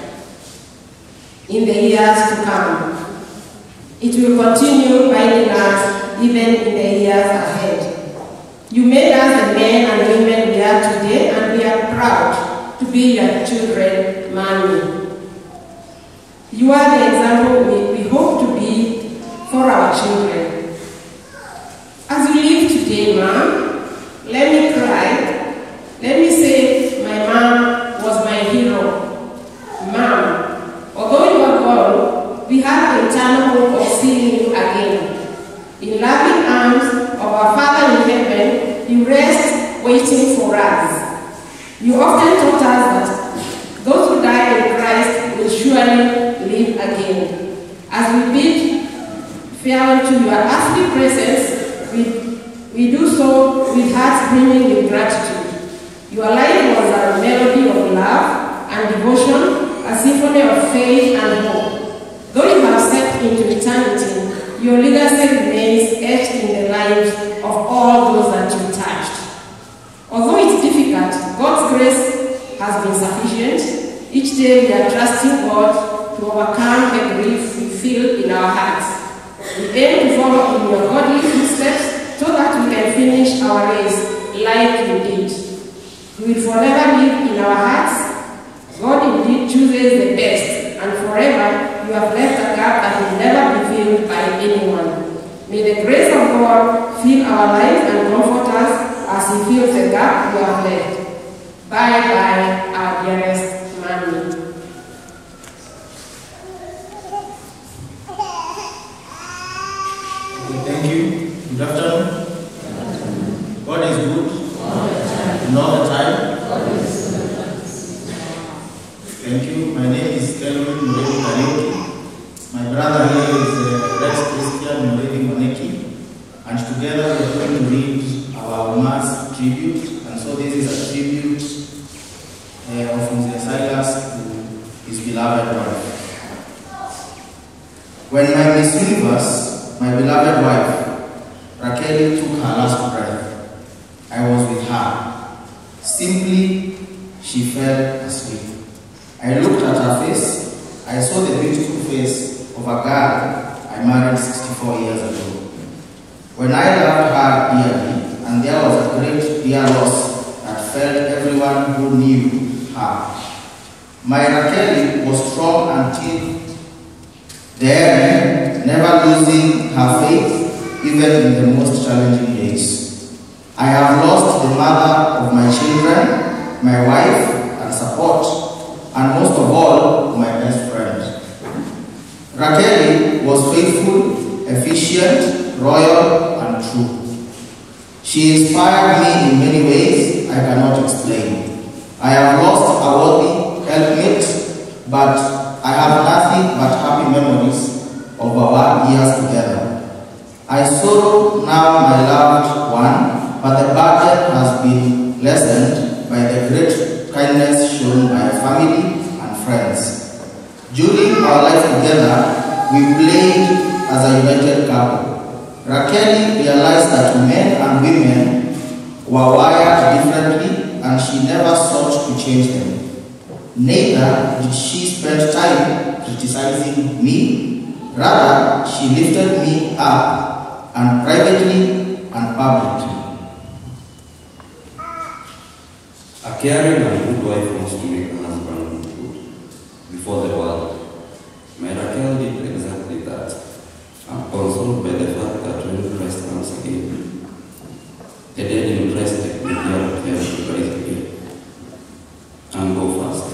in the years to come. It will continue binding us even in the years ahead. You made us the men and women we are today, and we are proud to be your children, Mommy. You are the example we, we hope to be for our children. As you live today, Mom, let me cry. Let me say my mom was my hero. Mom, although you are gone, we have the eternal hope of seeing you again. In loving arms of our Father in heaven, you rest waiting for us. You often taught us that those who die in Christ will surely live again. As we bid farewell to your earthly presence, we, we do so with hearts brimming with gratitude. Your life was a melody of love and devotion, a symphony of faith and hope. Though you have stepped into eternity, your legacy remains etched in the lives of all those that you touched. Although it's difficult, God's grace has been sufficient. Each day we are trusting God to overcome the grief we feel in our hearts. We aim to follow in your godly footsteps so that we can finish our race like you did. You will forever live in our hearts. God indeed chooses the best, and forever you have left a gap that will never be filled by anyone. May the grace of God fill our lives and comfort us as He fills the gap we have left. Bye bye, our dearest Mommy. Thank you. Good afternoon. God is good. And all the time. Thank you. My name is Kelvin Mureli Kariuki. My brother here is uh, Rex Christian Mureli Moneki. And together we are going to read our Mass tribute. And so this is a tribute uh, of Mister Silas to his beloved wife. When my Miss Universe, my beloved wife, Raquel, took her last breath, I was with her. Simply, she fell asleep. I looked at her face. I saw the beautiful face of a girl I married sixty-four years ago. When I loved her dearly, and there was a great dear loss that felt everyone who knew her. My Raquel was strong until the end, never losing her faith, even in the most challenging days. I have lost the mother of my children, my wife, and support, and most of all, my best friend. Raquel was faithful, efficient, royal, and true. She inspired me in many ways I cannot explain. I have lost a worthy helpmate, but I have nothing but happy memories of our years together. I sorrow now my loved one, but the burden has been lessened by the great kindness shown by family and friends. During our life together, we played as a united couple. Raquel realized that men and women were wired differently, and she never sought to change them. Neither did she spend time criticizing me. Rather, she lifted me up, and privately and publicly. A caring and good wife wants to make a husband good before the world. My Raquel did exactly that. I'm consoled by the fact that when Christ comes again, the dead in Christ take the year of heaven to rise again and go fast.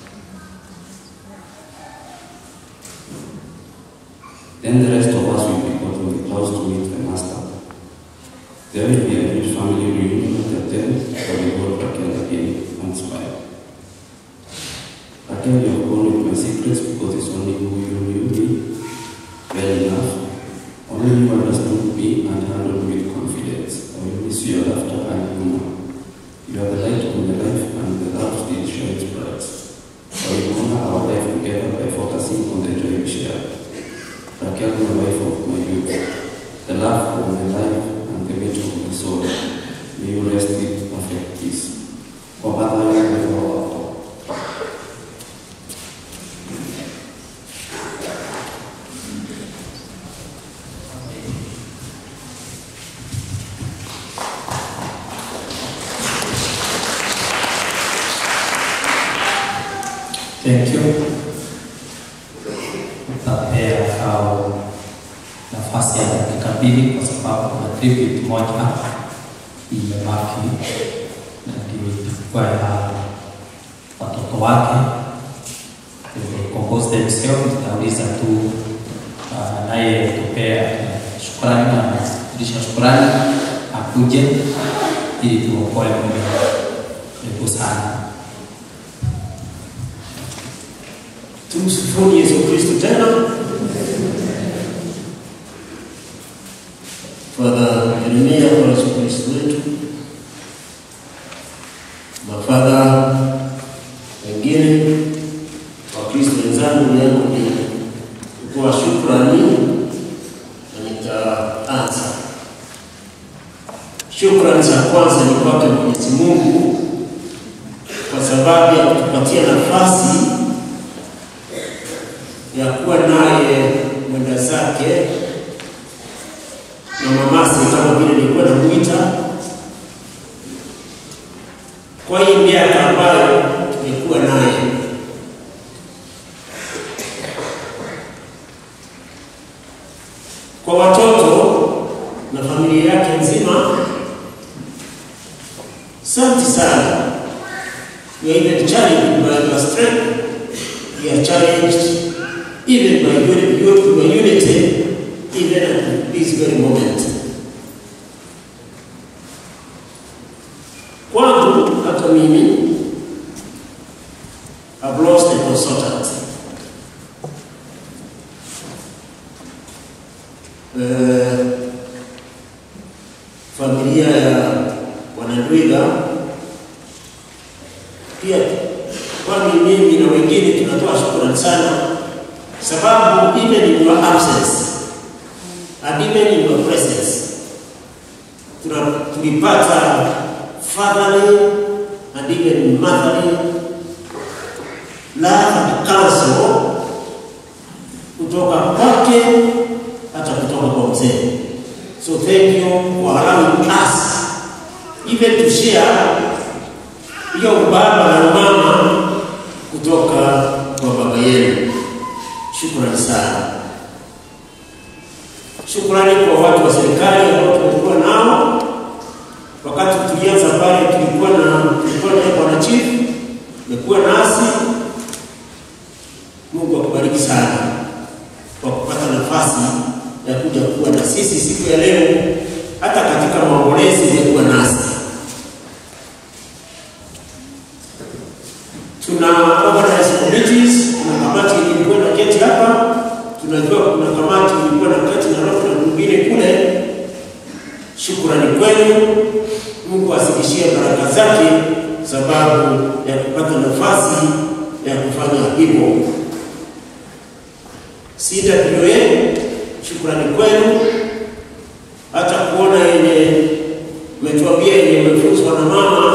Then the rest of us will be caught in the clouds to meet the Master. There will be a huge family reunion at the tent for the whole Raquel again and smile. Raquel, you have gone with my secrets because it's only who you knew me well enough. Only you understood me and handled me with confidence. I will miss you. and Guma. You are the light of my life, and the lamp still shines bright. For we honor our life together by focusing on the joy we share. Raquel, my wife of my youth, the love of my life and the mate of my soul, may you rest in perfect peace. For Father, I am the Lord. Thank you. Tutapea hao nafasi ya dakika mbili kwa sababu kuna tribute moja imebaki na ndio itakuwa ya watoto wake. Compose themselves, nitauliza tu uh, naye tupea shukrani na kurudisha shukrani akuje ili tuokoe muda wetu sana. Tumsifuni Yesu Kristo tena. Father Jeremia kwa Yesu Kristo wetu. Mafadha wengine wa Kristo wenzangu, yangu ni kutoa shukrani na nitaanza. Shukrani za kwanza ni kwake Mwenyezi Mungu kwa sababu ya kutupatia nafasi ya kuwa naye mwenda zake na mamasi kama vile nilikuwa namuita. Kwa hii miaka ambayo tumekuwa naye, kwa watoto na familia yake nzima, asante sana. We are even challenged by your strength. We are challenged even by your, your unity, even at this very moment. Kwangu, hata mimi, I've lost a consultant. Uh, familia ya Wanandwiga pia, kwani mimi na wengine tunatoa shukrani sana, sababu even in your absence and even in your presence tulipata fatherly and even motherly love and counsel kutoka kwake hata kutoka kwa mzee. So thank you for allowing us even to share hiyo baba na mama kutoka kwa baba yenu. Shukrani sana. Shukrani kwa watu wa serikali ambao tumekuwa nao. Wakati tulianza pale tulikuwa na tulikuwa na bwana chief, tumekuwa nasi. Mungu akubariki sana kwa kupata nafasi ya kuja kuwa na sisi siku ya leo, hata katika maombolezi ya kuwa nasi. Tuna organize committees, tuna kamati ilikuwa na keti hapa, tunajua kuna kamati ilikuwa na keti na roho na mwingine kule. Shukrani kwenu. Mungu asikishie baraka zake sababu ya kupata nafasi ya kufanya hivyo. C W A, shukrani kwenu. Hata kuona yenye umetuambia yenye umefunzwa na mama,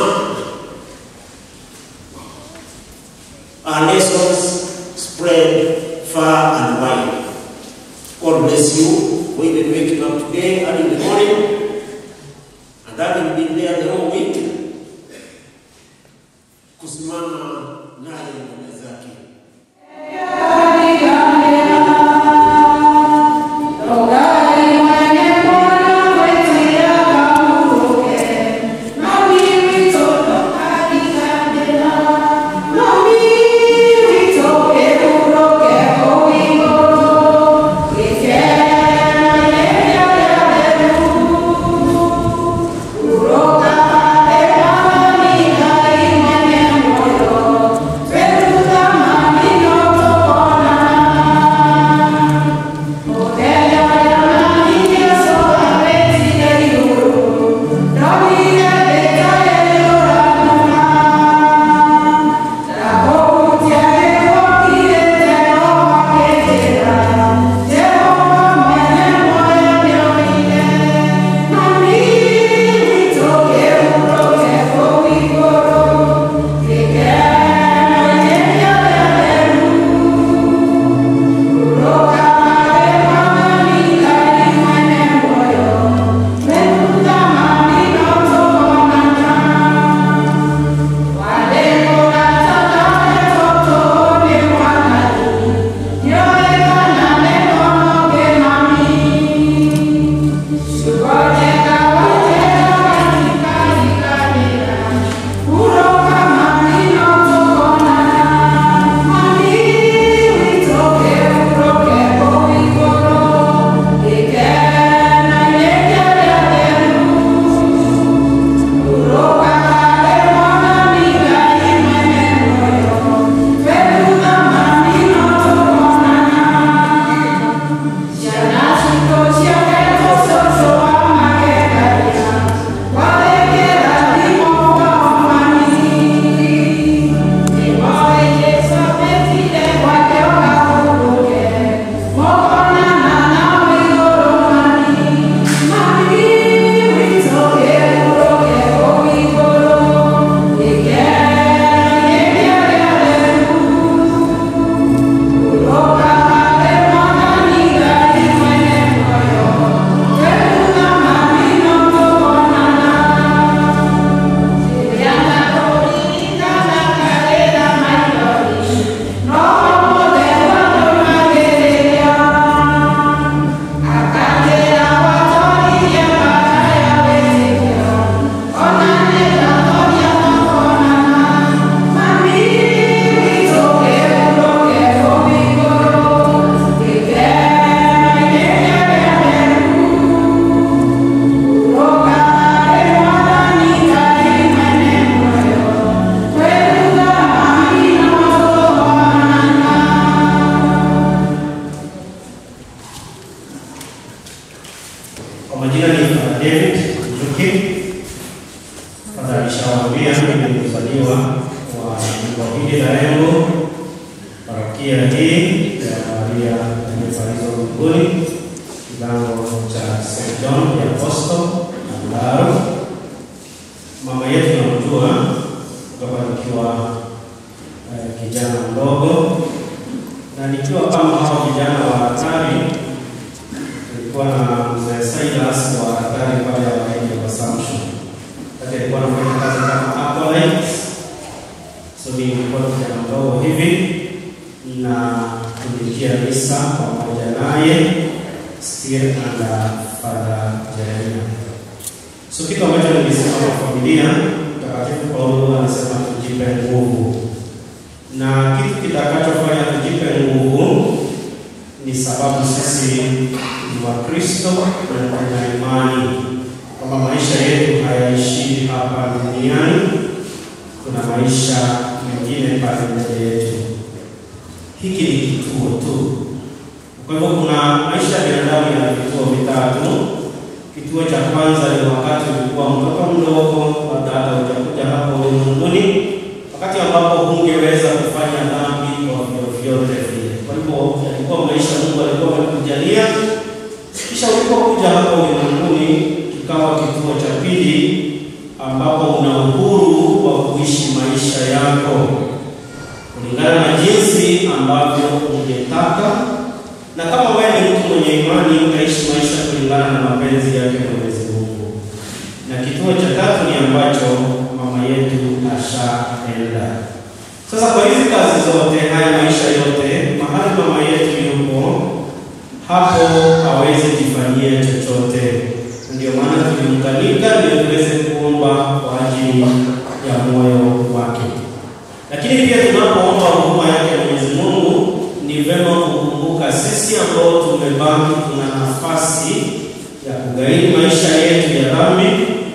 our lessons spread far and wide. God bless you for even waking up today and in the morning and having been there the whole week, kusimama naye mbele zake. Pero pia mimi ni mzaliwa wa jimbo hili la Embu, parokia hii ya Maria Mtakatifu Mbinguni, kilango cha Saint John the Apostle na Mlaro. Mama yetu namjua kutoka nikiwa eh, kijana mdogo, na nikiwa kama hao vijana wa hatari. Tulikuwa na mzee Silas wa hatari pale ya Waidi wa Assumption. Kati alikuwa anafanya kazi kama acolyte. So nilikuwa kijana mdogo hivi na tulikia misa pamoja naye still under Father Jeremiah. So kitu ambacho nilisema kwa familia, Mtakatifu Paulo anasema tujipe nguvu. Na kitu kitakachofanya tujipe nguvu ni sababu sisi ni Wakristo na tuna imani kwamba maisha yetu hayaishi hapa duniani, kuna maisha mengine pale mbele yetu. Hiki ni kituo tu. Kwa hivyo kuna maisha ya binadamu yana vituo vitatu. Kituo cha kwanza ni wakati ulikuwa mtoto mdogo, labda hata hujakuja hapo ulimwenguni, wakati ambapo hungeweza kufanya dhambi kwa vyovyote vile. Kwa hivyo yalikuwa maisha Mungu alikuwa amekujalia. Kisha ulipokuja hapo ulimwenguni, kikawa kituo cha pili ambapo una uhuru wa kuishi maisha yako kulingana na jinsi ambavyo ungetaka, na kama wewe ni mtu mwenye imani utaishi maisha kulingana na mapenzi yake Mwenyezi Mungu. Na kituo cha tatu ni ambacho mama yetu ashaenda. Sasa kwa hizi kazi zote, haya maisha yote, mahali mama yetu yupo, hapo hawezi kufanyia chochote. Ndio maana tulimkanika ndio tuweze kuomba kwa ajili ya moyo wake. Lakini pia tunapoomba huruma yake Mwenyezi Mungu, ni vema kukumbuka sisi ambao tumebaki tuna nafasi ya kugairi maisha yetu ya dhambi,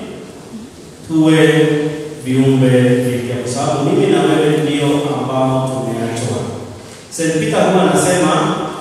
tuwe viumbe vipya, kwa sababu mimi na wewe ndio ambao tumeachwa. Saint Peter huwa anasema,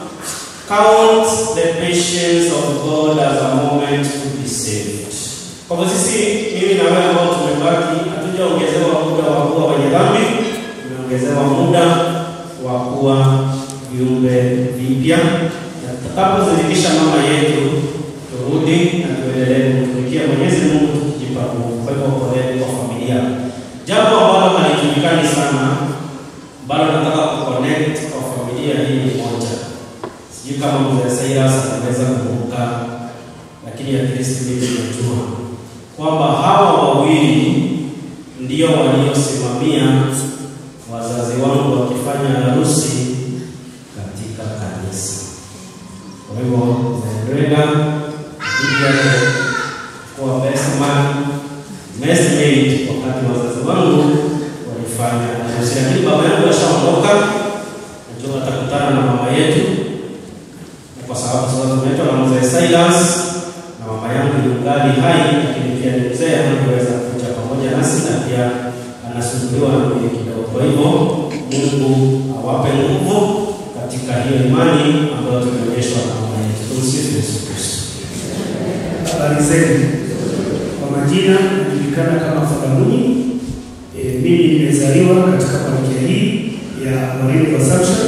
count the patience of God as a moment to be saved. Kwa hivyo sisi, mimi na wewe ambao tumebaki, hatujaongezewa muda wa kuwa wenye dhambi, tumeongezewa muda wa kuwa viumbe vipya. Na tutakapozidikisha mama yetu, turudi na tuendelee kumtumikia Mwenyezi Mungu tukijipa nguvu. Kwa hivyo poleni kwa familia. Jambo ambalo halijulikani sana, bado nataka kuconnect kwa familia hii moja. Sijui kama mzee Silas anaweza kukumbuka, lakini at least mimi najua kwamba hawa wawili ndio waliosimamia wazazi wangu wakifanya harusi katika kanisa. Kwa hivyo Zendrega ndiye kwa best man, best mate wakati wazazi wangu walifanya harusi. Lakini baba yangu ashaondoka, najua atakutana na mama yetu, na kwa sababu sasa tumeitwa na mzee Silas na mama yangu ni ungali hai, lakini pia ni mzee anaweza kuja pamoja nasi na pia anasumbuliwa na mwili kidogo. Kwa hivyo Mungu awape nguvu katika hiyo imani ambayo tumeonyeshwa na mama yetu. Tumsifu Yesu Kristo. Habari zenu. Kwa majina najulikana kama Fagamuni. E, mimi nimezaliwa katika parokia hii ya Waidi wa Assumption.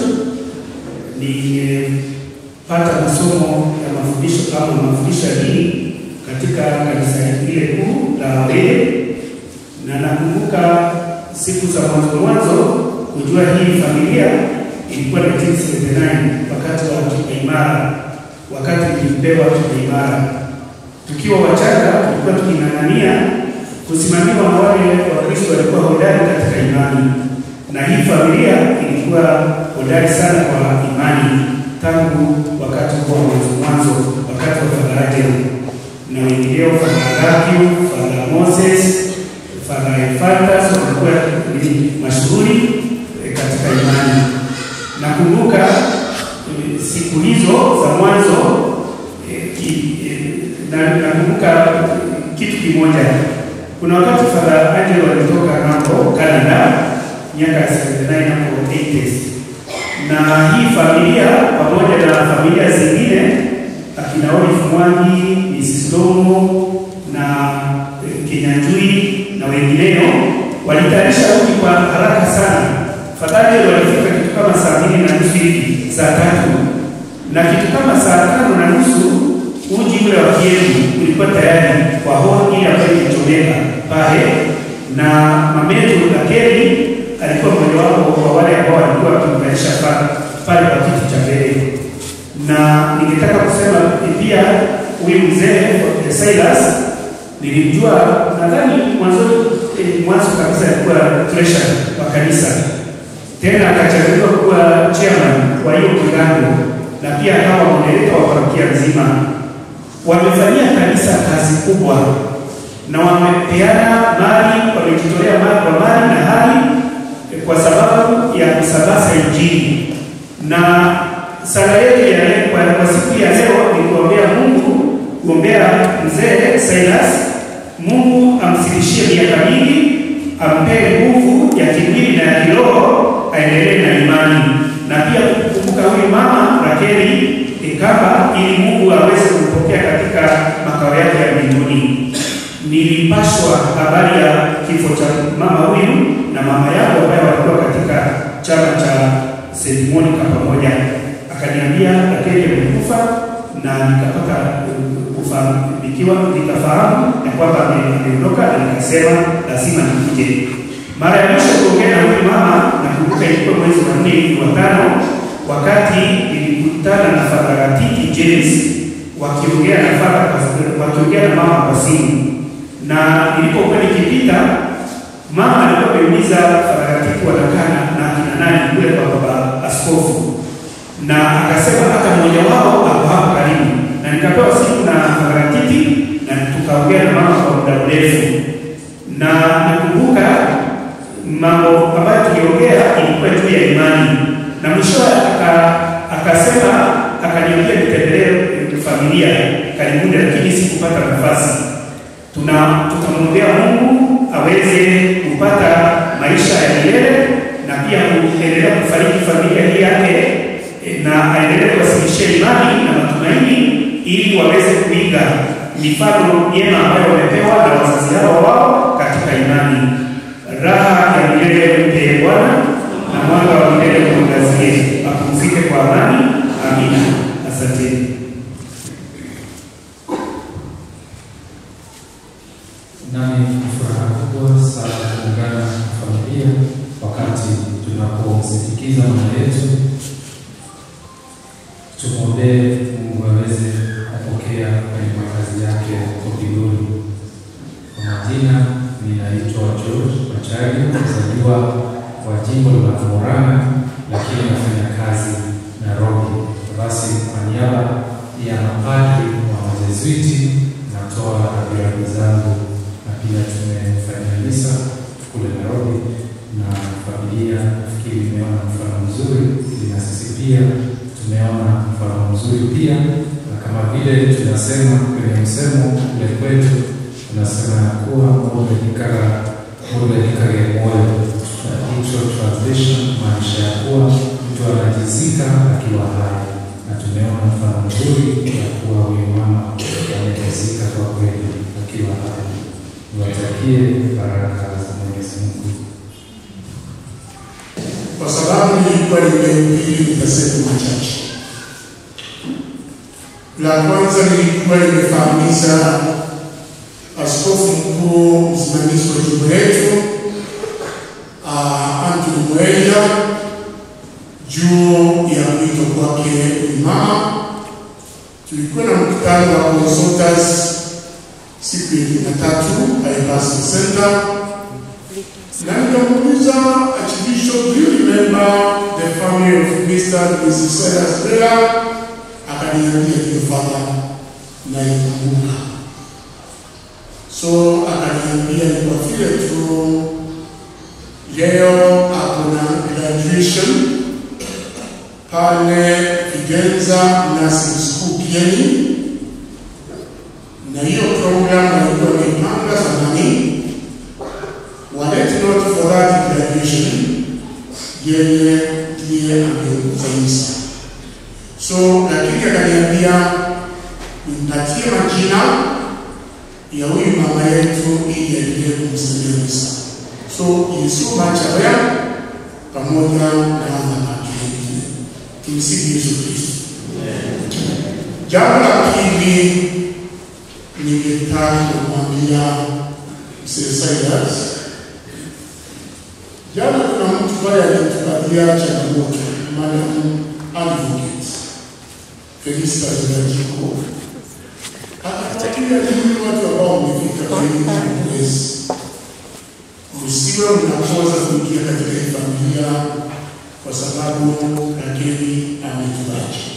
Nimepata masomo ya mafundisho kama mafundisho hii katika kanisa ile kuu la Waidi, na nakumbuka siku za mwanzo mwanzo kujua hii familia ilikuwa nineteen seventy-nine wakati wa kipaimara, wakati nilipewa kipaimara. Tukiwa wachanga tulikuwa tuking'ang'ania kusimamiwa na wale Wakristo walikuwa hodari katika imani, na hii familia ilikuwa hodari sana kwa imani tangu wakati wa mwanzo mwanzo, wakati wa Father Adel na wengineo, Father Agapio, Father Moses, Father Efatas walikuwa ni mashuhuri e, katika imani. Nakumbuka e, siku hizo za mwanzo e, ki, e, na nakumbuka kitu kimoja. Kuna wakati Father Angel walitoka hapo Canada miaka ya seventy-nine hapo eighties, na hii familia pamoja na familia zingine akina Olive Mwangi, Missis Domo na Kinyanjui na wengineo walitayarisha uji kwa haraka sana. Fadhali walifika kitu kama saa mbili na nusu hivi, saa tatu. Na kitu kama saa tano na nusu uji ule wa kienyeji ulikuwa tayari kwa honi ile ambayo ilichomeka pale, na mametu Rakeli alikuwa mmoja wapo wa wale ambao walikuwa wakimtayarisha pale kwa kiti cha mbele. Na ningetaka kusema pia huyu mzee Silas nilimjua nadhani mwanzo eh, mwanzo kabisa alikuwa treasurer wa kanisa, tena akachaguliwa kuwa chairman wa hiyo kigango, na pia kama moderator wa parokia nzima. Wamefanyia kanisa kazi kubwa na wamepeana mali, wamejitolea mali kwa mali na hali kwa sababu ya kusambaza Injili. Na sala yetu ya leo kwa siku ya leo ni kuombea Mungu, kuombea mzee Silas, Mungu amzidishie miaka mingi, ampe nguvu ya kimwili na ya kiroho, aendelee na imani. Na pia kukumbuka huyu mama Rakeli Ikaba, ili Mungu aweze kumpokea katika makao yake ya mbinguni. Nilipashwa habari ya kifo cha mama huyu na mama yao ambaye walikuwa katika chama cha Saint Monica pamoja. Akaniambia Rakeli amekufa, na nikapata kufahamikiwa, nikafahamu ya kwamba ameondoka, na nikasema lazima nikuje. Mara ya mwisho kuongea na huyu mama nakumbuka ilikuwa mwezi wa nne wa tano, wakati nilikutana na Father Tiki James wakiongea na Father wakiongea na mama kwa simu. Na nilipokuwa nikipita, mama alikuwa ameuliza Father Tiki watakaa na kina nani kule kwa baba askofu, na akasema hata mmoja wao hapo hapo karibu. Na nikapewa simu na Father Tiki na tukaongea na mama kwa muda mrefu. Na nakumbuka mambo ambayo tuliongea ilikuwa juu ya imani, na mwisho akasema akaniambia nitembelee familia karibuni, lakini sikupata nafasi. Tuna tutamwombea Mungu aweze kupata maisha ya milele, na pia kuendelea kufariki familia hii yake, na aendelee kuwasilisha imani na matumaini, ili waweze kuiga mifano mema ambayo wamepewa na wazazi hao wao katika imani. Raha ya milele mpe Bwana, na mwanga wa milele kuangazie. Apumzike kwa amani. Amina. Asante. Nami furaha kubwa sana kuungana na familia wakati tunapomsindikiza mama yetu. Tumwombee Mungu aweze kupokea kwenye makazi yake huko mbinguni. Kwa majina, ninaitwa George Machari, mzaliwa wa jimbo la Murang'a, lakini nafanya kazi Nairobi. Basi kwa niaba ya mapadri wa Majesuiti natoa rambirambi zangu, na pia tumefanya misa kule Nairobi na familia. Nafikiri imeona mfano mzuri, na sisi pia tumeona mfano mzuri pia. Na kama vile tunasema kwenye msemo ule kwetu, tunasema ya kuwa moja nikara moja nikara ya moyo. Hicho translation maanisha ya kuwa mtu anajizika akiwa hai, na tumeona mfano mzuri ya kuwa huyu mama amejizika kwa kweli akiwa hai. Niwatakie baraka za Mwenyezi Mungu. Kwa sababu nilikuwa nimehubiri, nitasema machache. La kwanza, nilikuwa nimefahamisha askofu mkuu msimamizi wa jimbo letu uh, Anthony Mweja juu ya mwito kwake mama. Tulikuwa na mkutano wa consultants siku ya Jumatatu Bypass Center, na nikamuuliza Archbishop, do you remember the family of Mister and Missus Silas Bella? Akaniambia ndio Father, na ikumbuka. So akaniambia ni kwa vile tu leo hakuna graduation pale Vigenza Nursing School Kieni, na hiyo program walikuwa wameipanga zamani, walete note for that graduation, yeye ndiye angeongoza misa. So lakini akaniambia nipatie majina ya huyu mama yetu ili aendelee kumsaidia misa. So he is so much aware pamoja na wanawake wengine. Tumsifu Yesu Kristo. Jambo la pili ningetaka kumwambia Mzee Silas, jana kuna mtu pale alitupatia changamoto, Madam Advocate Felista Zajiko. Akatuambia ni watu ambao wamefika kwenye mwezi, usiwe unakosa kuingia katika familia kwa sababu Rakeli ametuacha.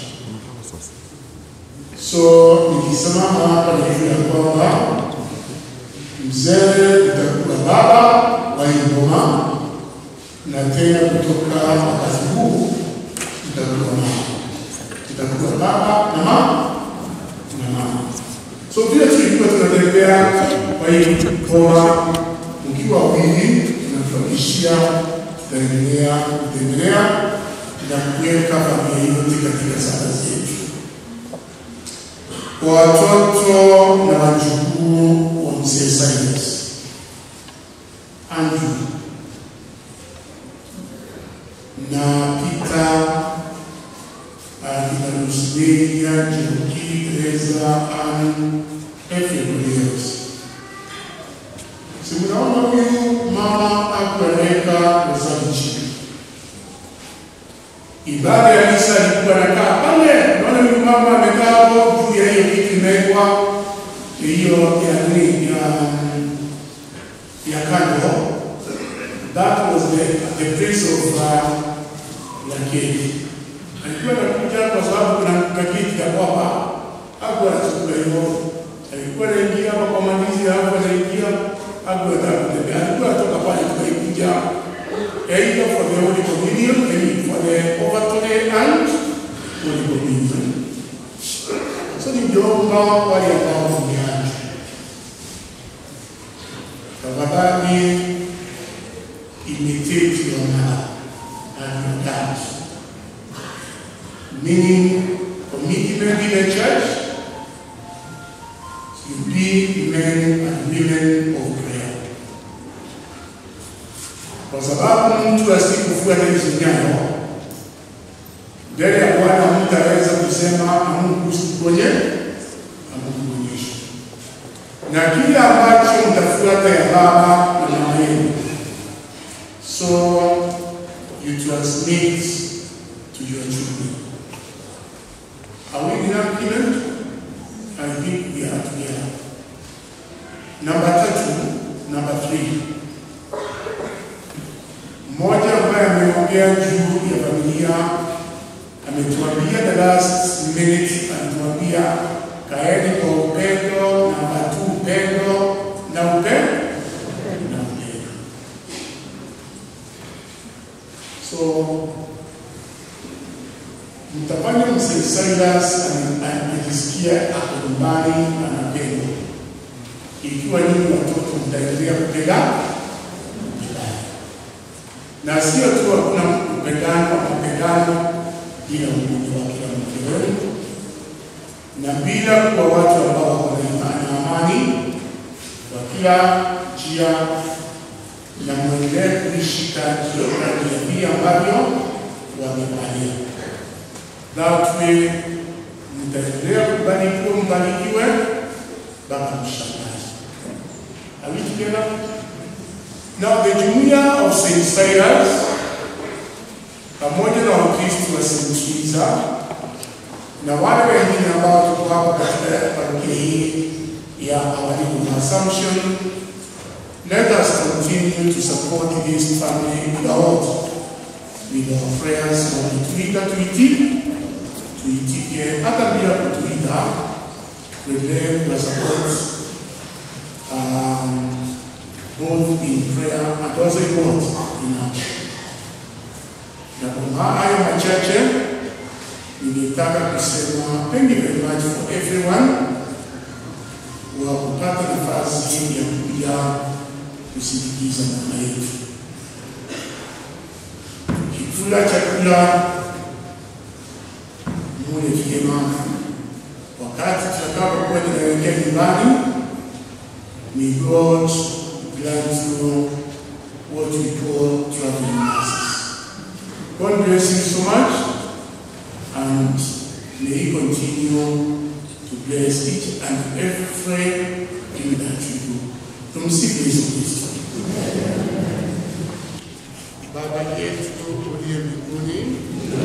So nikisimama hapa najua kwamba mzee utakuwa baba wa Ingoma, na tena kutoka wakati huu utakuwa mama, utakuwa baba na mama na mama. So vile tulikuwa tunatembea kwa hii Ingoma, mkiwa wawili tunatuakishia tutaendelea kutembelea na kuweka familia yote katika sala zetu. Watoto na wajukuu wa Mzee Silas, Andrew na Peter, akina Lusidia, Joki, Teresa, Anne, everybody else. Simunaona huyu mama akuaneka mezani chini. Ibada ya misa alikuwa anakaa pale, naona huyu mama amekaa hapo juu ya hiyo kiti imewekwa hiyo ya nini ya ya kando. That was the the place of uh, Rakeli. Alikuwa anakuja kwa sababu kuna kakiti ya kwamba hakuwa anachukua hiyo. Alikuwa anaingia hapa kwa mandizi hapo, anaingia hakuwa anataka. Alikuwa anatoka pale tukaikuja either for the Holy Communion, either for the overtone and Holy Communion. So ni jomba wale ambao wameacha. Tafadhali imitate your mother and your dad. Meaning commitment in the church, you be men and women of prayer. Kwa sababu mtu asikufuata hizo nyayo, mbele ya Bwana mtu aweza kusema Mungu usiponye, Mungu unyeshe. Na kile ambacho mtafuata ya baba na mama yenu, so you transmit to your children. Are we in agreement? I think we are together. Number two, number three. Mmoja ambaye ameongea juu ya familia ametuambia the last minute, ametuambia kaeni kwa upendo, namba two upendo na upendo na upendo. So mtafanya Mzee Silas anajisikia ako nyumbani, anapendwa. Ikiwa nyinyi watoto mtaendelea kupendana, na sio tu hakuna kupendana, kupendana bila umoja wa kila mtu wenu, na bila kuwa watu ambao wako na amani kwa kila njia, na mwendelee kuishi katika vile ambavyo wamepalia. That way, mtaendelea kubarikiwa, mbarikiwe mpaka mshangazi. Are we together? Now the Jumuiya of Saint Silas, pamoja na Wakristo wa Saint Teresa na wale wengine ambao tuko hapa katika parokia hii ya Awalimu Assumption, let us continue to support this family with our, with our prayers na kutuita tuitike, tuitike hata bila kutuita, tuendelee kwa support um, both in prayer and also in what? In action. Na kwa haya machache, ningetaka kusema thank you very much for everyone wa kupata nafasi ya kuja kusindikiza mama yetu. Kikula chakula mule vyema, wakati tutakapokuwa tunaelekea nyumbani, may God grant you what we call traveling masses. God bless you so much, and may He continue to bless each and everything that you do. Tumsifu Yesu Kristo. Baba yetu uliye mbinguni,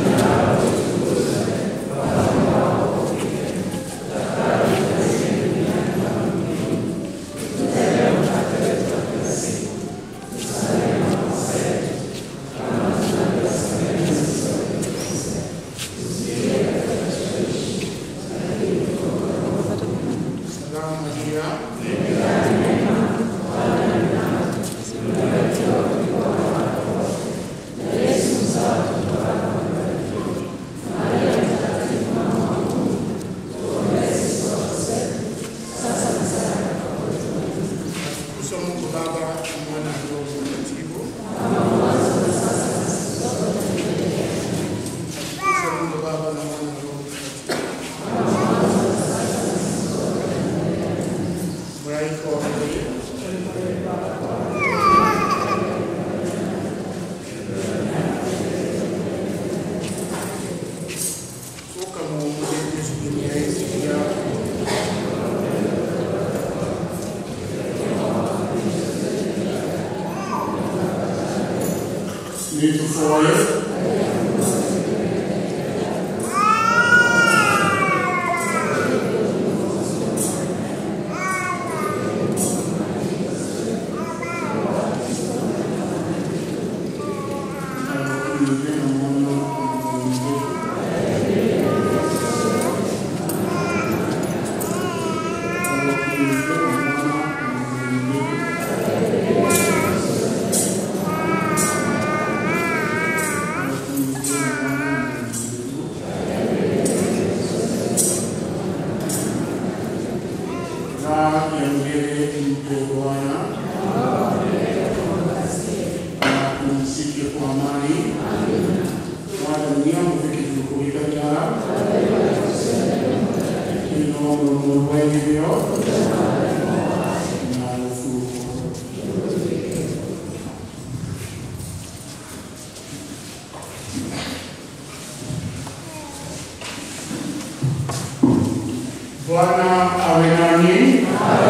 Bwana awe nanyi,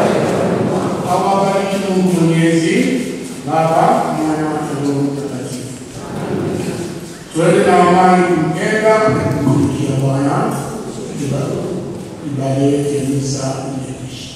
awabariki Mungu Mwenyezi, Baba, Mwana na Roho Mtakatifu. Twende na amani kumjenga na kumtumikia Bwana. Ibada yetu ya misa imekwisha.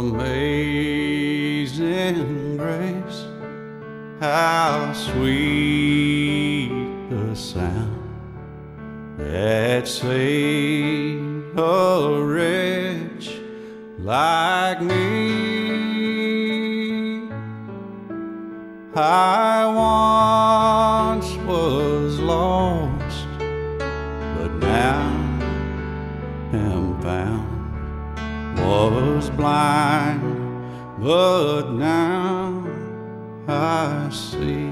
Amazing grace, how sweet the sound that saved a wretch like me. I once was lost, but now am found. Was blind, but now I see.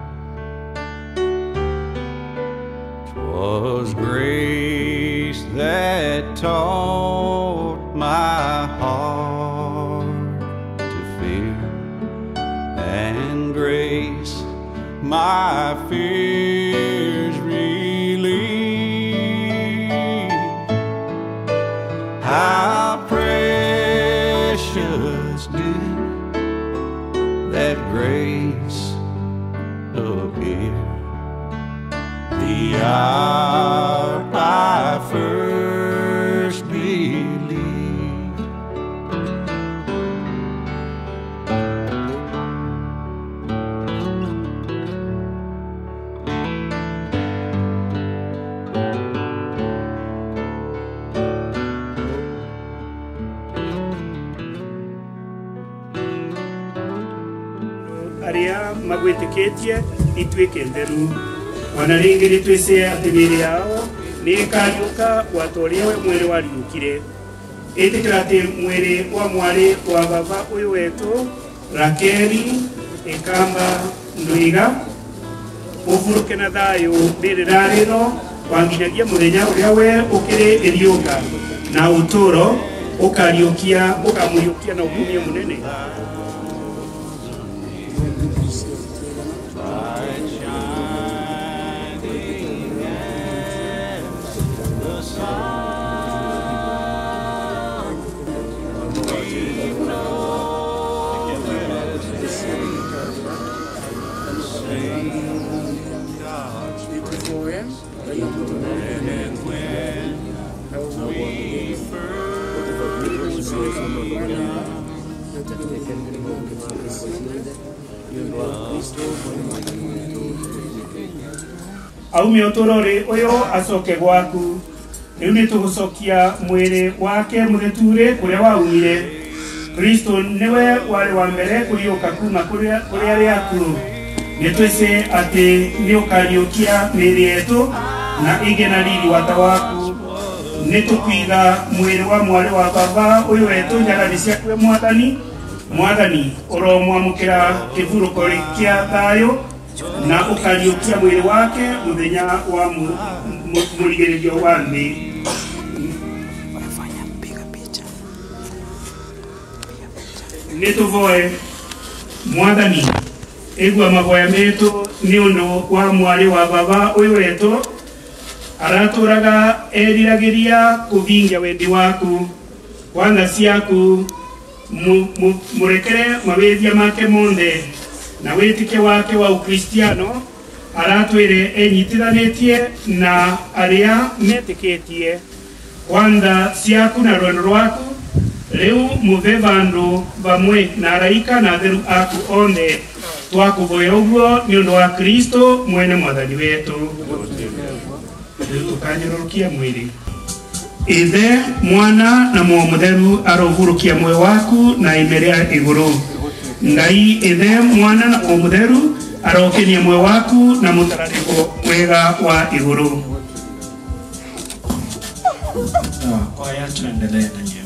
'Twas grace that taught my heart to fear, and grace my fears relieved. How precious did that grace appear the hour I first believed. Aria magwĩtĩkĩtie ituĩke theru, ona rĩngĩ nĩtwĩcie atĩ mĩĩrĩ yao nĩĩkariũka wata ũrĩa we mwĩrĩ wariũkire. Ĩtĩkĩra atĩ mwĩrĩ wa mwarĩ wa baba ũyũ wetũ Rakeri Ekamba Ndwiga ũburũke na thayũ rĩrĩ na rĩro wanginyagia mũthenya ũrĩa we ũkĩrĩ ĩriũka na ũtũũro ũkariũkia ũkamũriũkia na ũkumia mũnene. Aumia ũtũũro ũyũ acoke gwaku, rĩu nĩtũgũcokia mwĩrĩ wake mũtheture kũrĩa waumire. Kristo nĩwe warĩ wa mbere kũriũka kuma kũrĩ arĩa akuũ. Nĩtwĩcie atĩ nĩũkariũkia mĩĩrĩ yetũ na ĩgĩe na riri wata waku. Nĩtũkũiga mwĩrĩ wa mwarĩ wa baba ũyũ wetũ njagathi ciaku Mwathani. Mwathani ũromwamũkĩra kĩburũko kĩa thayũ na ũkariũkia mwĩrĩ wake mũthenya wa mũrigĩrĩrio wa thĩ. Nĩtũvoe Mwathani igua mahoya metũ nĩ ũndũ wa mwarĩ wa baba ũyũ wetũ aratũraga eriragĩria kũvingia wendi waku wa tha ciaku. Mũrekere mawĩthia make mothe na wĩtĩkia wake wa Ukristiano aratwĩre enyitithanĩtie na arĩa metĩkĩtie kwa tha ciaku na rwendo rwaku. Rĩu mũve vandũ vamwe na araika na atheru aku othe twakũvoya ũguo nĩ ũndũ wa Kristo mwene Mwathani wetũ. Rĩu tũkanyororokia mwĩrĩ. Ithe, Mwana na Muoyo Mũtheru arohurũkia muoyo waku na imerea igũrũ. Ngai Ithe, Mwana na Muoyo Mũtheru arokenia muoyo waku na mũtararĩko mwega wa igũrũ. Kwaya tuendelee na nyimbo.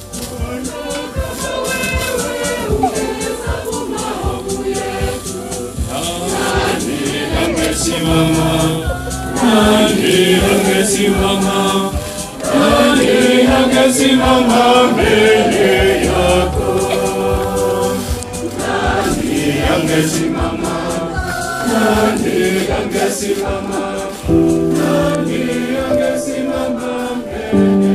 Angesimama, nani angesimama, nani angesimama mbele yako, nani angesimama, nani angesimama, nani angesimama mbele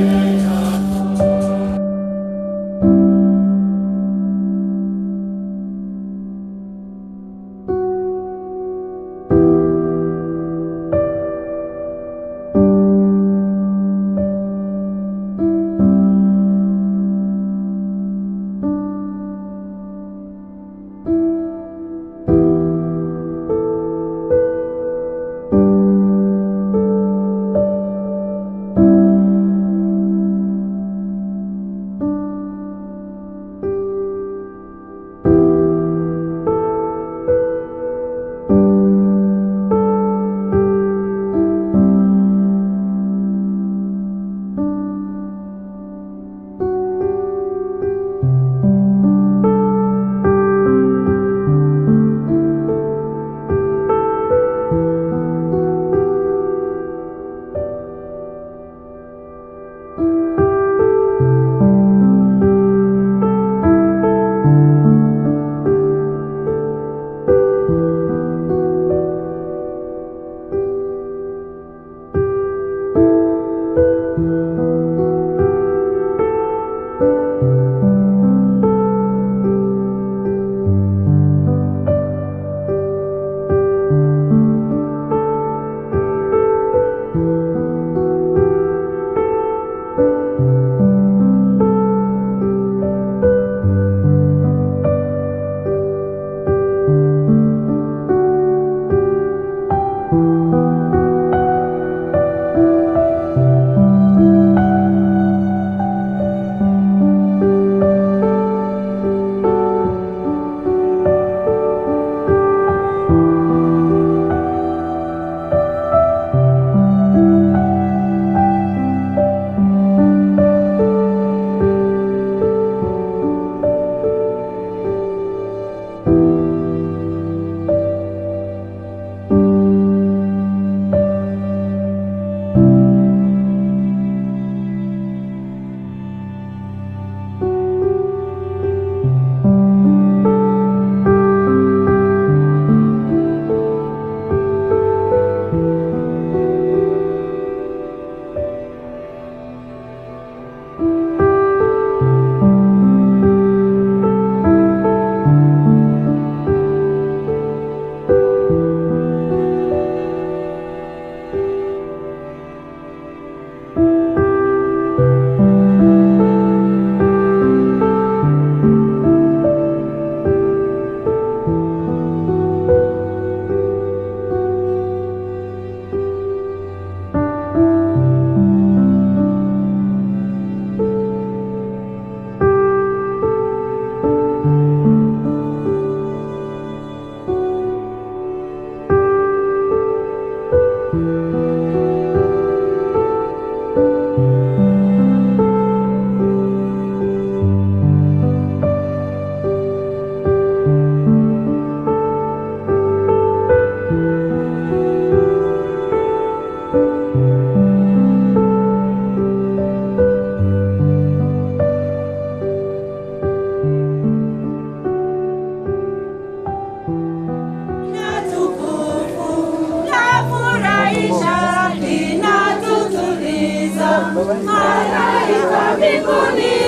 malaika mbinguni